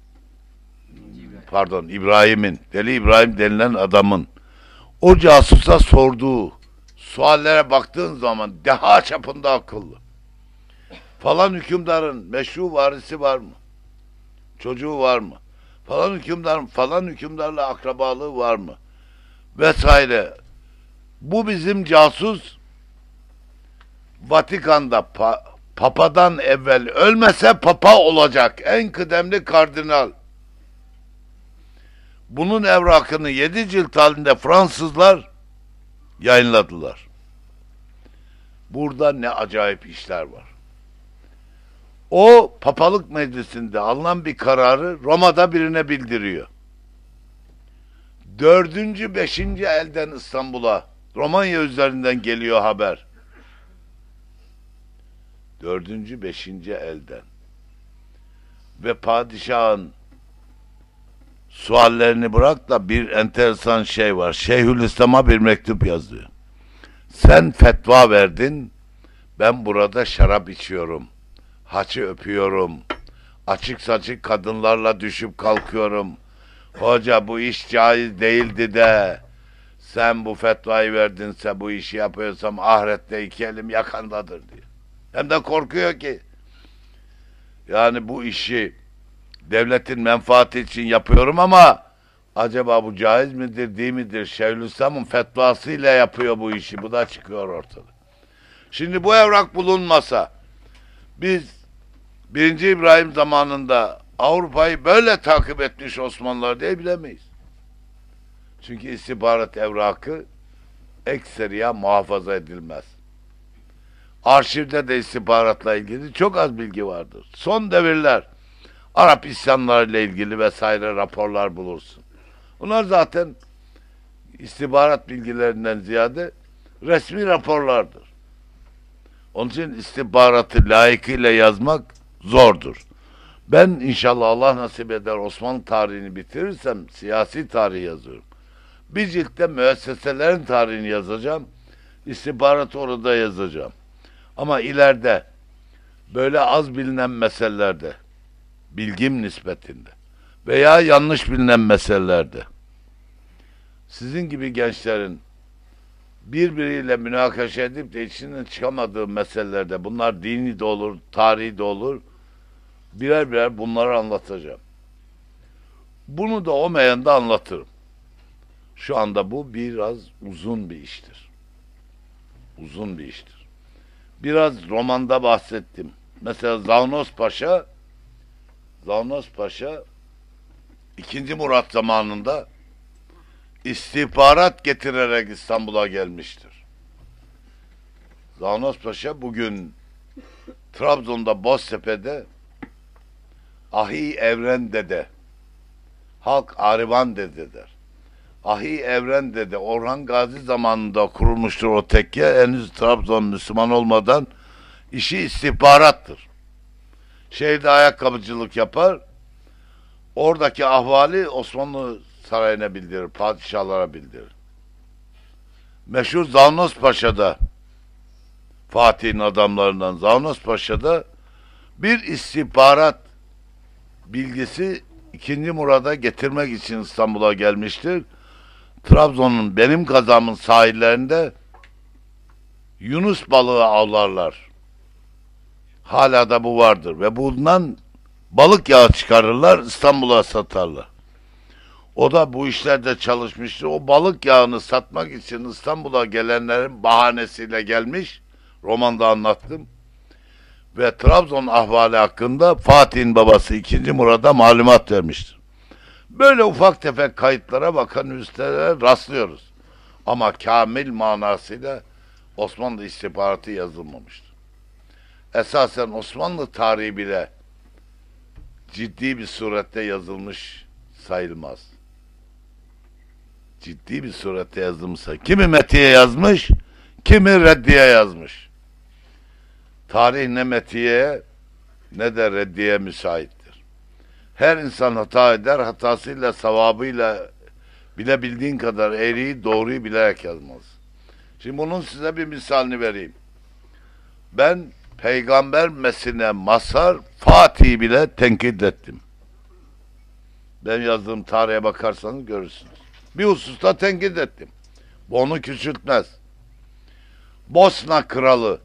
pardon İbrahim'in, Deli İbrahim denilen adamın o casusa sorduğu suallere baktığın zaman deha çapında akıllı. Falan hükümdarın meşru varisi var mı? Çocuğu var mı? Falan hükümdarın falan hükümdarla akrabalığı var mı? Vesaire. Bu bizim casus Vatikan'da pa Papadan evvel ölmese papa olacak en kıdemli kardinal. Bunun evrakını yedi cilt halinde Fransızlar yayınladılar. Burada ne acayip işler var. O papalık meclisinde alınan bir kararı Roma'da birine bildiriyor. Dördüncü, beşinci elden İstanbul'a, Romanya üzerinden geliyor haber. Dördüncü, beşinci elden. Ve padişahın suallerini bırak da bir enteresan şey var. Şeyhülislam'a bir mektup yazıyor. Sen fetva verdin, ben burada şarap içiyorum, haçı öpüyorum, açık saçık kadınlarla düşüp kalkıyorum. Hoca bu iş caiz değildi de sen bu fetvayı verdinse, bu işi yapıyorsam ahirette iki elim yakandadır diyor. Hem de korkuyor ki yani bu işi devletin menfaati için yapıyorum ama acaba bu caiz midir değil midir? Şeyhülislam'ın fetvasıyla yapıyor bu işi. Bu da çıkıyor ortada. Şimdi bu evrak bulunmasa biz birinci İbrahim zamanında Avrupa'yı böyle takip etmiş Osmanlılar diye bilemeyiz. Çünkü istihbarat evrakı ekseriya muhafaza edilmez. Arşivde de istihbaratla ilgili çok az bilgi vardır. Son devirler Arap isyanlarıyla ilgili vesaire raporlar bulursun. Bunlar zaten istihbarat bilgilerinden ziyade resmi raporlardır. Onun için istihbaratı layıkıyla yazmak zordur. Ben inşallah Allah nasip eder Osmanlı tarihini bitirirsem siyasi tarih yazıyorum. Bir ciltte müesseselerin tarihini yazacağım. İstihbaratı orada yazacağım. Ama ileride böyle az bilinen meselelerde, bilgim nispetinde veya yanlış bilinen meselelerde sizin gibi gençlerin birbiriyle münakaşa edip de içinden çıkamadığı meselelerde, bunlar dini de olur, tarihi de olur, birer birer bunları anlatacağım. Bunu da o meyanda anlatırım. Şu anda bu biraz uzun bir iştir. Uzun bir iştir. Biraz romanda bahsettim. Mesela Zavnos Paşa Zavnos Paşa ikinci Murat zamanında istihbarat getirerek İstanbul'a gelmiştir. Zavnos Paşa bugün Trabzon'da Boztepe'de Ahi Evren Dede, halk Arivan Dede der. Ahi Evren Dede Orhan Gazi zamanında kurulmuştur o tekke. Henüz Trabzon Müslüman olmadan işi istihbarattır. Şehirde ayakkabıcılık yapar. Oradaki ahvali Osmanlı sarayına bildirir, padişahlara bildirir. Meşhur Zavnos Paşa'da, Fatih'in adamlarından Zavnos Paşa'da bir istihbarat bilgisi ikinci Murad'a getirmek için İstanbul'a gelmiştir. Trabzon'un benim kazamın sahillerinde Yunus balığı avlarlar. Hala da bu vardır ve bundan balık yağı çıkarırlar, İstanbul'a satarlar. O da bu işlerde çalışmıştı. O balık yağını satmak için İstanbul'a gelenlerin bahanesiyle gelmiş. Romanda anlattım. Ve Trabzon ahvali hakkında Fatih'in babası ikinci Murad'a malumat vermiştir. Böyle ufak tefek kayıtlara bakan üstlere rastlıyoruz. Ama kamil manasıyla Osmanlı istihbaratı yazılmamıştır. Esasen Osmanlı tarihi bile ciddi bir surette yazılmış sayılmaz. Ciddi bir surette yazılmışsa. Kimi metiye yazmış, kimi reddiye yazmış. Tarih ne metiye ne de reddiye müsaittir. Her insan hata eder, hatasıyla, savabıyla bilebildiğin kadar eğriyi, doğruyu bilerek yazmaz. Şimdi bunun size bir misalini vereyim. Ben peygamber mesine mazhar Fatih'i bile tenkit ettim. Ben yazdığım tarihe bakarsanız görürsünüz. Bir hususta tenkit ettim. Bu onu küçültmez. Bosna kralı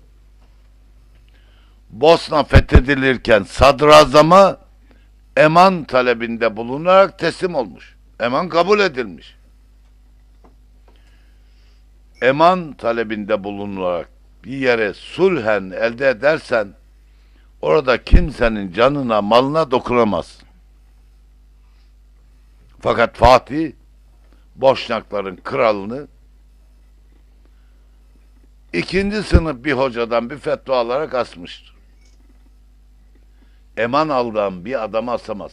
Bosna fethedilirken sadrazama eman talebinde bulunarak teslim olmuş. Eman kabul edilmiş. Eman talebinde bulunarak bir yere sulhen elde edersen orada kimsenin canına, malına dokunamaz. Fakat Fatih Boşnakların kralını ikinci sınıf bir hocadan bir fetva alarak asmıştır. Eman aldığım bir adamı asamaz.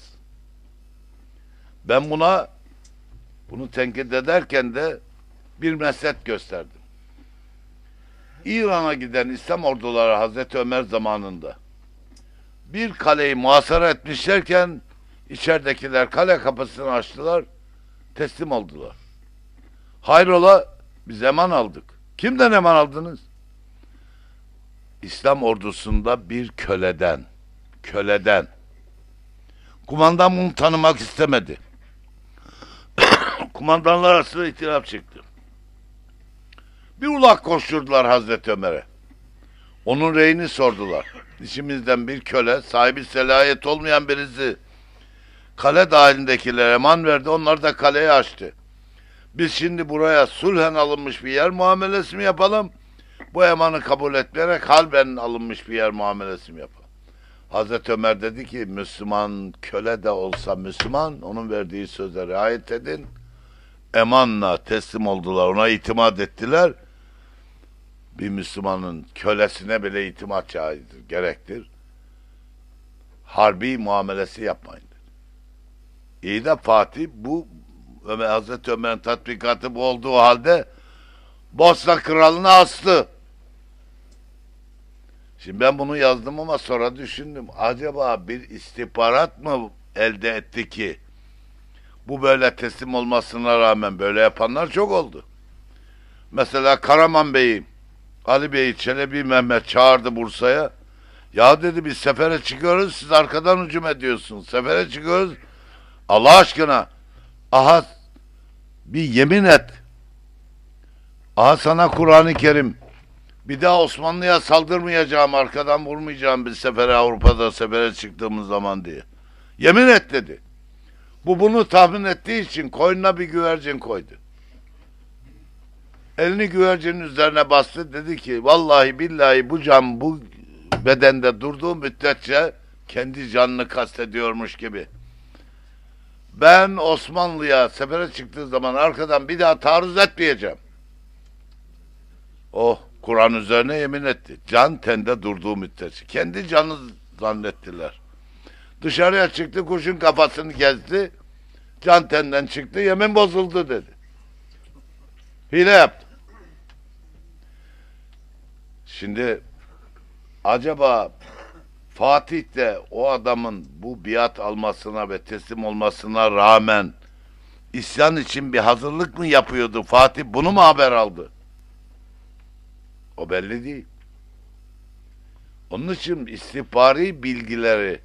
Ben buna bunu tenkit ederken de bir meslet gösterdim. İran'a giden İslam orduları Hazreti Ömer zamanında bir kaleyi muhasara etmişlerken içeridekiler kale kapısını açtılar, teslim oldular. Hayrola, biz eman aldık. Kimden eman aldınız? İslam ordusunda bir köleden. Köleden. Kumandan bunu tanımak istemedi. Kumandanlar arasında ihtilaf çıktı. Bir ulak koşturdular Hazreti Ömer'e. Onun reyini sordular. İçimizden bir köle, sahibi selahiyet olmayan birisi kale dahilindekilere eman verdi. Onlar da kaleyi açtı. Biz şimdi buraya sulhen alınmış bir yer muamelesi mi yapalım? Bu emanı kabul etmeyerek halben alınmış bir yer muamelesi mi yapalım? Hazreti Ömer dedi ki Müslüman köle de olsa Müslüman, onun verdiği söze riayet edin. Emanla teslim oldular, ona itimat ettiler. Bir Müslümanın kölesine bile itimat caizdir, gerektir. Harbi muamelesi yapmayın. İyi de Fatih bu Ömer, Hazreti Ömer'in tatbikatı bu olduğu halde Bosna kralını astı. Şimdi ben bunu yazdım ama sonra düşündüm. Acaba bir istihbarat mı elde etti ki bu böyle teslim olmasına rağmen böyle yapanlar çok oldu. Mesela Karaman Bey'i, Ali Bey'i, Çelebi Mehmet çağırdı Bursa'ya. Ya dedi biz sefere çıkıyoruz, siz arkadan hücum ediyorsunuz. Sefere çıkıyoruz. Allah aşkına aha bir yemin et. Aha sana Kur'an-ı Kerim. Bir daha Osmanlı'ya saldırmayacağım, arkadan vurmayacağım bir sefere, Avrupa'da sefere çıktığımız zaman diye. Yemin et dedi. Bu bunu tahmin ettiği için koynuna bir güvercin koydu. Elini güvercinin üzerine bastı, dedi ki vallahi billahi bu can bu bedende durduğu müddetçe kendi canını kastediyormuş gibi. Ben Osmanlı'ya sefere çıktığı zaman arkadan bir daha taarruz etmeyeceğim. Oh, Kur'an üzerine yemin etti. Can tende durduğu müddetçe. Kendi canı zannettiler. Dışarıya çıktı, kuşun kafasını gezdi. Can tenden çıktı, yemin bozuldu dedi. Hile yaptı. Şimdi acaba Fatih de o adamın bu biat almasına ve teslim olmasına rağmen isyan için bir hazırlık mı yapıyordu? Fatih bunu mu haber aldı? O belli değil. Onun için istihbari bilgileri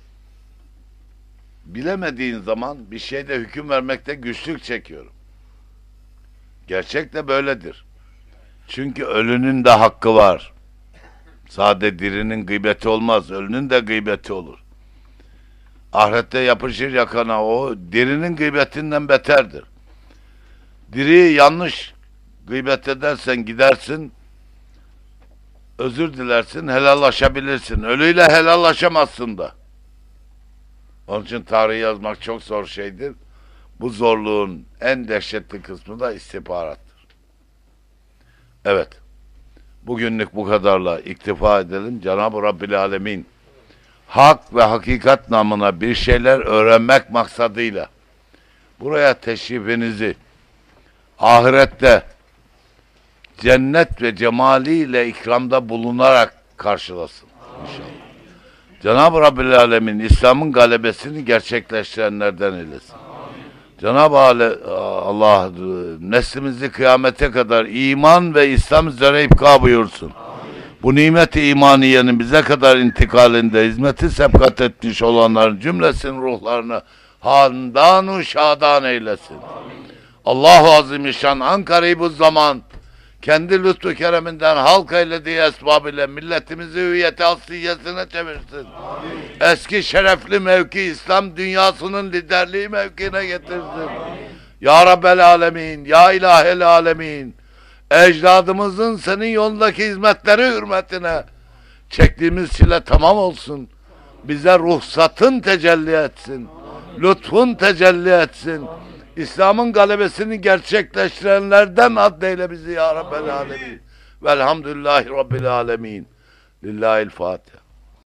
bilemediğin zaman bir şeyde hüküm vermekte güçlük çekiyorum. Gerçek de böyledir. Çünkü ölünün de hakkı var. Sade dirinin gıybeti olmaz, ölünün de gıybeti olur. Ahirette yapışır yakana, o dirinin gıybetinden beterdir. Diriyi yanlış gıybet edersen gidersin, özür dilersin, helallaşabilirsin. Ölüyle helallaşamazsın da. Onun için tarih yazmak çok zor şeydir. Bu zorluğun en dehşetli kısmı da istihbarattır. Evet. Bugünlük bu kadarla iktifa edelim. Cenab-ı Rabbil Alemin hak ve hakikat namına bir şeyler öğrenmek maksadıyla buraya teşrifinizi ahirette cennet ve cemaliyle ikramda bulunarak karşılasın inşallah. Cenab-ı Rabbil Alemin İslam'ın galebesini gerçekleştirenlerden eylesin. Cenab-ı Allah neslimizi kıyamete kadar iman ve İslam üzere ipka buyursun. Bu nimet-i imaniyenin bize kadar intikalinde hizmeti sebkat etmiş olanların cümlesin ruhlarını handan-u şadan eylesin. Allahu Azimüşşan Ankara'yı bu zaman kendi lütfu kereminden halk eylediği esbab ile milletimizi hüviyeti asliyesine çevirsin. Amin. Eski şerefli mevki İslam dünyasının liderliği mevkine getirsin. Amin. Ya Rabbel Alemin, Ya İlahel Alemin, ecdadımızın senin yolundaki hizmetleri hürmetine çektiğimiz çile tamam olsun. Bize ruhsatın tecelli etsin. Amin. Lütfun tecelli etsin. Amin. İslam'ın galebesini gerçekleştirenlerden addeyle bizi ya Rabbel Alemin. Velhamdülillahi Rabbil Alemin. Lillahil Fatiha.